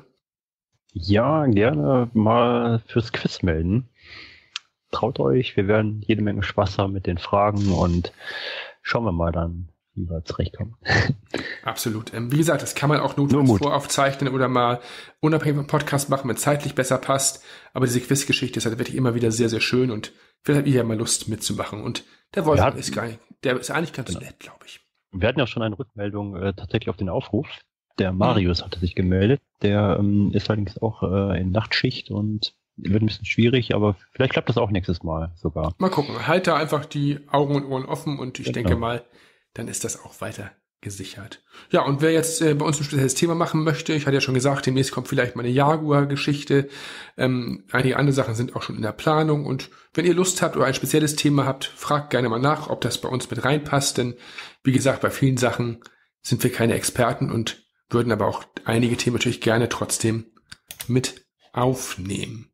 Ja, gerne mal fürs Quiz melden. Traut euch, wir werden jede Menge Spaß haben mit den Fragen und schauen wir mal dann, wie wir zurechtkommen. Absolut. Ähm, wie gesagt, das kann man auch notfalls voraufzeichnen oder mal unabhängig vom Podcast machen, wenn es zeitlich besser passt. Aber diese Quizgeschichte ist halt wirklich immer wieder sehr, sehr schön und vielleicht habt ihr ja mal Lust mitzumachen. Und der Wolfgang hatten, ist geil. Der ist eigentlich ganz genau. nett, glaube ich. Wir hatten ja schon eine Rückmeldung äh, tatsächlich auf den Aufruf. Der Marius hatte sich gemeldet. Der ähm, ist allerdings auch äh, in Nachtschicht und wird ein bisschen schwierig, aber vielleicht klappt das auch nächstes Mal sogar. Mal gucken. Halt da einfach die Augen und Ohren offen und ich genau. denke mal, dann ist das auch weiter gesichert. Ja, und wer jetzt äh, bei uns ein spezielles Thema machen möchte, ich hatte ja schon gesagt, demnächst kommt vielleicht mal eine Jaguar-Geschichte. Ähm, einige andere Sachen sind auch schon in der Planung. Und wenn ihr Lust habt oder ein spezielles Thema habt, fragt gerne mal nach, ob das bei uns mit reinpasst. Denn wie gesagt, bei vielen Sachen sind wir keine Experten und würden aber auch einige Themen natürlich gerne trotzdem mit aufnehmen.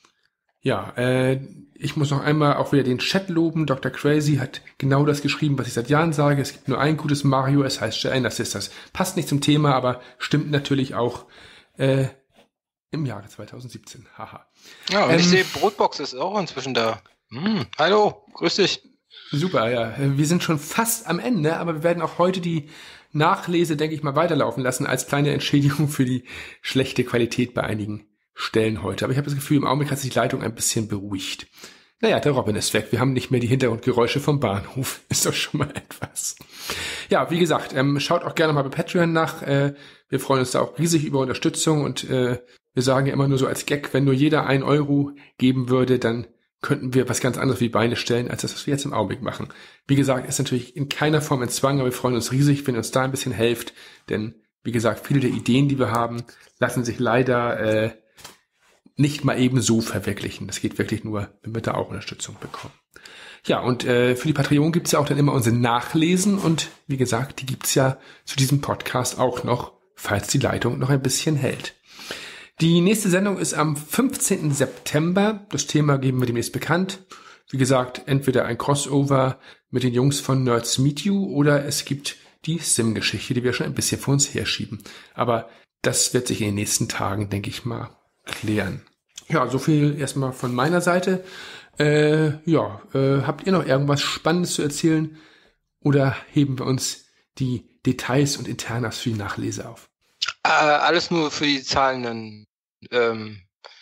Ja, äh, ich muss noch einmal auch wieder den Chat loben. Doktor Crazy hat genau das geschrieben, was ich seit Jahren sage. Es gibt nur ein gutes Mario, es heißt Giant Sisters. Passt nicht zum Thema, aber stimmt natürlich auch äh, im Jahre zwanzig siebzehn. Haha. Ja, und ähm, ich sehe, Brotbox ist auch inzwischen da. Hm, hallo, grüß dich. Super, ja. Wir sind schon fast am Ende, aber wir werden auch heute die Nachlese, denke ich mal, weiterlaufen lassen als kleine Entschädigung für die schlechte Qualität bei einigen Stellen heute. Aber ich habe das Gefühl, im Augenblick hat sich die Leitung ein bisschen beruhigt. Naja, der Robin ist weg. Wir haben nicht mehr die Hintergrundgeräusche vom Bahnhof. Ist doch schon mal etwas. Ja, wie gesagt, ähm, schaut auch gerne mal bei Patreon nach. Äh, wir freuen uns da auch riesig über Unterstützung und äh, wir sagen ja immer nur so als Gag, wenn nur jeder ein Euro geben würde, dann könnten wir was ganz anderes wie Beine stellen, als das, was wir jetzt im Augenblick machen. Wie gesagt, ist natürlich in keiner Form ein Zwang, aber wir freuen uns riesig, wenn ihr uns da ein bisschen helft, denn wie gesagt, viele der Ideen, die wir haben, lassen sich leider äh, nicht mal eben so verwirklichen. Das geht wirklich nur, wenn wir da auch Unterstützung bekommen. Ja, und äh, für die Patreon gibt's ja auch dann immer unsere Nachlesen und wie gesagt, die gibt's ja zu diesem Podcast auch noch, falls die Leitung noch ein bisschen hält. Die nächste Sendung ist am fünfzehnten September. Das Thema geben wir demnächst bekannt. Wie gesagt, entweder ein Crossover mit den Jungs von Nerds Meet You oder es gibt die Sim-Geschichte, die wir schon ein bisschen vor uns herschieben. Aber das wird sich in den nächsten Tagen, denke ich mal, klären. Ja, so viel erstmal von meiner Seite. Äh, ja, äh, habt ihr noch irgendwas Spannendes zu erzählen oder heben wir uns die Details und Internas für die Nachlese auf? Äh, alles nur für die zahlenden ähm,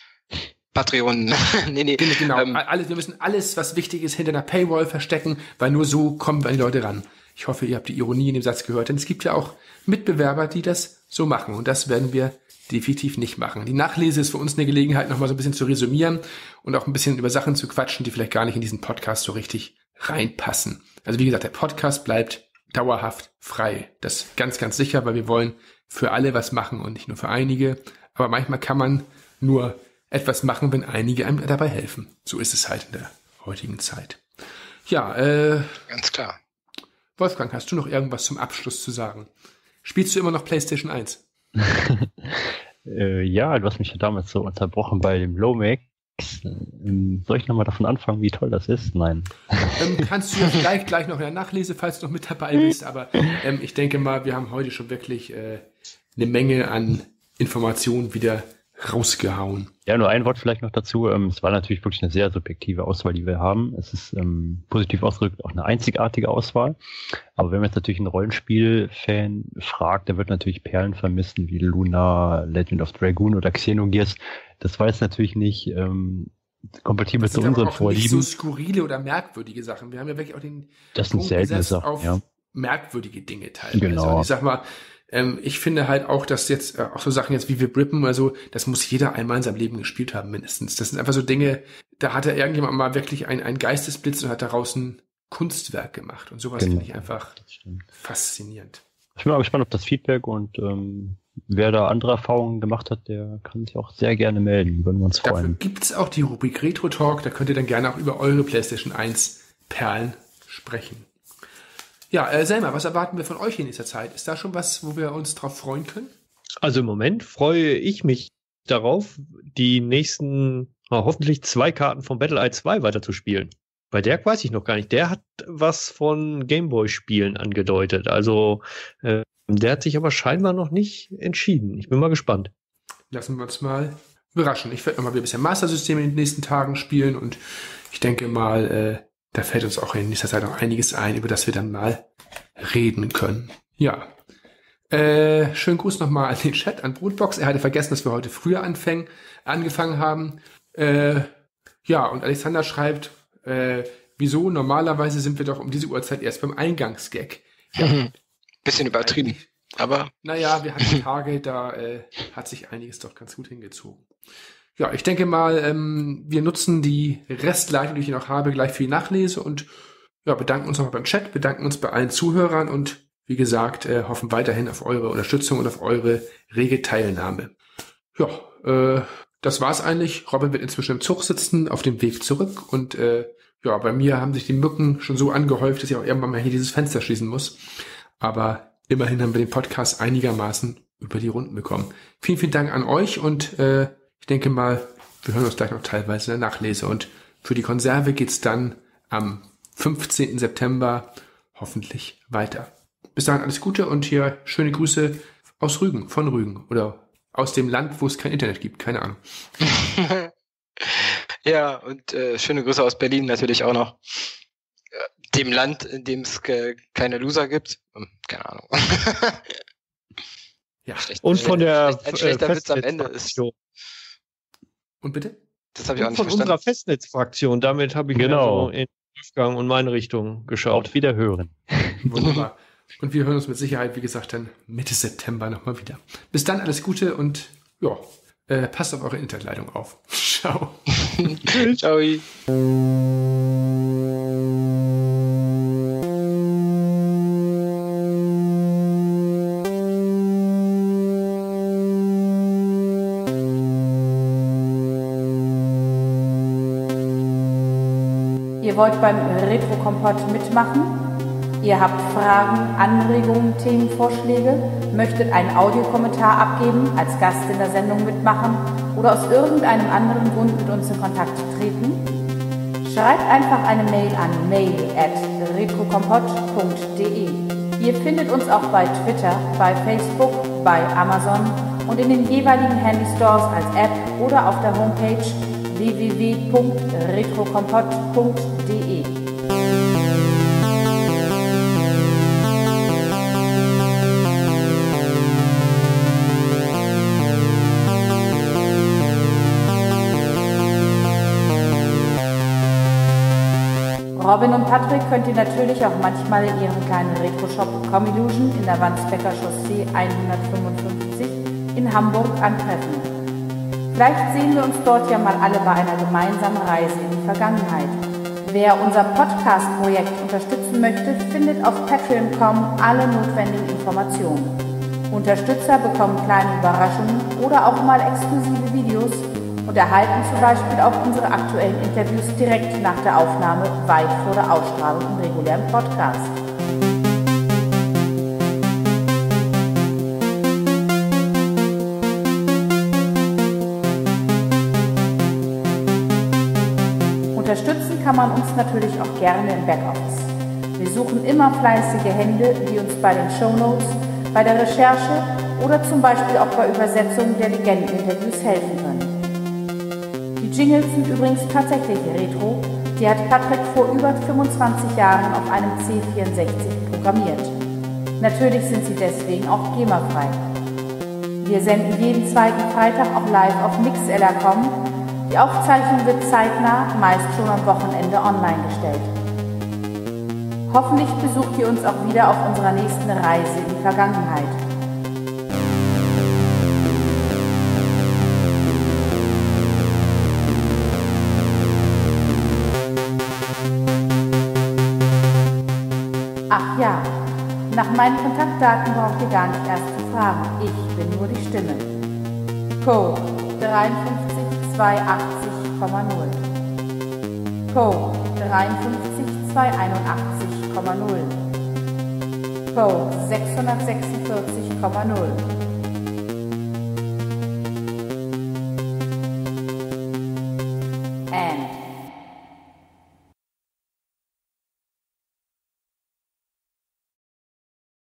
Patreonen. nee, nee. Genau, genau. Ähm, alles, wir müssen alles, was wichtig ist, hinter einer Paywall verstecken, weil nur so kommen wir an die Leute ran. Ich hoffe, ihr habt die Ironie in dem Satz gehört, denn es gibt ja auch Mitbewerber, die das so machen und das werden wir definitiv nicht machen. Die Nachlese ist für uns eine Gelegenheit, nochmal so ein bisschen zu resümieren und auch ein bisschen über Sachen zu quatschen, die vielleicht gar nicht in diesen Podcast so richtig reinpassen. Also wie gesagt, der Podcast bleibt dauerhaft frei. Das ganz, ganz sicher, weil wir wollen für alle was machen und nicht nur für einige. Aber manchmal kann man nur etwas machen, wenn einige einem dabei helfen. So ist es halt in der heutigen Zeit. Ja, äh... ganz klar. Wolfgang, hast du noch irgendwas zum Abschluss zu sagen? Spielst du immer noch PlayStation eins? äh, ja, du hast mich ja damals so unterbrochen bei dem Lomax. Ähm, soll ich nochmal davon anfangen, wie toll das ist? Nein. Ähm, kannst du ja vielleicht gleich noch in der Nachlese, falls du noch mit dabei bist, aber ähm, ich denke mal, wir haben heute schon wirklich äh, eine Menge an Informationen wieder rausgehauen. Ja, nur ein Wort vielleicht noch dazu. Ähm, es war natürlich wirklich eine sehr subjektive Auswahl, die wir haben. Es ist ähm, positiv ausgedrückt auch eine einzigartige Auswahl. Aber wenn man jetzt natürlich einen Rollenspiel-Fan fragt, der wird natürlich Perlen vermissen wie Luna, Legend of Dragoon oder Xenogears. Das war jetzt natürlich nicht ähm, kompatibel zu unseren Vorlieben. Das sind nicht so skurrile oder merkwürdige Sachen. Wir haben ja wirklich auch den das sind seltene Sachen, auf ja. merkwürdige Dinge teilweise. Genau. Und ich sag mal, ähm, ich finde halt auch, dass jetzt äh, auch so Sachen jetzt wie wir Brippen oder so, das muss jeder einmal in seinem Leben gespielt haben mindestens. Das sind einfach so Dinge, da hat er irgendjemand mal wirklich ein, ein Geistesblitz und hat daraus ein Kunstwerk gemacht. Und sowas Genau. finde ich einfach faszinierend. Ich bin mal gespannt auf das Feedback und ähm, wer da andere Erfahrungen gemacht hat, der kann sich auch sehr gerne melden. Würden wir uns Dafür freuen. gibt's auch die Rubrik Retro Talk, da könnt ihr dann gerne auch über eure PlayStation eins Perlen sprechen. Ja, äh, Selma, was erwarten wir von euch in dieser Zeit? Ist da schon was, wo wir uns drauf freuen können? Also im Moment freue ich mich darauf, die nächsten oh, hoffentlich zwei Karten von Battle Eye zwei weiterzuspielen. Bei Dirk weiß ich noch gar nicht. Der hat was von Gameboy-Spielen angedeutet. Also äh, der hat sich aber scheinbar noch nicht entschieden. Ich bin mal gespannt. Lassen wir uns mal überraschen. Ich werde mal wieder ein bisschen Master System in den nächsten Tagen spielen und ich denke mal, äh, da fällt uns auch in nächster Zeit noch einiges ein, über das wir dann mal reden können. Ja. Äh, schönen Gruß nochmal an den Chat, an Brotbox. Er hatte vergessen, dass wir heute früher anfangen, angefangen haben. Äh, ja, und Alexander schreibt, äh, wieso? Normalerweise sind wir doch um diese Uhrzeit erst beim Eingangsgag. Ja. Bisschen übertrieben, aber... Naja, wir hatten Tage, da äh, hat sich einiges doch ganz gut hingezogen. Ja, ich denke mal, ähm, wir nutzen die Restleitung, die ich noch habe, gleich für die Nachlese und ja, bedanken uns nochmal beim Chat, bedanken uns bei allen Zuhörern und wie gesagt, äh, hoffen weiterhin auf eure Unterstützung und auf eure rege Teilnahme. Ja, äh, das war's eigentlich. Robin wird inzwischen im Zug sitzen, auf dem Weg zurück und äh, ja, bei mir haben sich die Mücken schon so angehäuft, dass ich auch irgendwann mal hier dieses Fenster schließen muss. Aber immerhin haben wir den Podcast einigermaßen über die Runden bekommen. Vielen, vielen Dank an euch und äh, ich denke mal, wir hören uns gleich noch teilweise in der Nachlese. Und für die Konserve geht's dann am fünfzehnten September hoffentlich weiter. Bis dahin alles Gute und hier schöne Grüße aus Rügen, von Rügen oder aus dem Land, wo es kein Internet gibt. Keine Ahnung. Ja, und äh, schöne Grüße aus Berlin natürlich auch noch. dem Land, in dem es ke- keine Loser gibt. Hm, keine Ahnung. Ja. Schlecht, Und von der ein schlechter äh, Witz am Ende ist. Festnetzfraktion. Und bitte? Das habe ich auch Und nicht von verstanden. unserer Festnetzfraktion. Damit habe ich Genau. genau. so in Wolfgang und meine Richtung geschaut. Auf Wiederhören. Wunderbar. Und wir hören uns mit Sicherheit, wie gesagt, dann Mitte September nochmal wieder. Bis dann, alles Gute und ja, äh, passt auf eure Internetleitung auf. Ciao. Ciao. Ihr wollt beim Retro-Kompott mitmachen? Ihr habt Fragen, Anregungen, Themenvorschläge, möchtet einen Audiokommentar abgeben, als Gast in der Sendung mitmachen oder aus irgendeinem anderen Grund mit uns in Kontakt treten? Schreibt einfach eine Mail an mail at retrokompott punkt de. Ihr findet uns auch bei Twitter, bei Facebook, bei Amazon und in den jeweiligen Handy-Stores als App oder auf der Homepage w w w punkt retrokompott punkt de. Robin und Patrick könnt ihr natürlich auch manchmal in ihrem kleinen Retro-Shop Comillusion in der Wandsbecker Chaussee hundertfünfundfünfzig in Hamburg antreffen. Vielleicht sehen wir uns dort ja mal alle bei einer gemeinsamen Reise in die Vergangenheit. Wer unser Podcast-Projekt unterstützen möchte, findet auf patreon punkt com alle notwendigen Informationen. Unterstützer bekommen kleine Überraschungen oder auch mal exklusive Videos und erhalten zum Beispiel auch unsere aktuellen Interviews direkt nach der Aufnahme, weit vor der Ausstrahlung im regulären Podcast. Unterstützen kann man uns natürlich auch gerne im Backoffice. Wir suchen immer fleißige Hände, die uns bei den Shownotes, bei der Recherche oder zum Beispiel auch bei Übersetzungen der Legenden-Interviews helfen können. Die Jingles sind übrigens tatsächlich retro, die hat Patrick vor über fünfundzwanzig Jahren auf einem C vierundsechzig programmiert. Natürlich sind sie deswegen auch GEMA-frei. Wir senden jeden zweiten Freitag auch live auf mixlr punkt com. Die Aufzeichnung wird zeitnah, meist schon am Wochenende online gestellt. Hoffentlich besucht ihr uns auch wieder auf unserer nächsten Reise in die Vergangenheit. Ach ja, nach meinen Kontaktdaten braucht ihr gar nicht erst zu fragen. Ich bin nur die Stimme. Code dreiundfünfzig zweihundertachtzig Komma null. Code dreiundfünfzig zweihunderteinundachtzig Komma null. Code sechshundertsechsundvierzig Komma null.